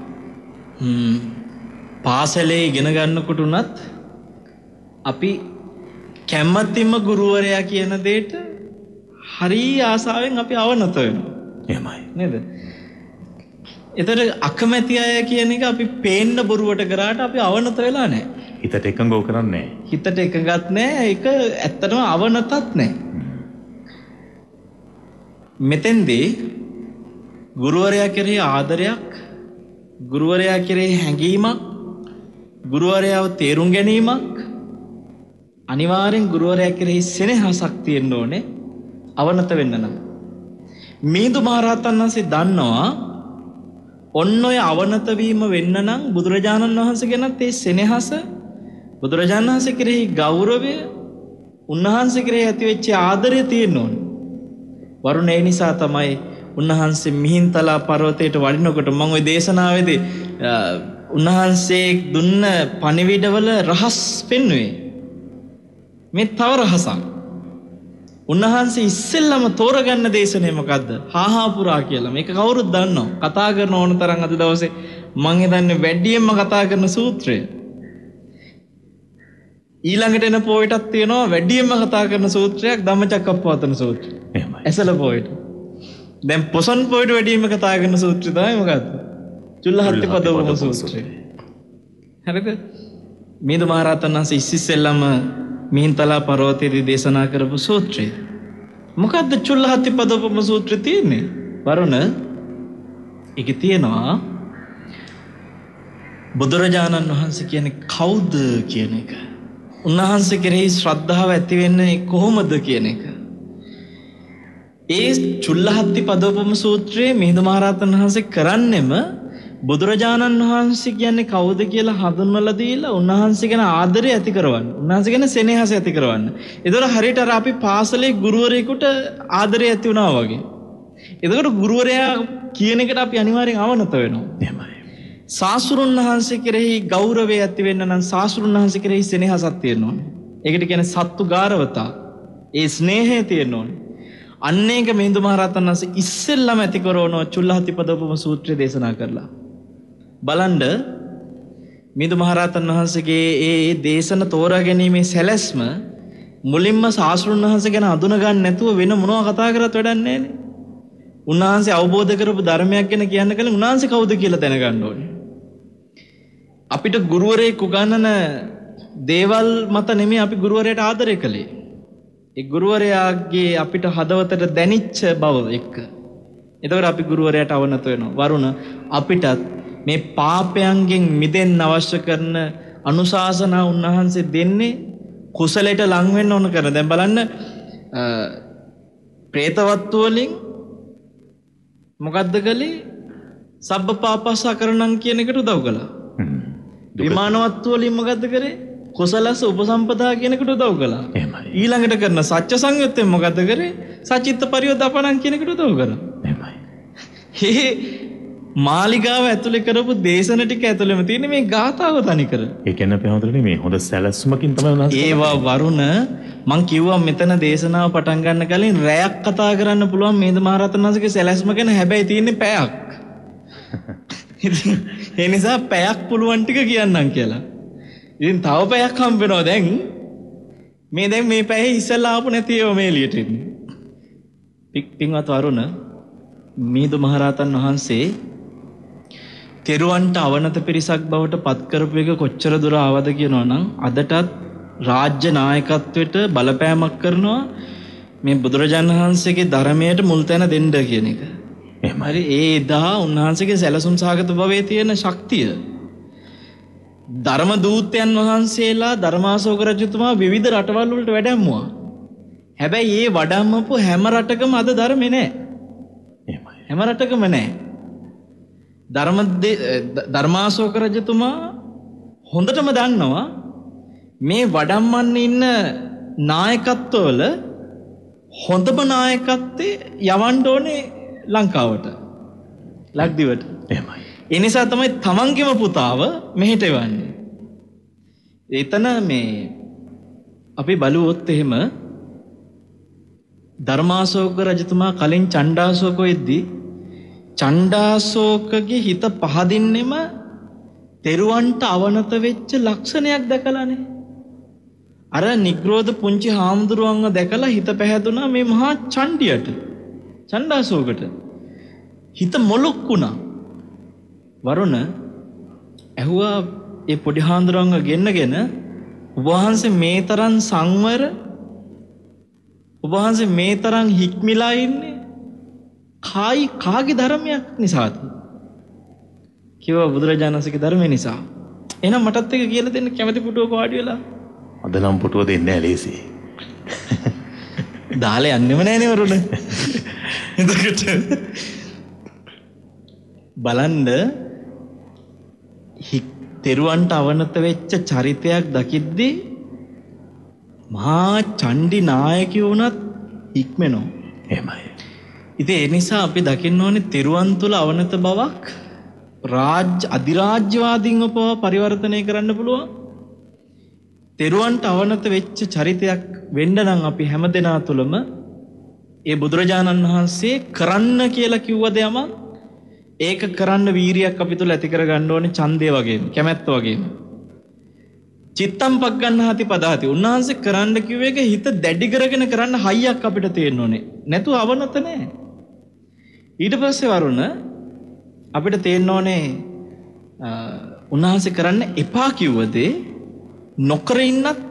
පාසලේ ඉගෙන ගන්නකොට උනත් අපි කැමැතිම ගුරුවරයා කියන දෙයට හරි ආසාවෙන් අපි අවනත වෙනවා. එහෙමයි. නේද? ඒතර අකමැති අය කියන එක අපි පේන්න බොරුවට කරාට අපි අවනත වෙලා නැහැ. හිතට එකඟව කරන්නේ නැහැ. හිතට එකඟත් නැහැ. ඒක ඇත්තටම අවනතත් නැහැ. මෙතෙන්දී ගුරුවරයා කෙරෙහි ආදරයක්, ගුරුවරයා කෙරෙහි හැඟීමක්, ගුරුවරයාව තේරුම් ගැනීමක්, අනිවාර්යෙන් ගුරුවරයා කෙරෙහි සෙනෙහසක් තියෙන්න ඕනේ අවනත වෙන්න නම්. මිහිඳු මහරහතන් වහන්සේ දන්නවා ඔන්න ඔය අවනත වීම වෙන්න නම් බුදුරජාණන් වහන්සේ ගැනත් ඒ සෙනෙහස, බුදුරජාණන් වහන්සේ කෙරෙහි ගෞරවය, උන්වහන්සේ කෙරෙහි ඇතිවෙච්ච ආදරය තියෙන්න ඕනේ. වරුණ ඒ නිසා තමයි උන්වහන්සේ මිහින්තලා පර්වතයට වඩිනකොට මම ওই දේශනාවේදී උන්වහන්සේ දුන්න පණිවිඩවල රහස් පෙන්වුවේ. මේ තව රහසක්. උන්වහන්සේ ඉස්සෙල්ලම තෝරගන්න දේශනේ මොකද්ද? හාහා පුරා කියලා. මේක කවුරුත් දන්නවා. කතා කරන ඕන තරම් අද දවසේ මම හිතන්නේ වැඩියෙන්ම කතා කරන සූත්‍රය. ඊළඟට එන පොයටක් තියෙනවා වැඩියෙන්ම කතා කරන සූත්‍රයක් ධම්මචක්කප්පවත්තන සූත්‍රය. එහෙමයි. ඇසල පොයට. දැන් පොසොන් පොයට වැඩියෙන්ම කතා කරන සූත්‍රය තමයි මොකද්ද? චුල්ලහත්තිපදවම සූත්‍රය. හරිද? මිහිඳු මහරහතන් වහන්සේ ඉස්සෙල්ලම මිහින්තලා පර්වතයේදී දේශනා කරපු සූත්‍රය. මොකද්ද චුල්ලහත්තිපදෝපම සූත්‍රය තියෙන්නේ? වරුණ ඒකේ තියෙනවා බුදුරජාණන් වහන්සේ කියන්නේ කවුද කියන එක. උන්වහන්සේ කෙරෙහි ශ්‍රද්ධාව ඇති වෙන්නේ කොහොමද කියන එක. ඒ චුල්ලහත්තිපදෝපම සූත්‍රයේ මිහිඳු මහරහතන් වහන්සේ කරන්නෙම බුදුරජාණන් වහන්සේ කියන්නේ කවුද කියලා හඳුන්වලා දීලා උන්වහන්සේ ගැන ආදරය ඇති කරවන්න. උන්වහන්සේ ගැන සෙනෙහස ඇති කරවන්න. ඒතර හරියට අර අපි පාසලේ ගුරුවරයෙකුට ආදරය ඇති වුණා වගේ. එතකොට ගුරුවරයා කියන එකට අපි අනිවාර්යෙන් අවනත වෙනවා. එහෙමයි. සාස්ෘණ වහන්සේ කෙරෙහි ගෞරවය ඇති වෙන්න නම් සාස්ෘණ වහන්සේ කෙරෙහි සෙනෙහසක් තියෙන්න ඕනේ. ඒකට කියන්නේ සත්තු ගාරවතා. ඒ ස්නේහය තියෙන්න ඕනේ. අන්න ඒක මිහිඳු මහරහතන් වහන්සේ ඉස්සෙල්ලම ඇති කරවනවා චුල්ලහත්තිපදෝපම සූත්‍රය දේශනා කරලා. බලන්න මිහිඳු මහරහතන් වහන්සේගේ ඒ දේශන තෝරා ගැනීමේ සැලැස්ම මුලින්ම සාස්ෘණ වහන්සේ ගැන අඳුන ගන්න නැතුව වෙන මොනවා කතා කරත් වැඩක් නැහැ නේ. උන්වහන්සේ අවබෝධ කරපු ධර්මයක් ගැන කියන්න කලින් උන්වහන්සේ කවුද කියලා දැනගන්න ඕනේ. අපිට ගුරුවරයෙක් උගන්වන දේවල් මත නෙමෙයි අපි ගුරුවරයාට ආදරය කළේ. ඒ ගුරුවරයාගේ අපිට හදවතට දැනිච්ච බව එක්ක. එතකොට අපි ගුරුවරයාට අවනත වෙනවා. වරුණ අපිටත් මේ පාපයන්ගෙන් මිදෙන්න අවශ්‍ය කරන අනුශාසනා උන්වහන්සේ දෙන්නේ කුසලයට ලං වෙන්න ඕන කරන. දැන් බලන්න പ്രേතවත්තු වලින් මොකද්ද කළේ? සබ්බ පාපස්සකරණම් කියන එකට උදව් කළා. විමානවත්තු වලින් මොකද්ද කරේ? කුසලස උපසම්පදා කියන එකට උදව් කළා. ඊළඟට කරන සත්‍ය සංයුත්තෙන් මොකද්ද කරේ? සචිත්ත පරියෝදාපණම් කියන එකට උදව් කළා. එහෙමයි. මාලිගාව ඇතුලේ කරපු දේශන ටික ඇතුලේම තියෙන මේ ගාථාව තනි කර. ඒ කියන්නේ අපි හඳුනන්නේ මේ හොඳ සැලැස්මකින් තමයි උන්වහන්සේ. ඒවා වරුණ මං කිව්වා මෙතන දේශනාව පටන් ගන්න කලින් රැයක් කතා කරන්න පුළුවන් මිහිඳු මහරහතන් වහන්සේගේ සැලැස්ම ගැන. හැබැයි තියෙන්නේ පැයක්. ඒ නිසා පැයක් පුළුවන් ටික කියන්නම් කියලා. ඉතින් තව පැයක් හම්බ වෙනවා දැන්. දැන් මේ පැයේ ඉස්සෙල්ලා ආපු නැති ඒවා මේ එළියට එන්නේ. පින්වත් වරුණ මිහිඳු මහරහතන් වහන්සේ තෙරුවන්ට අවනත පිරිසක් බවට පත් කරපු එක කොච්චර දුර ආවද කියනවා නම් අදටත් රාජ්‍ය නායකත්වයට බලපෑමක් කරනවා මේ බුදුරජාණන් වහන්සේගේ ධර්මයට මුල් තැන දෙන්න කියන එක. හරි ඒ එදා උන්වහන්සේගේ සැලසුම් සාගත භවයේ තියෙන ශක්තිය. ධර්ම දූතයන් වහන්සේලා ධර්මාශෝක රජතුමා විවිධ රටවල් වලට වැඩැම්මුවා. හැබැයි ඒ වඩම්මපු හැම රටකම අද ධර්මේ නැහැ. හැම රටකම නැහැ. ධර්මාශෝක රජතුමා හොඳටම දන්නවා මේ වඩම්මන්න ඉන්න නායකත්වවල හොඳම නායකත්වයේ යවන්න ඕනේ ලංකාවට. ලක්දිවට. එහෙමයි. ඒ නිසා තමයි තමන්ගේම පුතාව මෙහෙට එවන්නේ. එතන මේ අපි බලුවොත් එහෙම ධර්මාශෝක රජතුමා කලින් චණ්ඩාශෝක වෙද්දී චණ්ඩාශෝකගේ හිත පහදින්නෙම තෙරුවන්ට අවනත වෙච්ච ලක්ෂණයක් දැකලානේ. අර නිග්‍රෝධ පුංචි හාමුදුරුවන්ව දැකලා හිත පැහැදුනා මේ මහා චණ්ඩියට. චණ්ඩාශෝකට හිත මොලොක් වුණා. වරුණ ඇහුවා ඒ පොඩි හාමුදුරුවන්ව ගෙන්නගෙන ඔබ වහන්සේ මේ තරම් සංවර, ඔබ වහන්සේ මේ තරම් හික්මිලා ඉන්නේ කාගේ ධර්මයක් නිසාද? කිව්වා බුදුරජාණන් වහන්සේගේ ධර්මය නිසා. එහෙනම් මටත් එක කියලා දෙන්න කැමති පුටුවක වාඩි වෙලා. අද නම් පුටුව දෙන්නේ නැහැ ලේසි. දාලා යන්නෙම නැහනේ වරුණ. එතකොට බලන්න තෙරුවන්ට අවනත වෙච්ච චරිතයක් දකිද්දී මහා චණ්ඩි නායකයෝ වුණත් ඉක්මනෝ. එහෙමයි. ඉතින් ඒ නිසා අපි දකින්න ඕනේ තෙරුවන් තුල අවනත බවක් අධිරාජ්‍යවාදීන්ව පරිවර්තනය කරන්න පුළුවන්. තෙරුවන්ට අවනත වෙච්ච චරිතයක් වෙන්න නම් අපි හැමදෙනා තුළම ඒ බුදුරජාණන් වහන්සේ කරන්න කියලා කිව්ව දෙයම ඒක කරන්න වීරියක් අපි තුල ඇති කරගන්න ඕනේ. ඡන්දය වගේම කැමැත්ත වගේම. චිත්තම් පග්ගන්හාති පදාති. උන්වහන්සේ කරන්න කිව්ව එක හිත දැඩි කරගෙන කරන්න හයියක් අපිට තියෙන්න ඕනේ. නැතුව අවනත නැහැ. ඊට පස්සේ වරුණ අපිට තේන්න ඕනේ උන්වහන්සේ කරන්න එපා කිව්ව දේ නොකර ඉන්නත්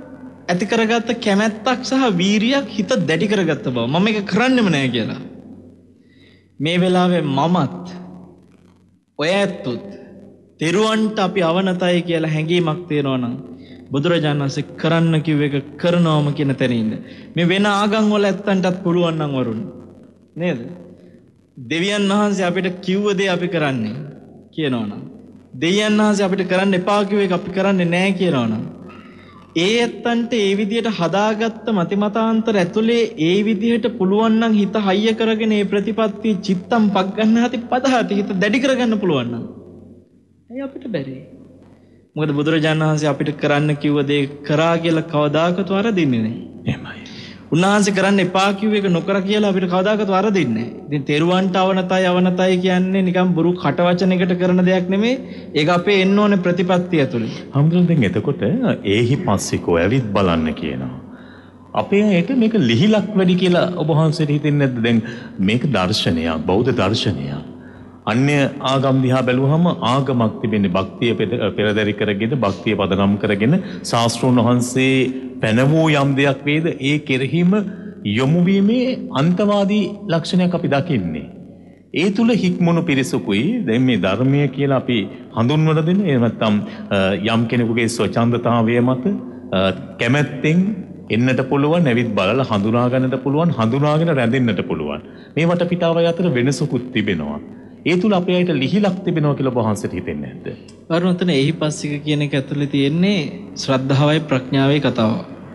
ඇති කරගත්ත කැමැත්තක් සහ වීරියක් හිත දැඩි කරගත්ත බව. මම මේක කරන්නෙම නෑ කියලා. මේ වෙලාවේ මමත් ඔය ඇත්තොත් තෙරුවන්ට අපි අවනතයි කියලා හැඟීමක් තියෙනවා නම් බුදුරජාණන් වහන්සේ කරන්න කිව්ව එක කරනවම කියන තැන ඉන්න. මේ වෙන ආගම් වල ඇත්තන්ටත් පුළුවන් නම් වරුන් නේද? දෙවියන් වහන්සේ අපිට කිව්ව දේ අපි කරන්නේ කියනවනම්, දෙවියන් වහන්සේ අපිට කරන්න එපා කිව්ව එක අපි කරන්නේ නැහැ කියනවනම්, ඒ ඇත්තන්ට ඒ විදිහට හදාගත්ත මතිමතාන්තර ඇතුලේ ඒ විදිහට පුළුවන් නම් හිත හයිය කරගෙන ඒ ප්‍රතිපත්ති චිත්තම් පග්ගන්නාති පදහති හිත දැඩි කරගන්න පුළුවන් නම් ඇයි අපිට බැරි? මොකද බුදුරජාණන් වහන්සේ අපිට කරන්න කිව්ව දේ කරා කියලා කවදාකවත් වරදින්නේ නැහැ. එහෙමයි. උන්වහන්සේ කරන්න එපා කිව්ව එක නොකර කියලා අපිට කවදාකවත් වරදින්නේ නැහැ. ඉතින් තෙරුවන්ට අවනතයි කියන්නේ නිකන් බුරු කට වචනයකට කරන දෙයක් නෙමෙයි. ඒක අපේ එන්න ඕනේ ප්‍රතිපත්තිය ඇතුලේ. හම්දුන් දැන් එතකොට ඒහි පස්සිකෝ ඇවිත් බලන්න කියනවා. අපේ ඇයට මේක ලිහිලක් වැඩි කියලා ඔබ වහන්සේට හිතෙන්නේ නැද්ද? දැන් මේක දර්ශනයක්, බෞද්ධ දර්ශනයක්. අන්‍ය ආගම් දිහා බැලුවහම ආගමක් තිබෙන්නේ භක්තිය පෙරදරි කරගෙන, භක්තිය පදනම් කරගෙන ශාස්ත්‍රෝන් වහන්සේ පැනවූ යම් දෙයක් වේද ඒ කෙරෙහිම යොමු වීමේ අන්තවාදී ලක්ෂණයක් අපි දකින්නේ. ඒ තුල හික්මුණු පිරිසකුයි දැන් මේ ධර්මය කියලා අපි හඳුන්වලා දෙන එහෙම නැත්නම් යම් කෙනෙකුගේ ස්වච්ඡන්දතාවය මත කැමැත්තෙන් එන්නට පුළුවන්, ඇවිත් බලලා හඳුනා ගන්නට පුළුවන්, හඳුනාගෙන රැඳෙන්නට පුළුවන්. මේ වටපිටාව අතර වෙනසකුත් තිබෙනවා. ඒ තුල අපේ අයට ලිහිලක් තිබෙනවා කියලා වහන්සේට හිතෙන්නේ නැද්ද? වරුණතන එහි පස්සික කියන එක ඇතුලේ තියෙන්නේ ශ්‍රද්ධාවයි ප්‍රඥාවයි කතාව.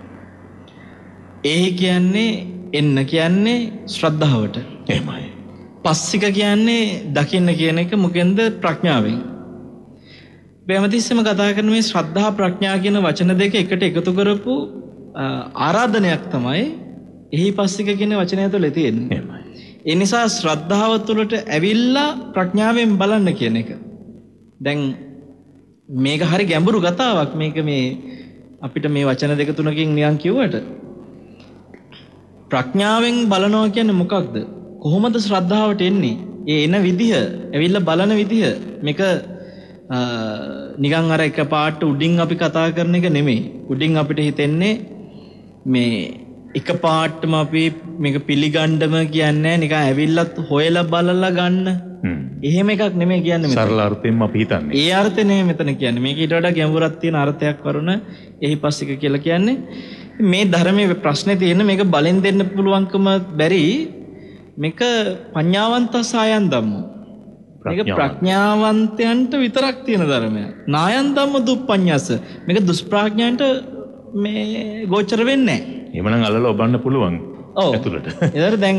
එහි කියන්නේ එන්න කියන්නේ ශ්‍රද්ධාවට. එහෙමයි. පස්සික කියන්නේ දකින්න කියන එක මොකෙන්ද? ප්‍රඥාවෙන්. බෑමතිස්සම කතා කරන මේ ශ්‍රද්ධා ප්‍රඥා කියන වචන දෙක එකට එකතු කරපු ආරාධනයක් තමයි එහි පස්සික කියන වචනය තුළ තියෙන්නේ. එහෙමයි. ඒ නිසා ශ්‍රද්ධාව තුළට ඇවිල්ලා ප්‍රඥාවෙන් බලන්න කියන එක. දැන් මේක හරි ගැඹුරු කතාවක්. මේක මේ අපිට මේ වචන දෙක තුනකින් නිකන් කිව්වට ප්‍රඥාවෙන් බලනවා කියන්නේ මොකක්ද? කොහොමද ශ්‍රද්ධාවට එන්නේ? ඒ එන විදිහ, ඇවිල්ලා බලන විදිහ මේක නිකන් අර එකපාරට උඩින් අපි කතා කරන එක නෙමෙයි. උඩින් අපිට හිතෙන්නේ මේ එකපාරටම අපි මේක පිළිගන්නම කියන්නේ නිකන් ඇවිල්ලත් හොයලා බලලා ගන්න. එහෙම එකක් නෙමෙයි කියන්නේ මෙතන. සරල අර්ථයෙන්ම අපි හිතන්නේ. ඒ අර්ථය නෙමෙයි මෙතන කියන්නේ. මේක ඊට වඩා ගැඹුරක් තියෙන අර්ථයක් වරුණ එහි පස්සික කියලා කියන්නේ. මේ ධර්මයේ ප්‍රශ්නේ තියෙන මේක බලෙන් දෙන්න පුළුවන්කම බැරි මේක පඤ්ඤාවන්ත සායන් ධම්මෝ. මේක ප්‍රඥාවන්තයන්ට විතරක් තියෙන ධර්මයක්. නායන් ධම්ම දුප්පඤ්ඤස. මේක දුෂ්ප්‍රඥයන්ට මේ ගෝචර වෙන්නේ නැහැ. එහෙමනම් අල්ලලා ඔබන්න පුළුවන් ඇතුළට. ඒතර දැන්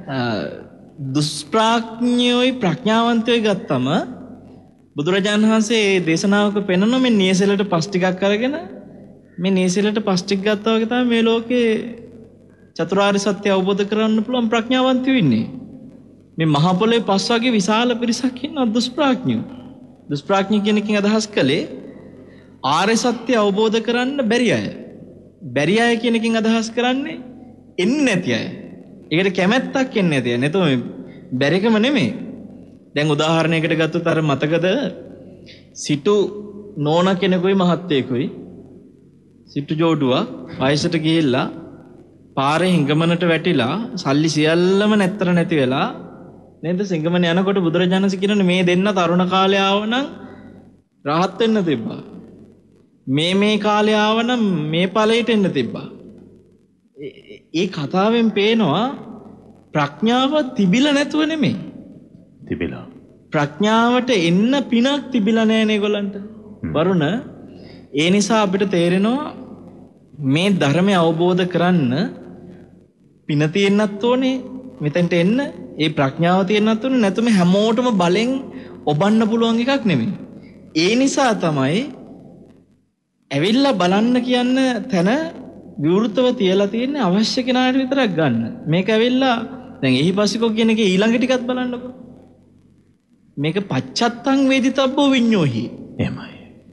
දුෂ්ප්‍රඥයෝයි ප්‍රඥාවන්තයෝයි ගත්තම බුදුරජාණන් වහන්සේ මේ දේශනාවක පෙන්වන මේ නියසලට පස් ටිකක් අරගෙන මේ නියසලට පස් ටික ගත්තා වගේ තමයි මේ ලෝකේ චතුරාර්ය සත්‍ය අවබෝධ කරගන්න පුළුවන් ප්‍රඥාවන්තයෝ ඉන්නේ. මේ මහ පොළොවේ පස් වගේ විශාල පිරිසක් ඉන්නවා දුෂ්ප්‍රඥයෝ. දුෂ්ප්‍රඥ කියන එකෙන් අදහස් කළේ ආර්ය සත්‍ය අවබෝධ කරන්න බැරි අය. බැරි අය කියන එකෙන් අදහස් කරන්නේ එන්නේ නැති අය. ඒකට කැමැත්තක් එන්නේ නැති අය. නැතෝ බැරිකම නෙමෙයි. දැන් උදාහරණයකට ගත්තොත් අර මතකද සිටු නෝනා කෙනෙකුයි මහත්තයෙකුයි සිටු ජෝඩුවා වයසට ගිහිල්ලා පාරේ හිඟමනට වැටිලා සල්ලි සියල්ලම නැත්තර නැති වෙලා නේද සිඟමන යනකොට බුදුරජාණන් වහන්සේ කියනනේ මේ දෙන්න තරුණ කාලේ ආවනම් rahat වෙන්න තිබ්බා. මේ කාලේ ආවනම් මේ ඵලයට එන්න තිබ්බා. ඒ කතාවෙන් පේනවා ප්‍රඥාව තිබිලා නැතුව නෙමෙයි. තිබිලා. ප්‍රඥාවට එන්න පිනක් තිබිලා නැහැ නේ ඒගොල්ලන්ට. වරුණ ඒ නිසා අපිට තේරෙනවා මේ ධර්මය අවබෝධ කරන්න පින තියෙන්නත් ඕනේ මෙතෙන්ට එන්න. ඒ ප්‍රඥාව තියෙන්නත් ඕනේ. නැත්නම් හැමෝටම බලෙන් ඔබන්න පුළුවන් එකක් නෙමෙයි. ඒ නිසා තමයි ඇවිල්ලා බලන්න කියන තැන විවෘතව තියලා තියෙන්නේ අවශ්‍ය කෙනාට විතරක් ගන්න. මේක ඇවිල්ලා දැන් එහි පස්සිකෝ කියන එකේ ඊළඟ ටිකත් බලන්නකෝ. මේක පච්චත්තං වේදිතබ්බෝ විඤ්ඤෝහි. එහෙමයි.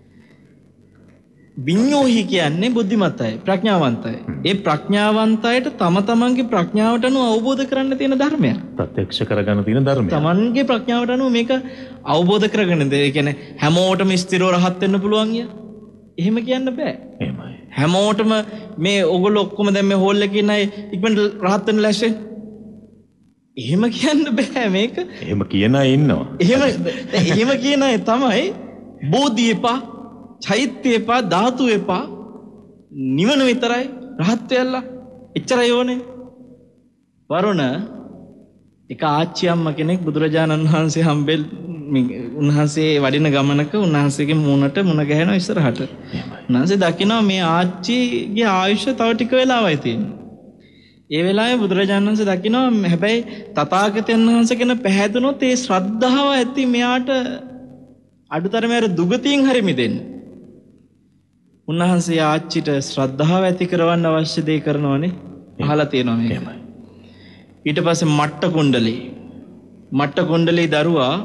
විඤ්ඤෝහි කියන්නේ බුද්ධිමත්යි, ප්‍රඥාවන්තයි. ඒ ප්‍රඥාවන්තයට තම තමන්ගේ ප්‍රඥාවට අනුව අවබෝධ කරන්න තියෙන ධර්මයක්. ප්‍රත්‍යක්ෂ කරගන්න තියෙන ධර්මයක්. තමන්ගේ ප්‍රඥාවට අනුව මේක අවබෝධ කරගන්න. ඒ කියන්නේ හැමෝටම ස්ථිරව රහත් වෙන්න පුළුවන් කිය. එහෙම කියන්න බෑ. එහෙමයි. හැමෝටම මේ ඔයගොල්ලෝ ඔක්කොම දැන් මේ හෝල් එකේ ඉන්න අය ඉක්මනට රහත් වෙන්න ලැස්ති. එහෙම කියන්න බෑ මේක. එහෙම කියන අය ඉන්නවා. එහෙම කියන අය තමයි බෝධි එපා, චෛත්‍ය එපා, ධාතු එපා, නිවන විතරයි රහත් වෙලා. එච්චරයි ඕනේ. වරුණ එක ආච්චි අම්මා කෙනෙක් බුදුරජාණන් වහන්සේ හම්බෙල් උන්වහන්සේ වඩින ගමනක උන්වහන්සේගේ මුණට මුණ ගැහෙනවා ඉස්සරහට. උන්වහන්සේ දකිනවා මේ ආච්චිගේ ආයුෂ තව ටික වෙලාවයි තියෙන්නේ. ඒ වෙලාවේ බුදුරජාණන් වහන්සේ දකිනවා හැබැයි තථාගතයන් වහන්සේ ගැන පැහැදුනොත් ඒ ශ්‍රද්ධාව ඇති මෙයාට අඩුතරමේ අර දුගතියෙන් හරි මිදෙන්න. උන්වහන්සේ ආච්චිට ශ්‍රද්ධාව ඇති කරවන්න අවශ්‍ය දේ කරනවනේ. අහලා තියෙනවා මේක. ඊට පස්සේ මට්ට කුණ්ඩලී දරුවා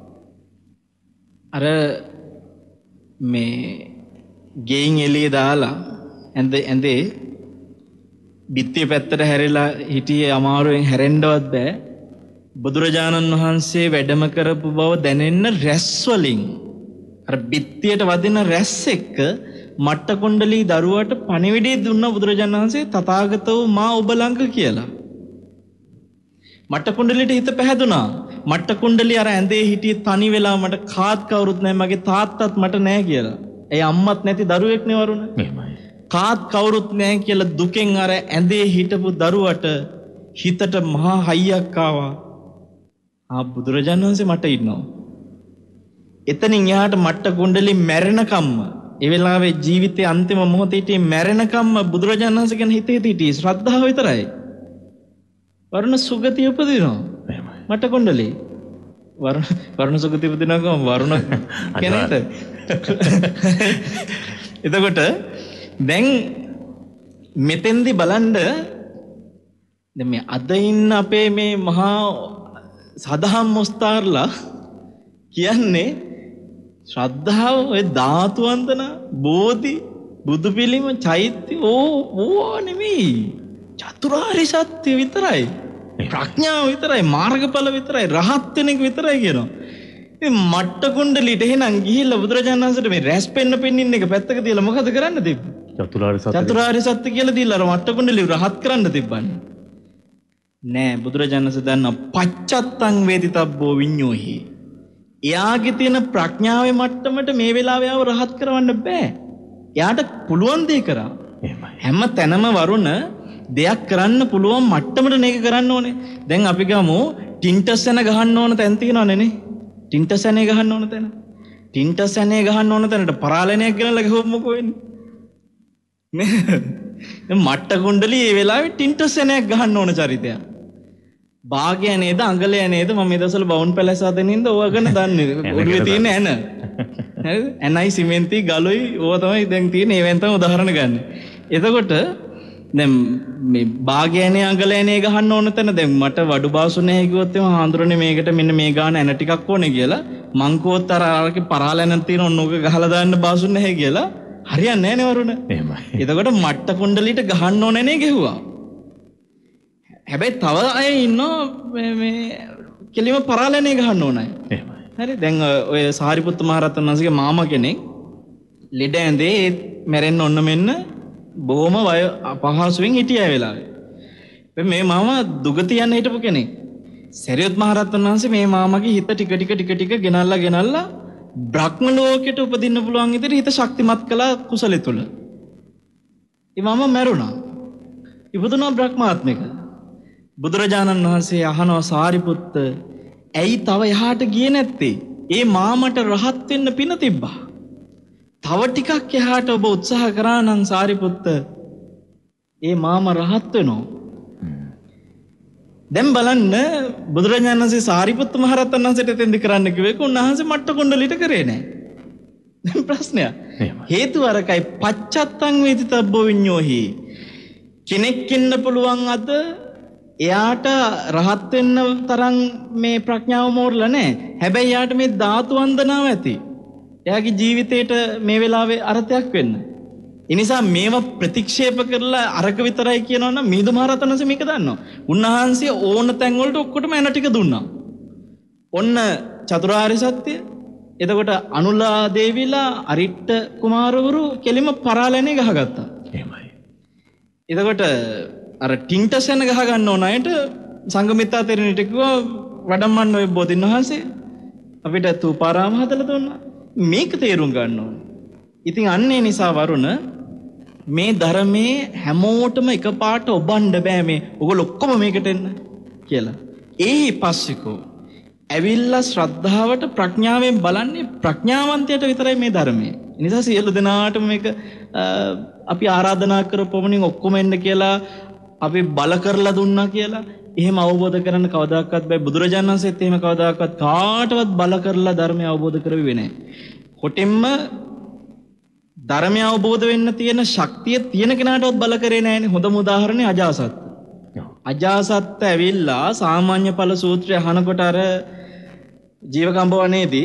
අර මේ ගෙයින් එළිය දාලා ඇඳේ බිත්තිය පැත්තට හැරිලා හිටියේ අමාරුවෙන් හැරෙන්නවත් බෑ. බුදුරජාණන් වහන්සේ වැඩම කරපු බව දැනෙන්න රැස් වලින් අර බිත්තියට වදින රැස් එක්ක මට්ට කුණ්ඩලී දරුවට පණිවිඩය දුන්න බුදුරජාණන් වහන්සේ තථාගතෝ මා ඔබ ළඟ කියලා. මට්ට කුණ්ඩලියට හිත පැහැදුනා. මට්ට කුණ්ඩලිය අර ඇඳේ හිටියේ තනි වෙලා මට කාත් කවුරුත් නැහැ මගේ තාත්තත් මට නැහැ කියලා. ඒ අම්මත් නැති දරුවෙක් නේ වරුණ. කාත් කවුරුත් නැහැ කියලා දුකෙන් අර ඇඳේ හිටපු දරුවට හිතට මහා හයියක් ආවා. බුදුරජාණන් වහන්සේ මට ඉන්නවා. එතනින් එහාට මට්ට කුණ්ඩලි මැරෙනකම්ම ඒ වෙලාවේ ජීවිතේ අන්තිම මොහොතේ හිටියේ මැරෙනකම්ම බුදුරජාණන් වහන්සේ ගැන හිතේ හිටියේ ශ්‍රද්ධාව විතරයි. වරුණ සුගතිය උපදිනවා. මට කුණ්ඩලි වරුණ සුගතිය උපදිනකම වරුණ කෙනෙක්ද? එතකොට දැන් මෙතෙන්දි බලන්න දැන් මේ අද ඉන්න අපේ මේ මහා සදහම් මොස්තරලා කියන්නේ ශ්‍රද්ධාව ඔය ධාතු වන්දන බෝධි බුදු පිළිම චෛත්‍ය ඕවා නෙමෙයි චතුරාර්ය සත්‍ය විතරයි ප්‍රඥාව විතරයි මාර්ගඵල විතරයි රහත් වෙන එක විතරයි කියනවා. මේ මට්ට කුණ්ඩලිට එහෙනම් ගිහිල්ලා බුදුරජාණන් වහන්සේට මේ රැස් පෙන්නින්න එක පැත්තක තියලා මොකද කරන්න තිබ්බේ? චතුරාර්ය සත්‍ය කියලා දීලා අර මට්ට කුණ්ඩලිව රහත් කරන්න තිබ්බන්නේ. නෑ බුදුරජාණන් වහන්සේ දන්න පච්චත්තං වේදිතබ්බෝ විඤ්ඤෝහි. එයාගේ තියෙන ප්‍රඥාවේ මට්ටමට මේ වෙලාවේ ආව රහත් කරවන්න බෑ. එයාට පුළුවන් දේ කරා. හැම තැනම වරුණ දෙයක් කරන්න පුළුවන් මට්ටමට මේක කරන්න ඕනේ. දැන් අපි ගමු ටින්ටසන ගහන්න ඕන තැන තියෙනවනේ නේ. ටින්ටසනේ ගහන්න ඕන තැන. ටින්ටසනේ ගහන්න ඕන තැනට පරාලනයක් ගෙනල්ලා ගහුවොත් මොකෝ වෙන්නේ? නේ. මට්ට කුණ්ඩලී මේ වෙලාවේ ටින්ටසනයක් ගහන්න ඕන චරිතයක්. භාගය නේද අඟලය නේද මම මේ දවස්වල බවුන් පැලැස් හදනින්ද ඕවා ගැන දන්නේ. ඔළුවේ තියෙන ඇන. හරිද? ඇනයි සිමෙන්ති ගලුයි ඕවා තමයි දැන් තියෙන ඒවෙන් තමයි උදාහරණ ගන්න. එතකොට දැන් මේ භාගයනේ අඟලයනේ ගහන්න ඕන තැන දැන් මට වඩු බාසු නැහැ කිව්වොත් එම හාඳුරන්නේ මේකට මෙන්න මේ ගාන ඇන ටිකක් ඕනේ කියලා මං කෝත් අරගේ පරාලැනක් තියෙන ඕනෝක ගහලා දාන්න බාසු නැහැ කියලා හරියන්නේ නැහැ නේ වරුණ. එහෙමයි. එතකොට මට්ට කුණ්ඩලිට ගහන්න ඕනේ නේ ගෙහුවා. හැබැයි තව අය ඉන්නවා මේ කෙලිම පරාලැනේ ගහන්න ඕන අය. එහෙමයි. හරි දැන් ඔය සාරිපුත්ත මහ රහතන් වහන්සේගේ මාමා කෙනෙක් ලෙඩ ඇඳේ මැරෙන්න ඔන්න මෙන්න බොහොම පහසුවෙන් හිටිය වෙලාවේ. මේ මාමා දුගතියන් හිටපු කෙනෙක්. සරියුත් මහ රහතන් වහන්සේ මේ මාමාගේ හිත ටික ගෙනල්ලා බ්‍රහ්ම ලෝකෙට උපදින්න පුළුවන් විදිහට හිත ශක්තිමත් කළා කුසලෙ තුල. ඒ මාමා මැරුණා. ඉපදුනා බ්‍රහ්මාත්මික. බුදුරජාණන් වහන්සේ අහනවා සාරිපුත්ත ඇයි තව එහාට ගියේ නැත්තේ? ඒ මාමට රහත් වෙන්න පින තිබ්බා. තව ටිකක් එහාට ඔබ උත්සාහ කරා නම් සාරිපුත්ත ඒ මාමා රහත් වෙනවා. දැන් බලන්න බුදුරජාණන් වහන්සේ සාරිපුත්ත මහ රහතන් වහන්සේට එතෙන්දි කරන්න කිව්වේක උන්වහන්සේ මට්ට කුණ්ඩලිට කරේ නැහැ. දැන් ප්‍රශ්නය. හේතුව අරකයි පච්චත්තං වේදිතබ්බෝ විඤ්ඤෝහි. කෙනෙක් ඉන්න පුළුවන් අද එයාට රහත් වෙන්න තරම් මේ ප්‍රඥාව මෝරලා නැහැ. හැබැයි එයාට මේ ධාතු වන්දනාව ඇති. එයාගේ ජීවිතේට මේ වෙලාවේ අර්ථයක් වෙන්න. ඒ නිසා මේව ප්‍රතික්ෂේප කරලා අරක විතරයි කියනවනම් මිහිඳු මහ රහතන් වහන්සේ මේක දන්නවා. උන්වහන්සේ ඕන තැන් වලට ඔක්කොටම එන ටික දුන්නා. ඔන්න චතුරාර්ය සත්‍ය. එතකොට අනුලා දේවිලා අරිට්ඨ කුමාරවරු කෙලිම පරාලැනේ ගහගත්තා. එහෙමයි. එතකොට අර ටින්ටසන ගහ ගන්න ඕන අයට සංඝමිත්තා තෙරණියට කිව්වා වඩම්මන්න ඔය බෝධින් වහන්සේ අපිට තූපාරාම හදලා දුන්නා. මේක තේරුම් ගන්න ඕනේ. ඉතින් අන්න ඒ නිසා වරුණ මේ ධර්මයේ හැමෝටම එකපාරට ඔබන්න බෑ මේ ඔයගොල්ලෝ ඔක්කොම මේකට එන්න කියලා. ඒ පස්සෙකෝ ඇවිල්ලා ශ්‍රද්ධාවට ප්‍රඥාවෙන් බලන්නේ ප්‍රඥාවන්තයට විතරයි මේ ධර්මයේ. ඒ නිසා සියලු දෙනාටම මේක අපි ආරාධනා කරපොමණින් ඔක්කොම එන්න කියලා අපි බල කරලා දුන්නා කියලා එහෙම අවබෝධ කරන්න කවදාකවත් බෑ. බුදුරජාණන් වහන්සේත් එහෙම කවදාකවත් කාටවත් බල කරලා ධර්මය අවබෝධ කරවෙන්නේ නැහැ. කොටින්ම ධර්මය අවබෝධ වෙන්න තියෙන ශක්තිය තියෙන කෙනාටවත් බල කරේ නැහැනේ. හොඳම උදාහරණය අජාසත්. අජාසත් ඇවිල්ලා සාමාන්‍ය ඵල සූත්‍රය අහනකොට අර ජීවකම්බවනේදී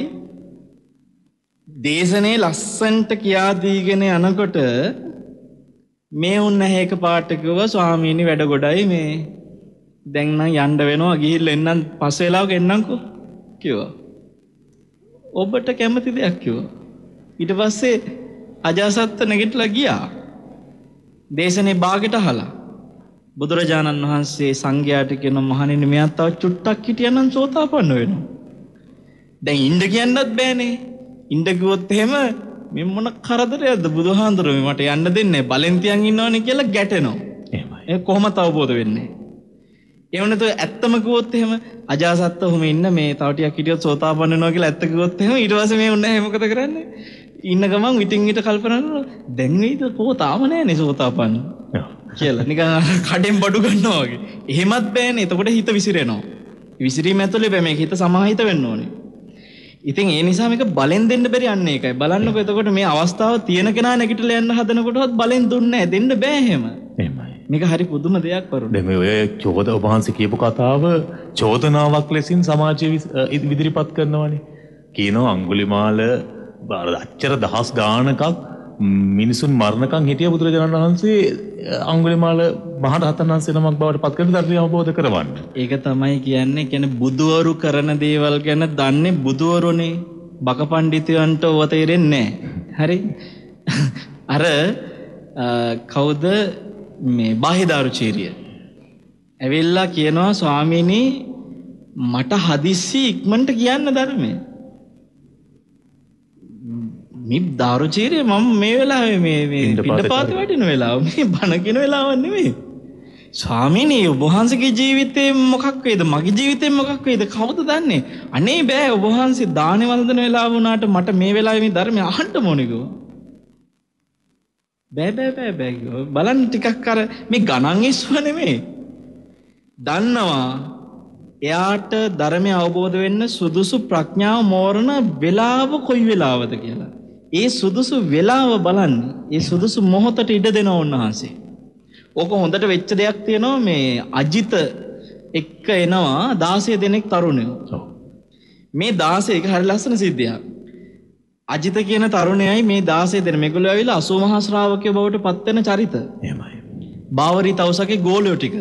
දේශනේ ලස්සන්ට කියා දීගෙන යනකොට මේ උන්න හේක පාට කිව්වා ස්වාමීනි වැඩ ගොඩයි මේ දැන් නම් යන්න වෙනවා ගිහිල්ලා එන්නම් පස්සේ වෙලාවක එන්නම්කෝ කිව්වා. ඔබට කැමති දෙයක් කිව්වා. ඊට පස්සේ අජාසත් නැගිටලා ගියා. දේශනේ භාගයට අහලා බුදුරජාණන් වහන්සේ සංඝයාට කියන මහණෙනි මෙයාත් තව චුට්ටක් හිටියනම් සෝතාපන්න වෙනවා. දැන් ඉන්න කියන්නත් බෑනේ. ඉන්න කිව්වොත් එහෙම මේ මොන කරදරයක්ද බුදුහාඳුරේ මට යන්න දෙන්නේ බලෙන් තියන් ඉන්නවනේ කියලා ගැටෙනවා. එහෙමයි. ඒ කොහොමද අවබෝධ වෙන්නේ? එහෙම නැත්නම් ඇත්තම කිව්වොත් එහෙම අජාසත් ඔහොම ඉන්න මේ තව ටිකක් හිටියොත් සෝතාපන්න වෙනවා කියලා ඇත්ත කිව්වොත් එහෙම ඊට පස්සේ මේ උන්නේ මොකද කරන්නේ? ඉන්න ගමන් විටින් විට කල්පනා කරනවා දැන් වෙයිද පොතාම නැනේ සෝතාපන්න කියලා නිකන් කඩෙන් බඩු ගන්නවා වගේ. එහෙමත් බෑනේ. එතකොට හිත විසිරෙනවා. විසිරීම ඇතුලේ බෑ මේක හිත සමාහිත වෙන්න ඕනේ. ඉතින් ඒ නිසා මේක බලෙන් දෙන්න බැරි යන්නේ ඒකයි. බලන්නකො එතකොට මේ අවස්ථාව තියෙන කෙනා නැගිටලා යන්න හදනකොටවත් බලෙන් දුන්නේ නැහැ. දෙන්න බෑ එහෙම. එහෙමයි. මේක හරි පුදුම දෙයක් වරුණ. දැන් මේ ඔය චෝද වහන්සේ කියපු කතාව චෝදනාවක් ලෙසින් සමාජයේ ඉදිරිපත් කරනවානේ. කියනවා අඟුලිමාල අච්චර දහස් ගානකක් මිනිසුන් මරණකම් හිටිය බුදුරජාණන් වහන්සේ අඟුලිමාල මහ රහතන් වහන්සේ නමක් බවට පත් කරන ධර්මය අවබෝධ කරවන්න. ඒක තමයි කියන්නේ. කියන්නේ බුදුවරු කරන දේවල් ගැන දන්නේ බුදුවරුනේ. බක පඬිතුයන්ට ඔව තේරෙන්නේ නැහැ. හරි. අර කවුද මේ බාහිදාරුචීරිය ඇවිල්ලා කියනවා ස්වාමීනි මට හදිස්සි ඉක්මනට කියන්න ධර්මය. මේ දාරුචීරිය මම මේ වෙලාවේ මේ පිටපාත වටින වෙලාව මේ බණ කියන වෙලාවක් නෙමෙයි. ස්වාමීනි ඔබ වහන්සේගේ ජීවිතේ මොකක් වේද මගේ ජීවිතේ මොකක් වේද කවුද දන්නේ? අනේ බෑ ඔබ වහන්සේ දානේ වන්දන වෙලාව වුණාට මට මේ වෙලාවේ මේ ධර්මය අහන්න ඕනේ කිව්වා. බෑ බලන්න ටිකක් අර මේ ගණන් ඉස්ව නෙමෙයි. දන්නවා එයාට ධර්මය අවබෝධ වෙන්න සුදුසු ප්‍රඥාව මෝරන වෙලාව කොයි වෙලාවද කියලා. ඒ සුදුසු වෙලාව බලන්නේ. ඒ සුදුසු මොහොතට ඉඩ දෙනවා උන්වහන්සේ. ඕක හොඳට වෙච්ච දෙයක් තියෙනවා මේ අජිත එක්ක එනවා 16 දෙනෙක් තරුණයෝ. මේ 16 එක හරි ලස්සන සිද්ධියක්. අජිත කියන තරුණයයි මේ 16 දෙනෙක් මේගොල්ලෝ ඇවිල්ලා 80 මහා ශ්‍රාවකයෝ බවට පත් වෙන චරිත. එහෙමයි. බාවරි තවුසගේ ගෝලියෝ ටික.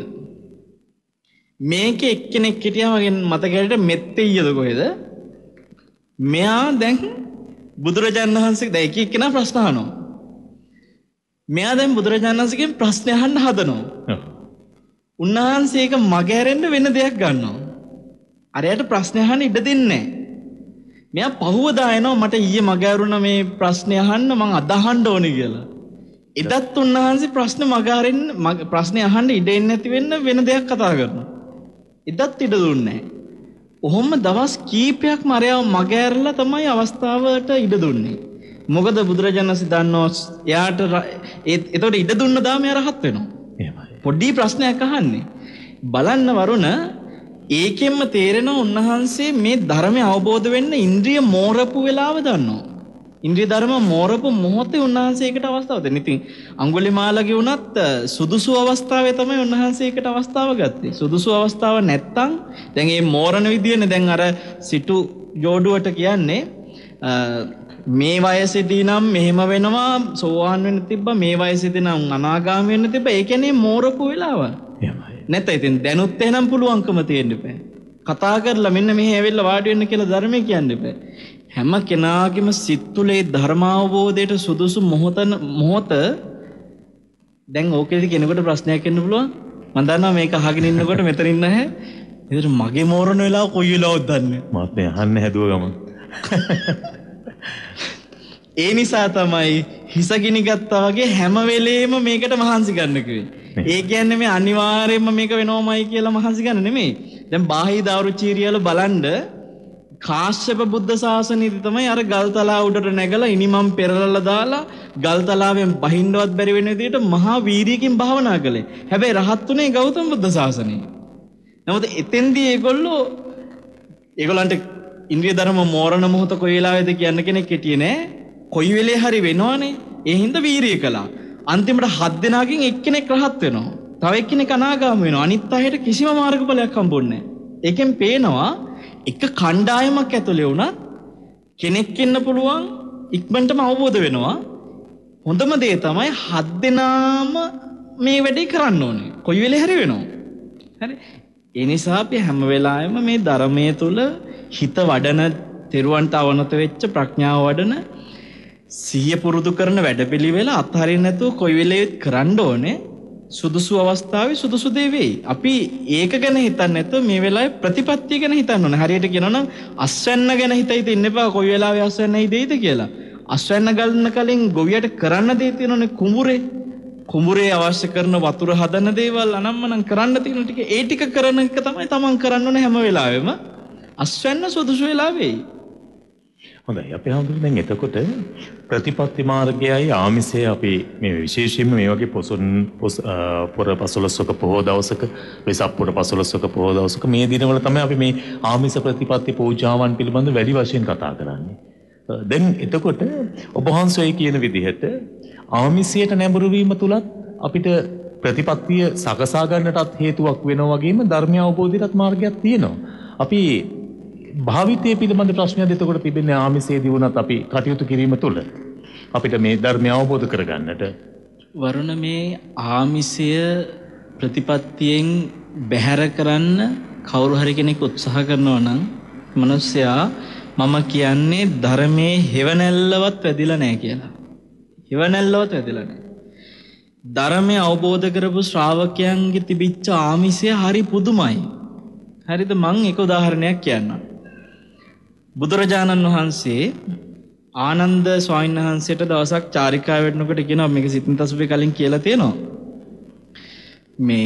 මේකේ එක්කෙනෙක් හිටියා මගෙන් මතකයට මෙත්තෙයියද කොහෙද? මෙයා දැන් බුදුරජාණන් වහන්සේ දැන් එක එක්කෙනා ප්‍රශ්න අහනවා. මෙයා දැන් බුදුරජාණන් වහන්සේගෙන් ප්‍රශ්න අහන්න හදනවා. උන්වහන්සේ ඒක මගහැරෙන්න වෙන දෙයක් ගන්නවා. අරයට ප්‍රශ්න අහන්න ඉඩ දෙන්නේ නැහැ. මෙයා පහුවදා එනවා මට ඊයේ මගහැරුණ මේ ප්‍රශ්න අහන්න මං අද අහන්න ඕනේ කියලා. එදත් උන්වහන්සේ ප්‍රශ්න අහන්න ඉඩ එන්නේ නැති වෙන දෙයක් කතා කරනවා. එදත් ඉඩ දුන්නේ නැහැ. ඔහොම දවස් කීපයක්ම අරයව මගහැරලා තමයි අවස්ථාවට ඉඩ දුන්නේ. මොකද බුදුරජාණන් වහන්සේ දන්නවා එයාට එතකොට ඉඩ දුන්න දාම එයා රහත් වෙනවා. එහෙමයි. පොඩි ප්‍රශ්නයක් අහන්නේ. බලන්න වරුණ ඒකෙන්ම තේරෙනවා උන්වහන්සේ මේ ධර්මය අවබෝධ වෙන්න ඉන්ද්‍රිය මෝරපු වෙලාව දන්නවා. ඉන්ද්‍රිය ධර්ම මෝරපු මොහොතේ උන්වහන්සේකට අවස්ථාව දෙන්න. ඉතින් අඟුලිමාලගේ වුණත් සුදුසු අවස්ථාවේ තමයි උන්වහන්සේකට අවස්ථාව ගත්තේ. සුදුසු අවස්ථාව නැත්තම් දැන් මේ මෝරණ විදියනේ දැන් අර සිටු ජෝඩුවට කියන්නේ මේ වයසේදී නම් මෙහෙම වෙනවා සෝවාන් වෙන්න තිබ්බා මේ වයසේදී නම් අනාගාමී වෙන්න තිබ්බා. ඒ කියන්නේ මෝරපු වෙලාව. එහෙමයි. නැත්නම් ඉතින් දැනුත් එහෙනම් පුළුවන්කම තියෙන්න බෑ. කතා කරලා මෙන්න මෙහෙ ඇවිල්ලා වාඩි වෙන්න කියලා ධර්මයේ කියන්න බෑ. හැම කෙනාගේම සිත් තුලේ ධර්මාවබෝධයට සුදුසු මොහොත දැන් ඕකේදී කෙනෙකුට ප්‍රශ්නයක් එන්න පුළුවන්. මම දන්නවා මේක අහගෙන ඉන්නකොට මෙතන ඉන්න හැ. ඉතින් මගේ මෝරණ වෙලාව කොයි වෙලාවද දන්නේ. මාත් මේ අහන්න හැදුව ගමන්. ඒ නිසා තමයි හිස ගිනි ගත්තා වගේ හැම වෙලේම මේකට මහන්සි ගන්න කිව්වේ. ඒ කියන්නේ මේ අනිවාර්යයෙන්ම මේක වෙනවමයි කියලා මහන්සි ගන්න නෙමෙයි. දැන් බාහිර දාරුචීරියල බලන්න කාශ්‍යප බුද්ධ ශාසනයේදී තමයි අර ගල්තලා උඩට නැගලා ඉනිමම් පෙරලලා දාලා ගල්තලාවෙන් බහින්නවත් බැරි වෙන විදිහට මහා වීරියකින් භාවනා කළේ. හැබැයි රහත් උනේ ගෞතම බුද්ධ ශාසනයේ. නමුත් එතෙන්දී ඒගොල්ලන්ට ඉන්ද්‍රිය ධර්ම මෝරණ මොහොත කොයි වෙලාවේද කියන්න කෙනෙක් හිටියේ නෑ. කොයි වෙලේ හරි වෙනවනේ. ඒ හින්දා වීරිය කළා. අන්තිමට 7 දෙනාගෙන් එක්කෙනෙක් රහත් වෙනවා. තව එක්කෙනෙක් අනාගාමී වෙනවා. අනිත් අයට කිසිම මාර්ගඵලයක් හම්බුන්නේ නෑ. ඒකෙන් පේනවා එක කණ්ඩායමක් ඇතුලේ වුණත් කෙනෙක් ඉන්න පුළුවන් ඉක්මනටම අවබෝධ වෙනවා. හොඳම දේ තමයි 7 දෙනාම මේ වැඩේ කරන්න ඕනේ. කොයි වෙලේ හරි වෙනවා. හරි. ඒ නිසා අපි හැම වෙලාවෙම මේ ධර්මයේ තුල හිත වඩන, තෙරුවන්ට අවනත වෙච්ච ප්‍රඥාව වඩන, සිහිය පුරුදු කරන වැඩපිළිවෙල අත්හරින්න නැතුව කොයි වෙලේත් කරන්න ඕනේ. සුදුසු අවස්ථාවේ සුදුසු දේ වෙයි. අපි ඒක ගැන හිතන්නේ නැතුව මේ වෙලාවේ ප්‍රතිපත්තිය ගැන හිතන්න ඕනේ. හරියට කියනවා නම් අස්වැන්න ගැන හිතයි ඉන්න එපා. කොයි වෙලාවේ අස්වැන්නයි දෙයිද කියලා. අස්වැන්න ගලන කලින් ගොවියට කරන්න දේ තියෙනනේ කුඹුරේ. කුඹුරේ අවශ්‍ය කරන වතුර හදන දේවල් අනම්මනම් කරන්න තියෙන ටික ඒ ටික කරන එක තමයි තමන් කරන්න ඕනේ හැම වෙලාවෙම. අස්වැන්න සුදුසු වෙලාවෙයි. හොඳයි අපි හඳුනන දැන් එතකොට ප්‍රතිපත්ති මාර්ගයයි ආමිසය අපි මේ විශේෂයෙන්ම මේ වගේ පොර 15ක පොහොව දවසක වෙසක් පොර 15ක පොහොව දවසක මේ දිනවල තමයි අපි මේ ආමිස ප්‍රතිපත්ති පූජාවන් පිළිබඳ වැඩි වශයෙන් කතා කරන්නේ. දැන් එතකොට ඔබ වහන්සේ කියන විදිහට ආමිසයට නැඹුරු වීම තුලත් අපිට ප්‍රතිපත්තිය සකසා ගන්නටත් හේතුවක් වෙනවා වගේම ධර්ම අවබෝධයටත් මාර්ගයක් තියෙනවා. අපි භාවිතය පිළිබඳ ප්‍රශ්නයක් එතකොට තිබෙන්නේ ආමිසයේදී වුණත් අපි කටයුතු කිරීම තුළ අපිට මේ ධර්මය අවබෝධ කරගන්නට වරුණ මේ ආමිසය ප්‍රතිපත්තියෙන් බැහැර කරන්න කවුරු හරි කෙනෙක් උත්සාහ කරනවා නම් මිනිස්සයා මම කියන්නේ ධර්මයේ හෙවණැල්ලවත් වැදිලා නැහැ කියලා. හෙවණැල්ලවත් වැදිලා නැහැ. ධර්මය අවබෝධ කරපු ශ්‍රාවකයන්ගේ තිබිච්ච ආමිසය හරි පුදුමයි. හරිද? මම එක උදාහරණයක් කියන්නම්. බුදුරජාණන් වහන්සේ ආනන්ද ස්වාමීන් වහන්සේට දවසක් චාරිකාව වෙන්නකොට කියනවා මේක සිතින් තසුපේ කලින් කියලා තියෙනවා. මේ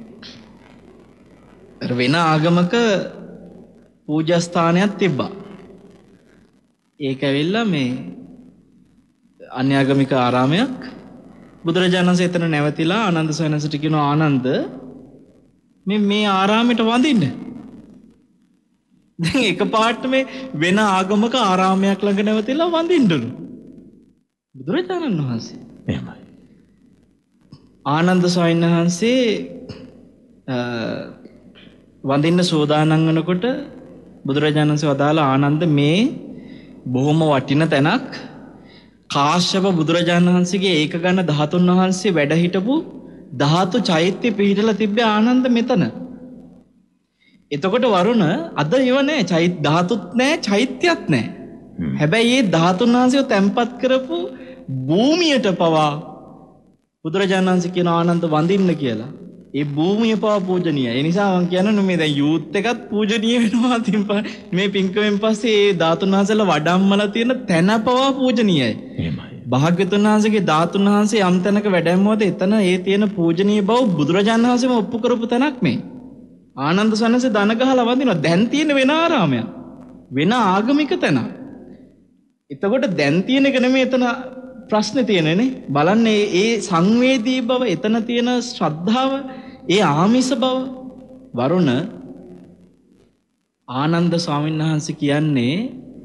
වෙන ආගමක පූජා ස්ථානයක් තිබ්බා. ඒක ඇවිල්ලා මේ අන්‍යාගමික ආරාමයක්. බුදුරජාණන් වහන්සේ එතන නැවතිලා ආනන්ද ස්වාමීන් වහන්සේට කියනවා ආනන්ද මේ ආරාමයට වඳින්න. දැන් එකපාරට මේ වෙන ආගමක ආරාමයක් ළඟ නැවතිලා වඳින්නලු. බුදුරජාණන් වහන්සේ. එහෙමයි. ආනන්ද ස්වාමීන් වහන්සේ වඳින්න සෝදානම් වෙනකොට බුදුරජාණන් වහන්සේ වදාලා ආනන්ද මේ බොහොම වටින තැනක්. කාශ්‍යප බුදුරජාණන් වහන්සේගේ ඒක ගන්න 13 වහන්සේ වැඩ හිටපු ධාතු චෛත්‍ය පිහිටලා තිබ්බේ ආනන්ද මෙතන. එතකොට වරුණ අද ඉව නෑ ධාතුත් නෑ චෛත්‍යයක් නෑ. හැබැයි මේ ධාතුන් වහන්සේව තැම්පත් කරපු භූමියට පවා බුදුරජාණන් වහන්සේ කියන ආනන්ද වඳින්න කියලා. ඒ භූමිය පවා පූජනීයයි. ඒ නිසා මම කියන්නේ මේ දැන් යූත් එකත් පූජනීය වෙනවා. මේ පින්කමෙන් පස්සේ මේ ධාතුන් වහන්සේලා වඩම්මලා තියෙන තැන පවා පූජනීයයි. එහෙමයි. භාග්‍යවතුන් වහන්සේගේ ධාතුන් වහන්සේ යම් තැනක වැඩැම්මුවද එතන ඒ තියෙන පූජනීය බව බුදුරජාණන් වහන්සේම ඔප්පු කරපු තැනක් මේ. ආනන්ද සන්නසේ දන ගහලා වඳිනවා. දැන් තියෙන වෙන ආරාමයක්. වෙන ආගමික තැනක්. එතකොට දැන් තියෙන එක නෙමෙයි එතන ප්‍රශ්නේ තියෙන්නේ. බලන්න ඒ සංවේදී බව, එතන තියෙන ශ්‍රද්ධාව, ඒ ආමිස බව. වරුණ ආනන්ද ස්වාමීන් වහන්සේ කියන්නේ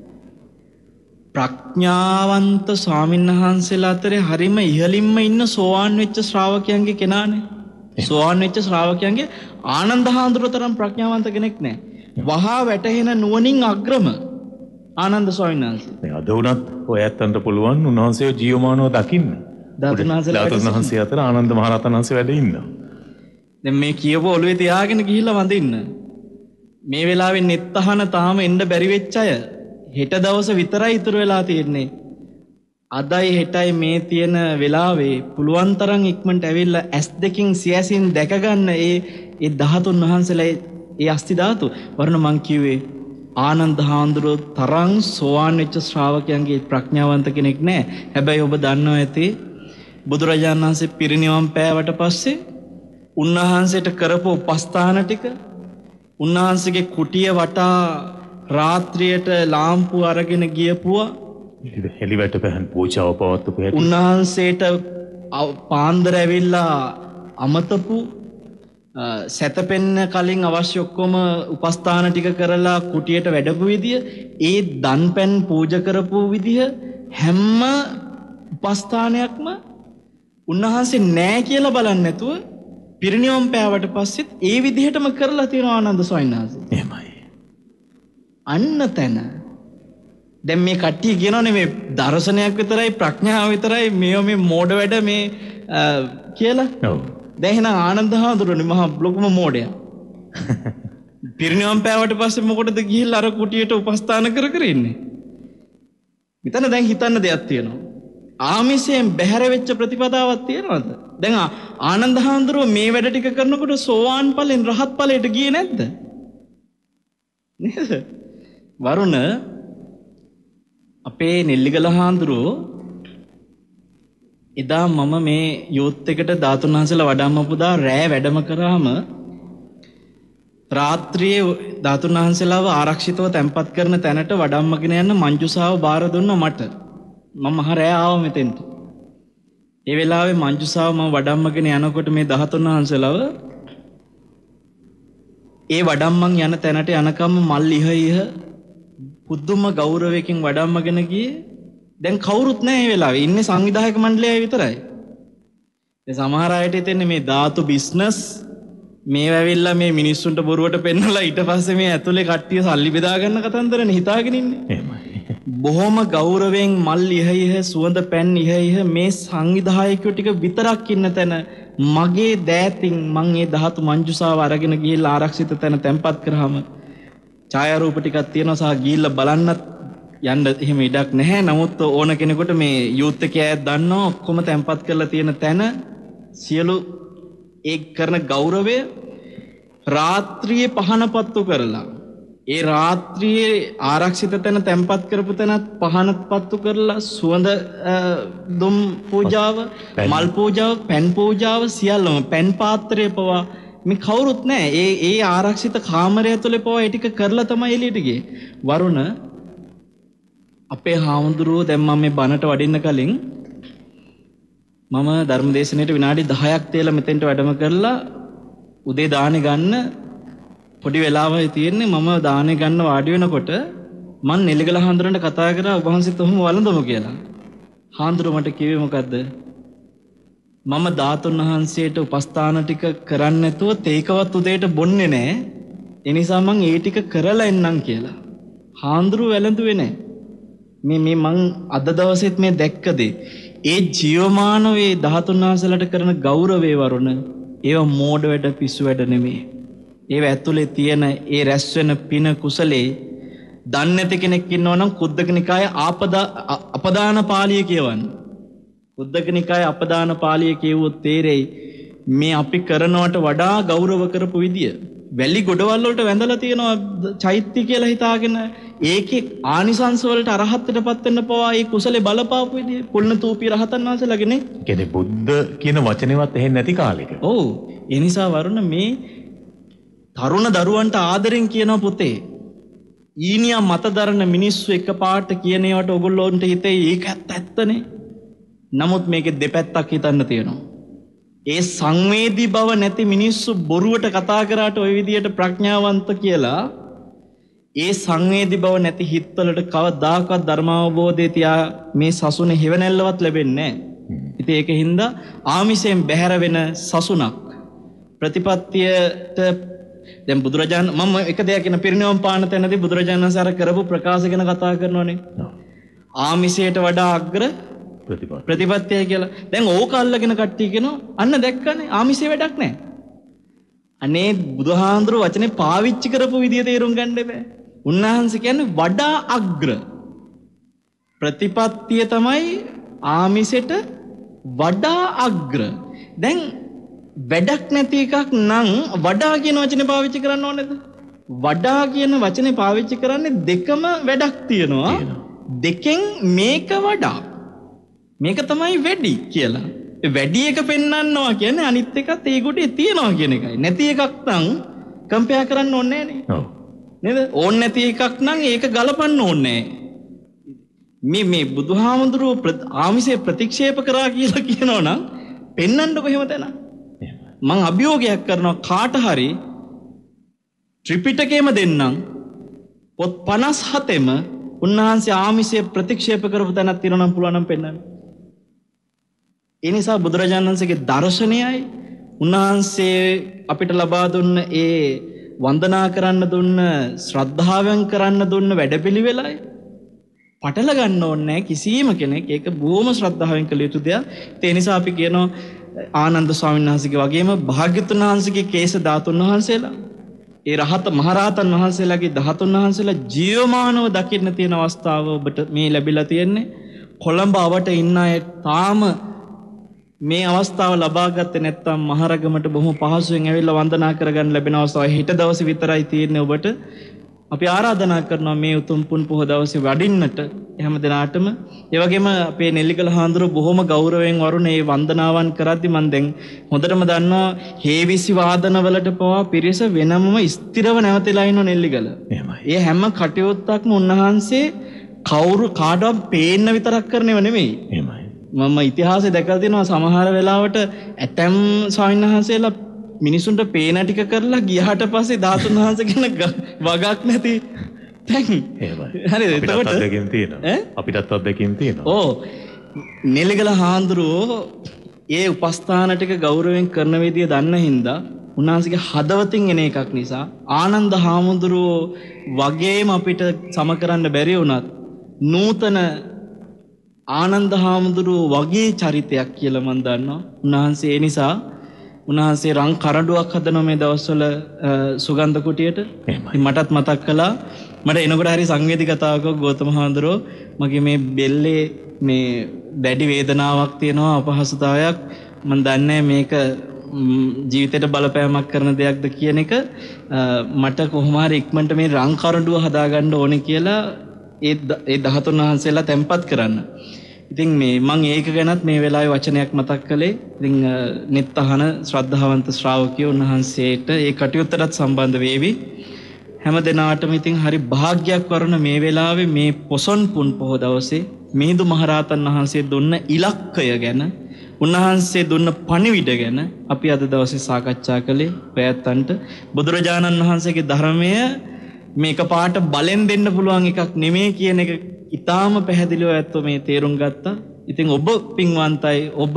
ප්‍රඥාවන්ත ස්වාමීන් වහන්සේලා අතරේ හරිම ඉහළින්ම ඉන්න සෝවාන් වෙච්ච ශ්‍රාවකයන්ගේ කෙනානේ. සෝවාන් වෙච්ච ශ්‍රාවකයන්ගේ ආනන්ද හාමුදුරුවෝ තරම් ප්‍රඥාවන්ත කෙනෙක් නැහැ. වහා වැටහෙන නුවණින් අග්‍රම ආනන්ද ස්වාමීන් වහන්සේ. දැන් අද වුණත් ඔය ඇත්තන්ට පුළුවන් උන්වහන්සේව ජීවමානව දකින්න. ධාතුන් වහන්සේ අතර ආනන්ද මහරහතන් වහන්සේ වැඩ ඉන්නවා. දැන් මේ කියව ඔළුවේ තියාගෙන ගිහිල්ලා වඳින්න. මේ වෙලාවේ නෙත් අහන තාම එන්න බැරි වෙච්ච අය හෙට දවස විතරයි ඉතුරු වෙලා තියෙන්නේ. අදයි හෙටයි මේ තියෙන වෙලාවේ පුළුවන් තරම් ඉක්මනට ඇවිල්ලා S2කින් සියසින් දැක ගන්න ඒ 13 වහන්සේලා ඒ අස්ති ධාතු වරණ මං කිව්වේ ආනන්ද හාමුදුරුවෝ තරම් සෝවාන් වෙච්ච ශ්‍රාවකයන්ගේ ප්‍රඥාවන්ත කෙනෙක් නෑ. හැබැයි ඔබ දන්නවා ඇති බුදුරජාණන් වහන්සේ පිරිනිවන් පෑවට පස්සේ උන්වහන්සේට කරපු උපස්ථාන ටික උන්වහන්සේගේ කුටිය වටා රාත්‍රියට ලාම්පු අරගෙන ගියපුවා හෙලිවැට පැහැන් පූජාව පවත්වපු හැටි උන්වහන්සේට පාන්දර ඇවිල්ලා අමතපු සැතපෙන්න කලින් අවශ්‍ය ඔක්කොම උපස්ථාන ටික කරලා කුටියට වැඩපු විදිය ඒ දන්පැන් පූජා කරපු විදිය හැම උපස්ථානයක්ම උන්වහන්සේ නෑ කියලා බලන්නේ නැතුව පිරිනිවන් පෑවට පස්සෙත් ඒ විදිහටම කරලා තියෙනවා ආනන්ද ස්වාමීන් වහන්සේ. එහෙමයි. අන්න තැන දැන් මේ කට්ටිය කියනෝනේ මේ දර්ශනයක් විතරයි ප්‍රඥාව විතරයි මේ මෝඩ වැඩ මේ කියලා. ඔව්. දැන් එහෙනම් ආනන්ද හාමුදුරනේ මහා ලොකුම මෝඩයා. පිරිනිවන් පෑවට පස්සේ මොකටද ගිහිල්ලා අර කුටියට උපස්ථාන කර ඉන්නේ? මෙතන දැන් හිතන්න දෙයක් තියෙනවා. ආමිෂයෙන් බැහැර වෙච්ච ප්‍රතිපදාවක් තියෙනවද? දැන් ආනන්ද හාමුදුරුව මේ වැඩ ටික කරනකොට සෝවාන් ඵලෙන් රහත් ඵලයට ගියේ නැද්ද? නේද? වරුණ අපේ නෙල්ලිගල හාමුදුරුවෝ එදා මම මේ යූත් එකට ධාතුන් වහන්සේලා වඩම්මපුදා රෑ වැඩම කරාම රාත්‍රියේ ධාතුන් වහන්සේලාව ආරක්ෂිතව තැන්පත් කරන තැනට වඩම්මගෙන යන්න මංජුසාව බාර දුන්නා මට. මම මහ රෑ ආවා මෙතෙන්ට. ඒ වෙලාවේ මංජුසාව මම වඩම්මගෙන යනකොට මේ ධාතුන් වහන්සේලාව ඒ වඩම්මන් යන තැනට යනකම් මල් ඉහ පුදුම ගෞරවයකින් වඩම්මගෙන ගියේ. දැන් කවුරුත් නැහැ මේ වෙලාවේ. ඉන්නේ සංවිධායක මණ්ඩලය විතරයි. ඒ සමහර අයට හිතෙන්නේ මේ ධාතු බිස්නස් මේ වැවිලා මේ මිනිස්සුන්ට බොරුවට පෙන්නලා ඊට පස්සේ මේ ඇතුලේ කට්ටිය සල්ලි බෙදා ගන්න කතන්දරනේ හිතාගෙන ඉන්නේ. එහෙමයි. බොහොම ගෞරවයෙන් මල් ඉහ සුවඳ පැන් ඉහ මේ සංවිධායකයෝ ටික විතරක් ඉන්න තැන මගේ දෑතින් මං ඒ ධාතු මංජුසාව අරගෙන ගිහිල්ලා ආරක්ෂිත තැන තැන්පත් කරාම ඡායාරූප ටිකක් තියෙනවා සහ ගිහිල්ලා බලන්නත් යන්න එහෙම ඉඩක් නැහැ. නමුත් ඕන කෙනෙකුට මේ යූත් එකේ අය දන්නවා ඔක්කොම තැන්පත් කරලා තියෙන තැන සියලු ඒ කරන ගෞරවය රාත්‍රියේ පහනපත්තු කරලා ඒ රාත්‍රියේ ආරක්ෂිත තැන තැන්පත් කරපු තැනත් පහනපත්තු කරලා සුවඳ දුම් පූජාව මල් පූජාව පැන් පූජාව සියල්ලම පැන් පාත්‍රය පවා මේ කවුරුත් නැහැ. ඒ ආරක්ෂිත කාමරය ඇතුලේ පවා ඒ ටික කරලා තමයි එළියට ගියේ. වරුණ අපේ හාමුදුරුවෝ දැන් මම මේ බණට වඩින්න කලින් මම ධර්මදේශනයට විනාඩි 10ක් තියලා මෙතෙන්ට වැඩම කරලා උදේ දානේ ගන්න පොඩි වෙලාවයි තියෙන්නේ. මම දානේ ගන්න වාඩි වෙනකොට මං නෙල්ලිගල හාමුදුරන්ට කතා කරා ඔබ වහන්සේත් ඔහොම වළඳමු කියලා. හාමුදුරුවෝ මට කිව්වේ මොකද්ද? මම ධාතුන් වහන්සේට උපස්ථාන ටික කරන්නේ නැතුව තේකවත් උදේට බොන්නේ නැහැ. ඒ නිසා මං ඒ ටික කරලා එන්නම් කියලා. හාමුදුරුවෝ වැළඳුවේ නැහැ. මේ මං අද දවසෙත් මේ දැක්කදේ ඒ ජීවමානවේ ධාතුන් වහන්සේලාට කරන ගෞරවේ වරුණ ඒව මෝඩ වැඩ පිස්සු වැඩ නෙමෙයි. ඒව ඇතුලේ තියෙන ඒ රැස් වෙන පින කුසලේ දන්නේ නැති කෙනෙක් ඉන්නවනම් කුද්දක නිකායේ අපදාන පාළිය කියවන්න. කුද්දක නිකායේ අපදාන පාළිය කියවුවොත් තේරෙයි මේ අපි කරනවට වඩා ගෞරව කරපු විදිය. වැලි ගොඩවල් වලට වැඳලා තියෙනවා චෛත්‍ය කියලා හිතාගෙන ඒකේ ආනිසංස වලට අරහත්ත්වයටපත් වෙන්න පවා ඒ කුසලේ බලපාපු විදිය පුල්න තූපි රහතන් වහන්සේලාගේනේ. කියන්නේ බුද්ධ කියන වචනේවත් ඇහෙන්නේ නැති කාලෙක. ඔව්. ඒ නිසා වරුණ මේ තරුණ දරුවන්ට ආදරෙන් කියන පුතේ ඊනියා මත දරන මිනිස්සු එකපාරට කියන ඒවාට ඔයගොල්ලොන්ට හිතේ ඒකත් ඇත්තනේ. නමුත් මේකේ දෙපැත්තක් හිතන්න තියෙනවා. ඒ සංවේදී බව නැති මිනිස්සු බොරුවට කතා කරාට ওই විදියට ප්‍රඥාවන්ත කියලා ඒ සංවේදී බව නැති හිත්වලට කවදාකවත් ධර්මාවබෝධය තියා මේ සසුනේ හිවණැල්ලවත් ලැබෙන්නේ නැහැ. ඉතින් ඒකින්ද ආමිෂයෙන් බැහැර වෙන සසුනක් ප්‍රතිපත්තියට දැන් බුදුරජාණන් මම එක දෙයක් කියන පිරිනිවන් පාන තැනදී බුදුරජාණන් වහන්සේ අර කරපු ප්‍රකාශ ගැන කතා කරනවානේ. ආමිෂයට වඩා අග්‍ර ප්‍රතිපත්තිය කියලා. දැන් ඕක අල්ලගෙන කට්ටිය කියනවා අන්න දැක්කනේ ආමිෂේ වැඩක් නැහැ. අනේ බුදුහාඳුරු වචනේ පාවිච්චි කරපු විදිය තේරුම් ගන්න බෑ. උන්වහන්සේ කියන්නේ වඩා අග්‍ර ප්‍රතිපත්තිය තමයි ආමිසෙට වඩා අග්‍ර. දැන් වැඩක් නැති එකක් නම් වඩා කියන වචනේ පාවිච්චි කරන්න ඕනේද? වඩා කියන වචනේ පාවිච්චි කරන්නේ දෙකම වැඩක් තියෙනවා. දෙකෙන් මේක වඩා. මේක තමයි වැඩි කියලා. වැඩි එක පෙන්වන්නවා කියන්නේ අනිත් එකත් ඒ කොටේ තියනවා කියන එකයි. නැති එකක් නම් කම්පෙයාර් කරන්න ඕනේ නෑනේ. නේද? ඕන් නැති එකක් නම් ඒක ගලපන්න ඕනේ නෑ. මේ බුදුහාමුදුරුවෝ ආමිෂය ප්‍රතික්ෂේප කරා කියලා කියනවා නම් පෙන්වන්නකො එහෙම තැන. මං අභියෝගයක් කරනවා කාට හරි ත්‍රිපිටකයේම දෙන්නම් පොත් 57ෙම උන්වහන්සේ ආමිෂය ප්‍රතික්ෂේප කරපු තැනක් තියෙනවා නම් පුළුවන් නම් පෙන්වන්න. ඒ නිසා බුදුරජාණන් වහන්සේගේ දර්ශනයයි උන්වහන්සේ අපිට ලබා දුන්න ඒ වන්දනා කරන්න දුන්න ශ්‍රද්ධාවෙන් කරන්න දුන්න වැඩපිළිවෙලයි පටල ගන්න ඕනේ කිසිම කෙනෙක්. ඒක බොහොම ශ්‍රද්ධාවෙන් කළ යුතු දෙයක්. ඒ නිසා අපි කියනවා ආනන්ද ස්වාමීන් වහන්සේගේ වගේම භාග්‍යවතුන් වහන්සේගේ කේස ධාතුන් වහන්සේලා ඒ මහරහතන් වහන්සේලාගේ ධාතුන් වහන්සේලා ජීවමානව දකින්න තියෙන අවස්ථාව ඔබට මේ ලැබිලා තියෙන්නේ. කොළඹ අවට ඉන්න අය තාම මේ අවස්ථාව ලබා ගත්තේ නැත්නම් මහරගමට බොහොම පහසුවෙන් ඇවිල්ලා වන්දනා කරගන්න ලැබෙන අවස්ථාව හෙට දවසේ විතරයි තියෙන්නේ ඔබට. අපි ආරාධනා කරනවා මේ උතුම් පුන් පොහොය දවසේ වඩින්නට හැම දිනාටම. ඒ වගේම අපේ නෙල්ලිගල හාමුදුරුවෝ බොහොම ගෞරවයෙන් වරුණ මේ වන්දනාවන් කරද්දි මම දැන් හොඳටම දන්නවා හේවිසි වාදනවලට පවා පිරිස වෙනමම ස්ථිරව නැවතලා ඉන්න නෙල්ලිගල. ඒ හැම කටයුත්තක්ම උන්වහන්සේ කවුරු කාටවත් පේන්න විතරක් කරනව නෙමෙයි. මම ඉතිහාසය දැකලා තියෙනවා සමහර වෙලාවට ඇතැම් ස්වාමීන් වහන්සේලා මිනිසුන්ට පේන ටික කරලා ගියාට පස්සේ ධාතුන් වහන්සේ කියන වගක් නැති තැන්. හරිද? එතකොට අත්දැකීම් තියෙනවා. අපිටත් අත්දැකීම් තියෙනවා. ඔව්. නෙල්ලිගල හාමුදුරුවෝ ඒ උපස්ථාන ටික ගෞරවයෙන් කරන විදිය දන්න හින්දා උන්වහන්සේගේ හදවතින් එන එකක් නිසා ආනන්ද හාමුදුරුවෝ වගේම අපිට සම කරන්න බැරි වුණත් නූතන ආනන්ද හාමුදුරුවෝ වගේ චරිතයක් කියලා මම දන්නවා. උන්වහන්සේ ඒ නිසා උන්වහන්සේ රං කරඬුවක් හදනවා මේ දවස්වල සුගන්ධ කුටියට. මටත් මතක් කළා මට එනකොට හරි සංවේදී කතාවක ගෞතම හාමුදුරුවෝ මගේ මේ බෙල්ලේ මේ දැඩි වේදනාවක් තියෙනවා අපහසුතාවයක් මම දන්නේ මේක ජීවිතේට බලපෑමක් කරන දෙයක්ද කියන එක මට කොහොම හරි ඉක්මනට මේ රං කරඬුව හදාගන්න ඕනේ කියලා ඒ 13 වහන්සේලා තැම්පත් කරන්න. ඉතින් මේ මම ඒක ගැනත් මේ වෙලාවේ වචනයක් මතක් කළේ. ඉතින් net අහන ශ්‍රද්ධාවන්ත ශ්‍රාවකයෝ උන්වහන්සේට ඒ කටයුත්තට සම්බන්ධ වේවි. හැම දිනාටම ඉතින් හරි භාග්‍යයක් වරුණ මේ වෙලාවේ මේ පොසොන් පුන් පොහොය දවසේ මිහිඳු මහරහතන් වහන්සේ දුන්න ඉලක්කය ගැන උන්වහන්සේ දුන්න පණිවිඩ ගැන අපි අද දවසේ සාකච්ඡා කළේ. ප්‍රයත්නන්ට බුදුරජාණන් වහන්සේගේ ධර්මය මේක පාට බලෙන් දෙන්න පුළුවන් එකක් නෙමෙයි කියන එක ඊටාම පැහැදිලිව ඇත්තෝ මේ තේරුම් ගත්තා. ඉතින් ඔබ පින්වන්තයි ඔබ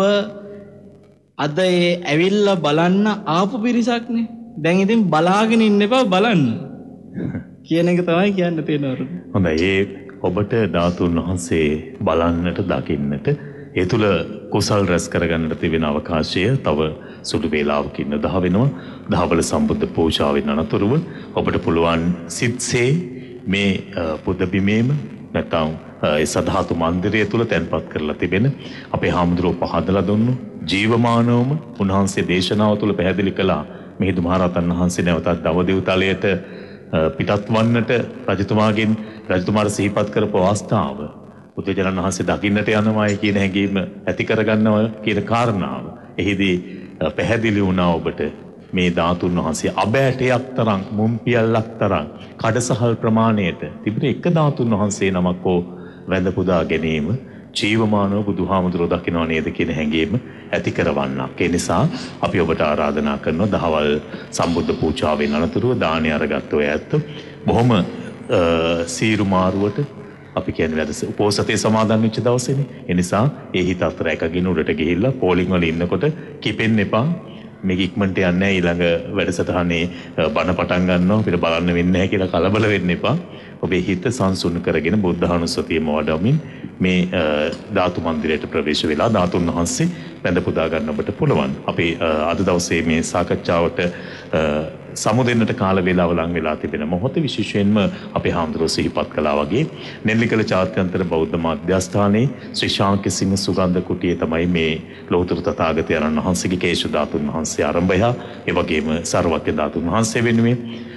අද ඒ ඇවිල්ලා බලන්න ආපු පිරිසක්නේ. දැන් ඉතින් බලාගෙන ඉන්න එපා බලන්න කියන එක තමයි කියන්න තියෙනවරු. හොඳයි ඒ ඔබට ධාතුන් වහන්සේ බලන්නට දකින්නට ඒ තුල කුසල් රැස් කරගන්නට තිබෙන අවකාශය තව සුළු වේලාවකින් දහ වෙනවා. දහවල සම්බුද්ධ පූජාවෙන් අනතුරුව ඔබට පුළුවන් සිත්සේ මේ බුද්ධ බිමේම නැත්නම් ඒ සධාතු මන්දිරය තුල තැන්පත් කරලා තිබෙන අපේ හාමුදුරුවෝ පහදලා දුන්නු ජීවමානවම උන්වහන්සේ දේශනාව තුල පැහැදිලි කළා මිහිඳු මහරහතන් වහන්සේ නැවතත් දවදෙව් තලයට පිටත් වන්නට රජතුමාට සිහිපත් කරපු අවස්ථාව බුදුජනන් වහන්සේ දකින්නට යනවායි කියන හැඟීම ඇති කරගන්නවා කියන කාරණාව එහිදී පැහැදිලි වුණා ඔබට මේ ධාතුන් වහන්සේ අබෑටයක් තරම් මුම්පියල්ලක් තරම් කඩසහල් ප්‍රමාණයට තිබෙන එක ධාතුන් වහන්සේ නමක් හෝ වැඳ පුදා ගැනීම ජීවමානව බුදුහාමුදුරුවෝ දකින්න නේද කියන හැඟීම ඇති කරවන්නක්. ඒ නිසා අපි ඔබට ආරාධනා කරනවා දහවල් සම්බුද්ධ පූජාවෙන් අනතුරුව දානය අරගත්ත ඔය ඇත්ත බොහොම සීරු මාරුවට අපි කියන්නේ වැඩ උපෝසතේ සමාදන් වෙච්ච දවසේනේ. ඒ නිසා ඒ හිත අතර එකගෙන උඩට ගිහිල්ලා පෝලිං වල ඉන්නකොට කිපෙන්න එපා. මේක ඉක්මනට යන්නේ නැහැ ඊළඟ වැඩසටහනේ බණ පටන් ගන්නවා අපිට බලන්න වෙන්නේ නැහැ කියලා කලබල වෙන්න එපා. ඔබේ හිත සංසුන් කරගෙන බුද්ධානුස්සතියම වඩමින් මේ ධාතු මන්දිරයට ප්‍රවේශ වෙලා ධාතුන් වහන්සේ වැඳ පුදා ගන්න ඔබට පුළුවන්. අපි අද දවසේ මේ සාකච්ඡාවට සමුදෙන්නට කාල වේලාව ලං වෙලා තිබෙන මොහොත විශේෂයෙන්ම අපේ හාමුදුරුවෝ සිහිපත් කළා වගේ නෙල්ලිකල ජාත්‍යන්තර බෞද්ධ මධ්‍යස්ථානයේ ශ්‍රී ශාන්ති සිංහ සුගන්ධ කුටියේ තමයි මේ ලෝතර තථාගතයන් වහන්සේගේ කේශ ධාතුන් වහන්සේ ආරම්භය. ඒ වගේම සර්වඥ ධාතුන් වහන්සේ වෙනුවෙන්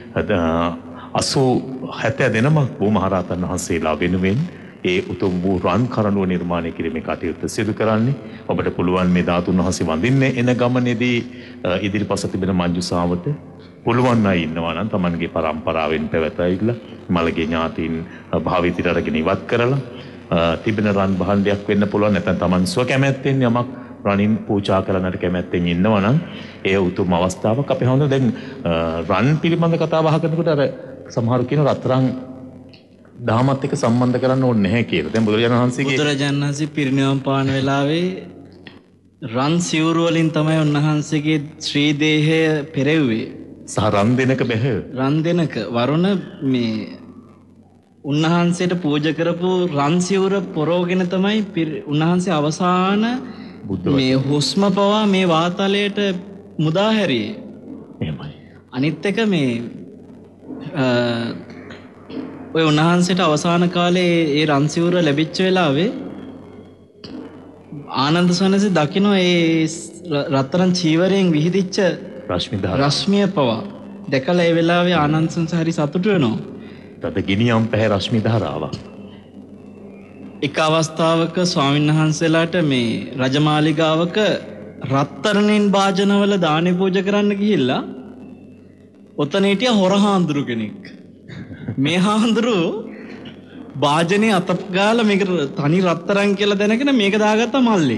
70 දෙනමක් මහරහතන් වහන්සේලා වෙනුවෙන් ඒ උතුම් වූ රන් කරඬුව නිර්මාණය කිරීමේ කටයුත්ත සිදු කරන්නේ. ඔබට පුළුවන් මේ ධාතුන් වහන්සේ වඳින්න එන ගමනේදී ඉදිරිපස තිබෙන මංජුසාවට පුළුවන් අය ඉන්නවා නම් Tamanගේ පරම්පරාවෙන් පැවැතයිලා මළගේ ඥාතීන් භාවිතයට අරගෙන ඉවත් කරලා තිබෙන රන් භාණ්ඩයක් වෙන්න පුළුවන්. නැත්නම් Taman ස්ව කැමැත්තෙන් යමක් රනින් පූජා කරන්නට කැමැත්තෙන් ඉන්නවා නම් ඒ උතුම් අවස්ථාවක්. අපි හඳුන දැන් රන් පිළිබඳ කතා බහ කරනකොට අර සමහරු කියන රත්තරන් දහමත් එක්ක සම්බන්ධ කරන්න ඕනේ නැහැ කියලා. දැන් බුදුරජාණන් වහන්සේ පිරිනිවන් පාන වෙලාවේ රන් සිවුරු වලින් තමයි උන්වහන්සේගේ ශ්‍රී දේහය පෙරෙව්වේ. සහ රන් දෙනක බැහැ. රන් දෙනක වරුණ මේ උන්වහන්සේට පූජා කරපු රන් සිවුර පොරවගෙන තමයි උන්වහන්සේ අවසාන මේ හුස්ම පවා මේ වාතලයට මුදා හැරියේ. එහෙමයි. අනිත් එක මේ ඔය උන්වහන්සේට අවසාන කාලේ ඒ රන් සිවුර ලැබිච්ච වෙලාවේ ආනන්ද සනසේ දකින්න ඒ රත්තරන් චීවරයෙන් විහිදිච්ච රශ්මිය පවා දැකලා ඒ වෙලාවේ ආනන්ද සනස හරි සතුටු වෙනවා. තද ගිනියම් පැහැ රශ්මි ධාරාවක්. එක අවස්ථාවක ස්වාමීන් වහන්සේලාට මේ රජමාලිගාවක රත්තරන්ෙන් භාජනවල දානි පූජා කරන්න ගිහිල්ලා ඔතන හිටිය හොර හාමුදුරු කෙනෙක්. මේ හාමුදුරු භාජනේ අතප් ගාලා මේක තනි රත්තරන් කියලා දැනගෙන මේක දාගත්ත මල්ලේ.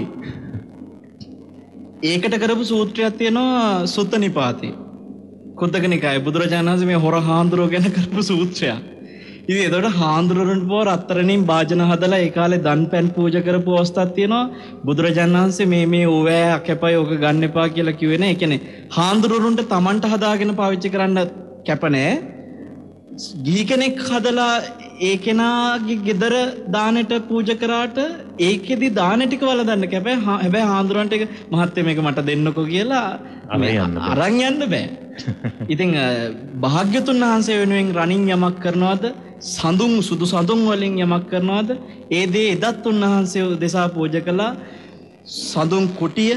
ඒකට කරපු සූත්‍රයක් තියෙනවා සුත්ත නිපාතේ. කුද්දක නිකායේ බුදුරජාණන් වහන්සේ මේ හොර හාමුදුරුව ගැන කරපු සූත්‍රයක්. ඉතින් එතකොට හාමුදුරුවන්ට පොර රත්තරන්ින් භාජන හදලා ඒ කාලේ දන් පැන් පූජා කරපු අවස්ථාවක් තියෙනවා. බුදුරජාණන් වහන්සේ මේ ඕවෑ අකැපයි ඕක ගන්න එපා කියලා කිව්වේ නෑ. ඒ කියන්නේ හාමුදුරුවන්ට Tamanට හදාගෙන පාවිච්චි කරන්න කැප නෑ. ගිහි කෙනෙක් හදලා ඒ කෙනාගේ ගෙදර දානෙට පූජා කරාට ඒකෙදි දාන ටික වලදන්න කැපයි. හැබැයි හාමුදුරන්ට එක මහත්මයා මේක මට දෙන්නකෝ කියලා අරන් යන්න බෑ. ඉතින් භාග්‍යතුන් වහන්සේ වෙනුවෙන් රණින් යමක් කරනවද? සඳුන් සුදු සඳුන් වලින් යමක් කරනවද? ඒ දේ එදත් උන්වහන්සේ දෙසා පූජා කළා. සඳුන් කුටිය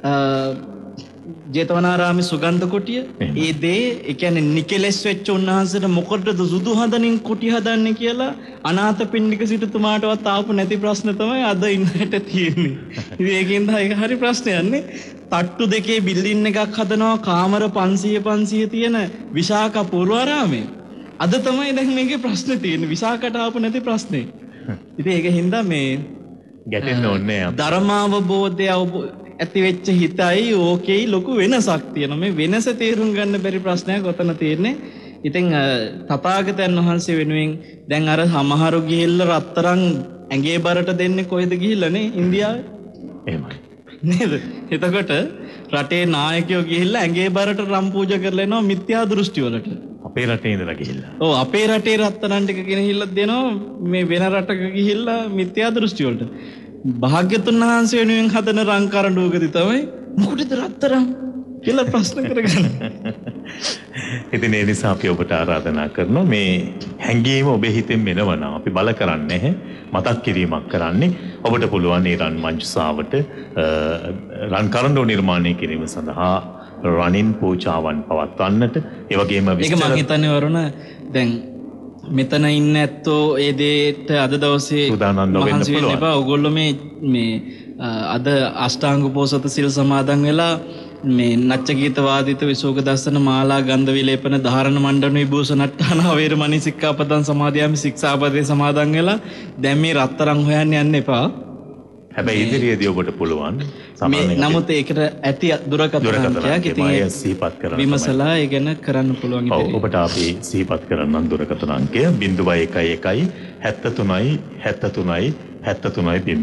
ජේතවනාරාමේ සුගන්ධ කුටිය ඒ දේ ඒ කියන්නේ නිකලස් වෙච්ච උන්වහන්සේට මොකටද සුදු හදනින් කුටි හදන්නේ කියලා අනාථපිණ්ඩික සිටුතුමාටවත් ආපු නැති ප්‍රශ්න තමයි අද ඉන්නට තියෙන්නේ. ඉතින් ඒකෙන්ද ඒක හරි ප්‍රශ්නයක් නේ. තට්ටු දෙකේ බිල්ඩින් එකක් හදනවා කාමර 500 තියෙන විශාක පූර්වාරාමේ. අද තමයි දැන් මේකේ ප්‍රශ්නේ තියෙන්නේ. විශාකට ආපු නැති ප්‍රශ්නේ. ඉතින් ඒක හින්දා මේ ගැටෙන්න ඕනේ ධර්මාවබෝධය ඇති වෙච්ච හිතයි ඕකේ ලොකු වෙනසක් තියෙනවා. මේ වෙනස තේරුම් ගන්න බැරි ප්‍රශ්නයක් ඔතන තියෙන්නේ. ඉතින් තථාගතයන් වහන්සේ වෙනුවෙන් දැන් අර සමහරු ගිහිල්ලා රත්තරන් ඇඟේ බරට දෙන්නේ කොහෙද ගිහිල්ලානේ ඉන්දියාවේ. එහෙමයි. නේද? එතකොට රටේ නායකයෝ ගිහිල්ලා ඇඟේ බරට රම් පූජා කරලා එනවා මිත්‍යා දෘෂ්ටි වලට. අපේ රටේ ඉඳලා ගිහිල්ලා. ඔව් අපේ රටේ රත්තරන් ටික ගෙනහිල්ලා දෙනවා මේ වෙන රටක ගිහිල්ලා මිත්‍යා දෘෂ්ටි වලට. භාග්‍යතුන් වහන්සේ වෙනුවෙන් හදන රං කරඬුවකදී තමයි මොකටද රත්තරන් කියලා ප්‍රශ්න කරගන්න. ඉතින් ඒ නිසා අපි ඔබට ආරාධනා කරනවා මේ හැඟීම ඔබේ හිතෙන් මෙනවනම් අපි බල කරන්නේ නැහැ. මතක් කිරීමක් කරන්නේ ඔබට පුළුවන් මේ රන් මංජුසාවට රන් කරඬුව නිර්මාණය කිරීම සඳහා රණින් පූජාවන් පවත්වන්නට ඒ වගේම ඒක මම හිතන්නේ වරුණ දැන් මෙතන ඉන්න ඇත්තෝ ඒ දේට අද දවසේ සූදානම් වෙන්න පුළුවන්. ඔයගොල්ලෝ මේ අද අෂ්ටාංග උපෝසත සිල් සමාදන් වෙලා මේ නච්ච ගීත වාදිත විසෝක දස්සන මාලා ගන්ධ විලේපන ධාරණ මණ්ඩන විභූෂණට්ටාන වේරමණී සික්ඛාපදං සමාදියාමි ශික්ෂාපදේ සමාදන් වෙලා දැන් මේ රත්තරන් හොයන්න යන්න එපා. හැබැයි ඉදිරියේදී ඔබට පුළුවන් නමුත් ඒකට ඇති දුරකථනයක් ඉතින් සිහිපත් කරන්න විමසලා ඒ ගැන කරන්න පුළුවන් ඉතින් ඔබට අපි සිහිපත් කරන්න දුරකථන අංකය 0111 73 73 73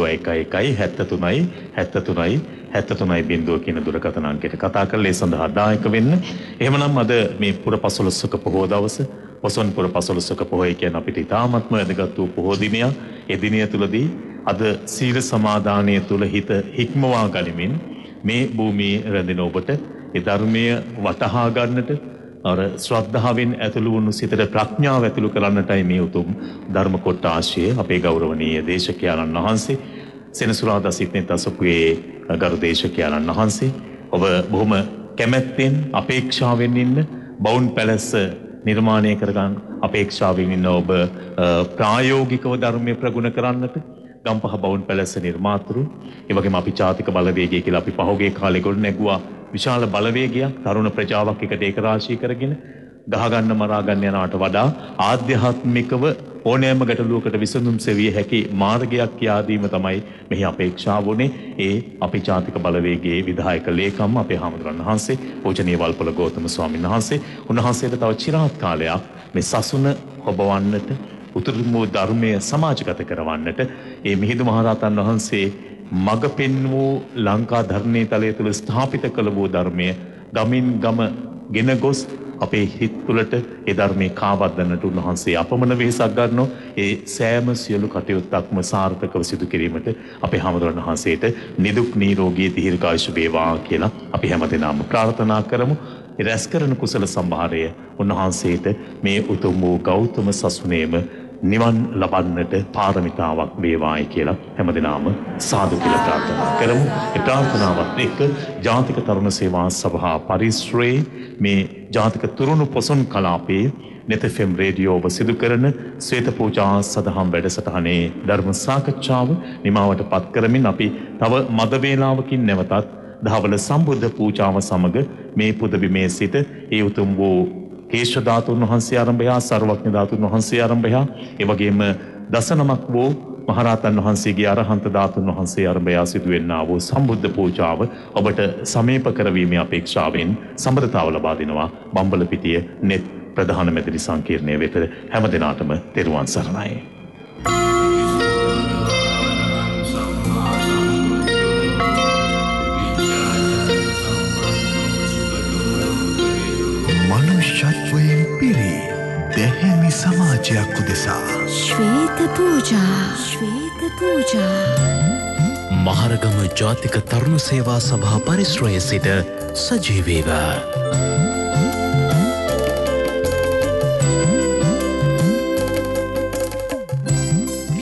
0 කියන දුරකථන අංකයට කතා කරලා ඒ සඳහා දායක වෙන්න. එහෙමනම් අද මේ පුර 15ක පොහොව දවස පොසොන් පුර 15ක පොහොය කියන්නේ අපිට ඉතාමත්ම වැදගත් වූ පොහොය දිනයක්. ඒ දිනය තුලදී අද සීල සමාදානය තුල හිත හික්මවා ගනිමින් මේ භූමියේ රැඳෙන ඔබට ඒ ධර්මය වටහා ගන්නට අර ශ්‍රද්ධාවෙන් ඇතුළු වුණු සිතට ප්‍රඥාව ඇතුළු කරන්නටයි මේ උතුම් ධර්ම කොටාශය අපේ ගෞරවනීය දේශකයන්න් වහන්සේ සෙනසුරාදා සිට්නෙත් අසපුවේ ගරු දේශකයන්න් වහන්සේ ඔබ බොහොම කැමැත්තෙන් අපේක්ෂාවෙන් ඉන්න බවුන් පැලැස්ස නිර්මාණය කරගන්න අපේක්ෂාවෙන් ඉන්න ඔබ ප්‍රායෝගිකව ධර්මය ප්‍රගුණ කරන්නට ගම්පහ බවුන් පැලැස්ස නිර්මාතෘ ඒ වගේම අපි ජාතික බලවේගය කියලා අපි පහුගිය කාලේ ගොඩ නැගුවා විශාල බලවේගයක් තරුණ ප්‍රජාවක් එකට ඒක රාශී කරගෙන ගහගන්න මරාගන්න යනවට වඩා ආධ්‍යාත්මිකව ඕනෑම ගැටලුවකට විසඳුම් සෙවිය හැකි මාර්ගයක් යාදීම තමයි මෙහි අපේක්ෂාව වුණේ. ඒ අපේ ජාතික බලවේගයේ විධායක ලේකම් අපේ හාමුදුරන් වහන්සේ පූජනීය වල්පොළ ගෞතම ස්වාමීන් වහන්සේ උන්වහන්සේට තව චිරාත් කාලයක් මේ සසුන හොබවන්නට උතුම් වූ ධර්මය සමාජගත කරවන්නට ඒ මිහිඳු මහරහතන් වහන්සේ මඟ පෙන් වූ ලංකා ධර්මයේ තලය තුළ ස්ථාපිත කළ වූ ධර්මය ගමින් ගම ගෙන ගොස් අපේ හිත් තුළට ඒ ධර්මයේ කාවද්දන්නට උන්වහන්සේ අපමණ වෙහෙසක් ගන්නවා. ඒ සෑම සියලු කටයුත්තක්ම සාර්ථකව සිදු කිරීමට අපේ හාමුදුරන් වහන්සේට නිදුක් නිරෝගී දීර්ඝායුෂ වේවා කියලා අපි හැමදෙනාම ප්‍රාර්ථනා කරමු. රැස් කරන කුසල සම්භාරය උන්වහන්සේට මේ උතුම් වූ ගෞතම සසුනේම නිවන් ලබන්නට පාරමිතාවක් වේවායි කියලා හැමදෙනාම සාදු කියලා ප්‍රාර්ථනා කරමු. ඒ ප්‍රාර්ථනාවත් එක්ක ජාතික තරුණ සේවා සභා පරිශ්‍රයේ මේ ජාතික තුරුණු පොසොන් කලාපයේ නෙත් FM රේඩියෝව සිදු කරන ශ්වේත පූජා සදහම් වැඩසටහනේ ධර්ම සාකච්ඡාව නිමාවට පත් කරමින් අපි තව මද වේලාවකින් නැවතත් දහවල සම්බුද්ධ පූජාව සමග මේ පුදබිමේ සිට ඒ උතුම් වූ කේශ ධාතුන් වහන්සේ ආරම්භය සර්වඥ ධාතුන් වහන්සේ ආරම්භය ඒ වගේම දසනමක් වූ මහරහතන් වහන්සේගේ අරහන්ත ධාතුන් වහන්සේ ආරම්භය සිදුවෙන්නා වූ සම්බුද්ධ පූජාව ඔබට සමීප කරවීමේ අපේක්ෂාවෙන් සම්බරතාව ලබා දෙනවා බම්බලපිටිය නෙත් ප්‍රධාන මැදිරි සංකීර්ණය වෙත හැමදෙනාටම තෙරුවන් සරණයි. මනුෂ්‍යත්වයෙන් පිරි දැහැමි සමාජයක් උදෙසා ශ්වේත පූජා මහරගම ජාතික තරුණ සේවා සභා පරිශ්‍රයේ සිට සජීවීව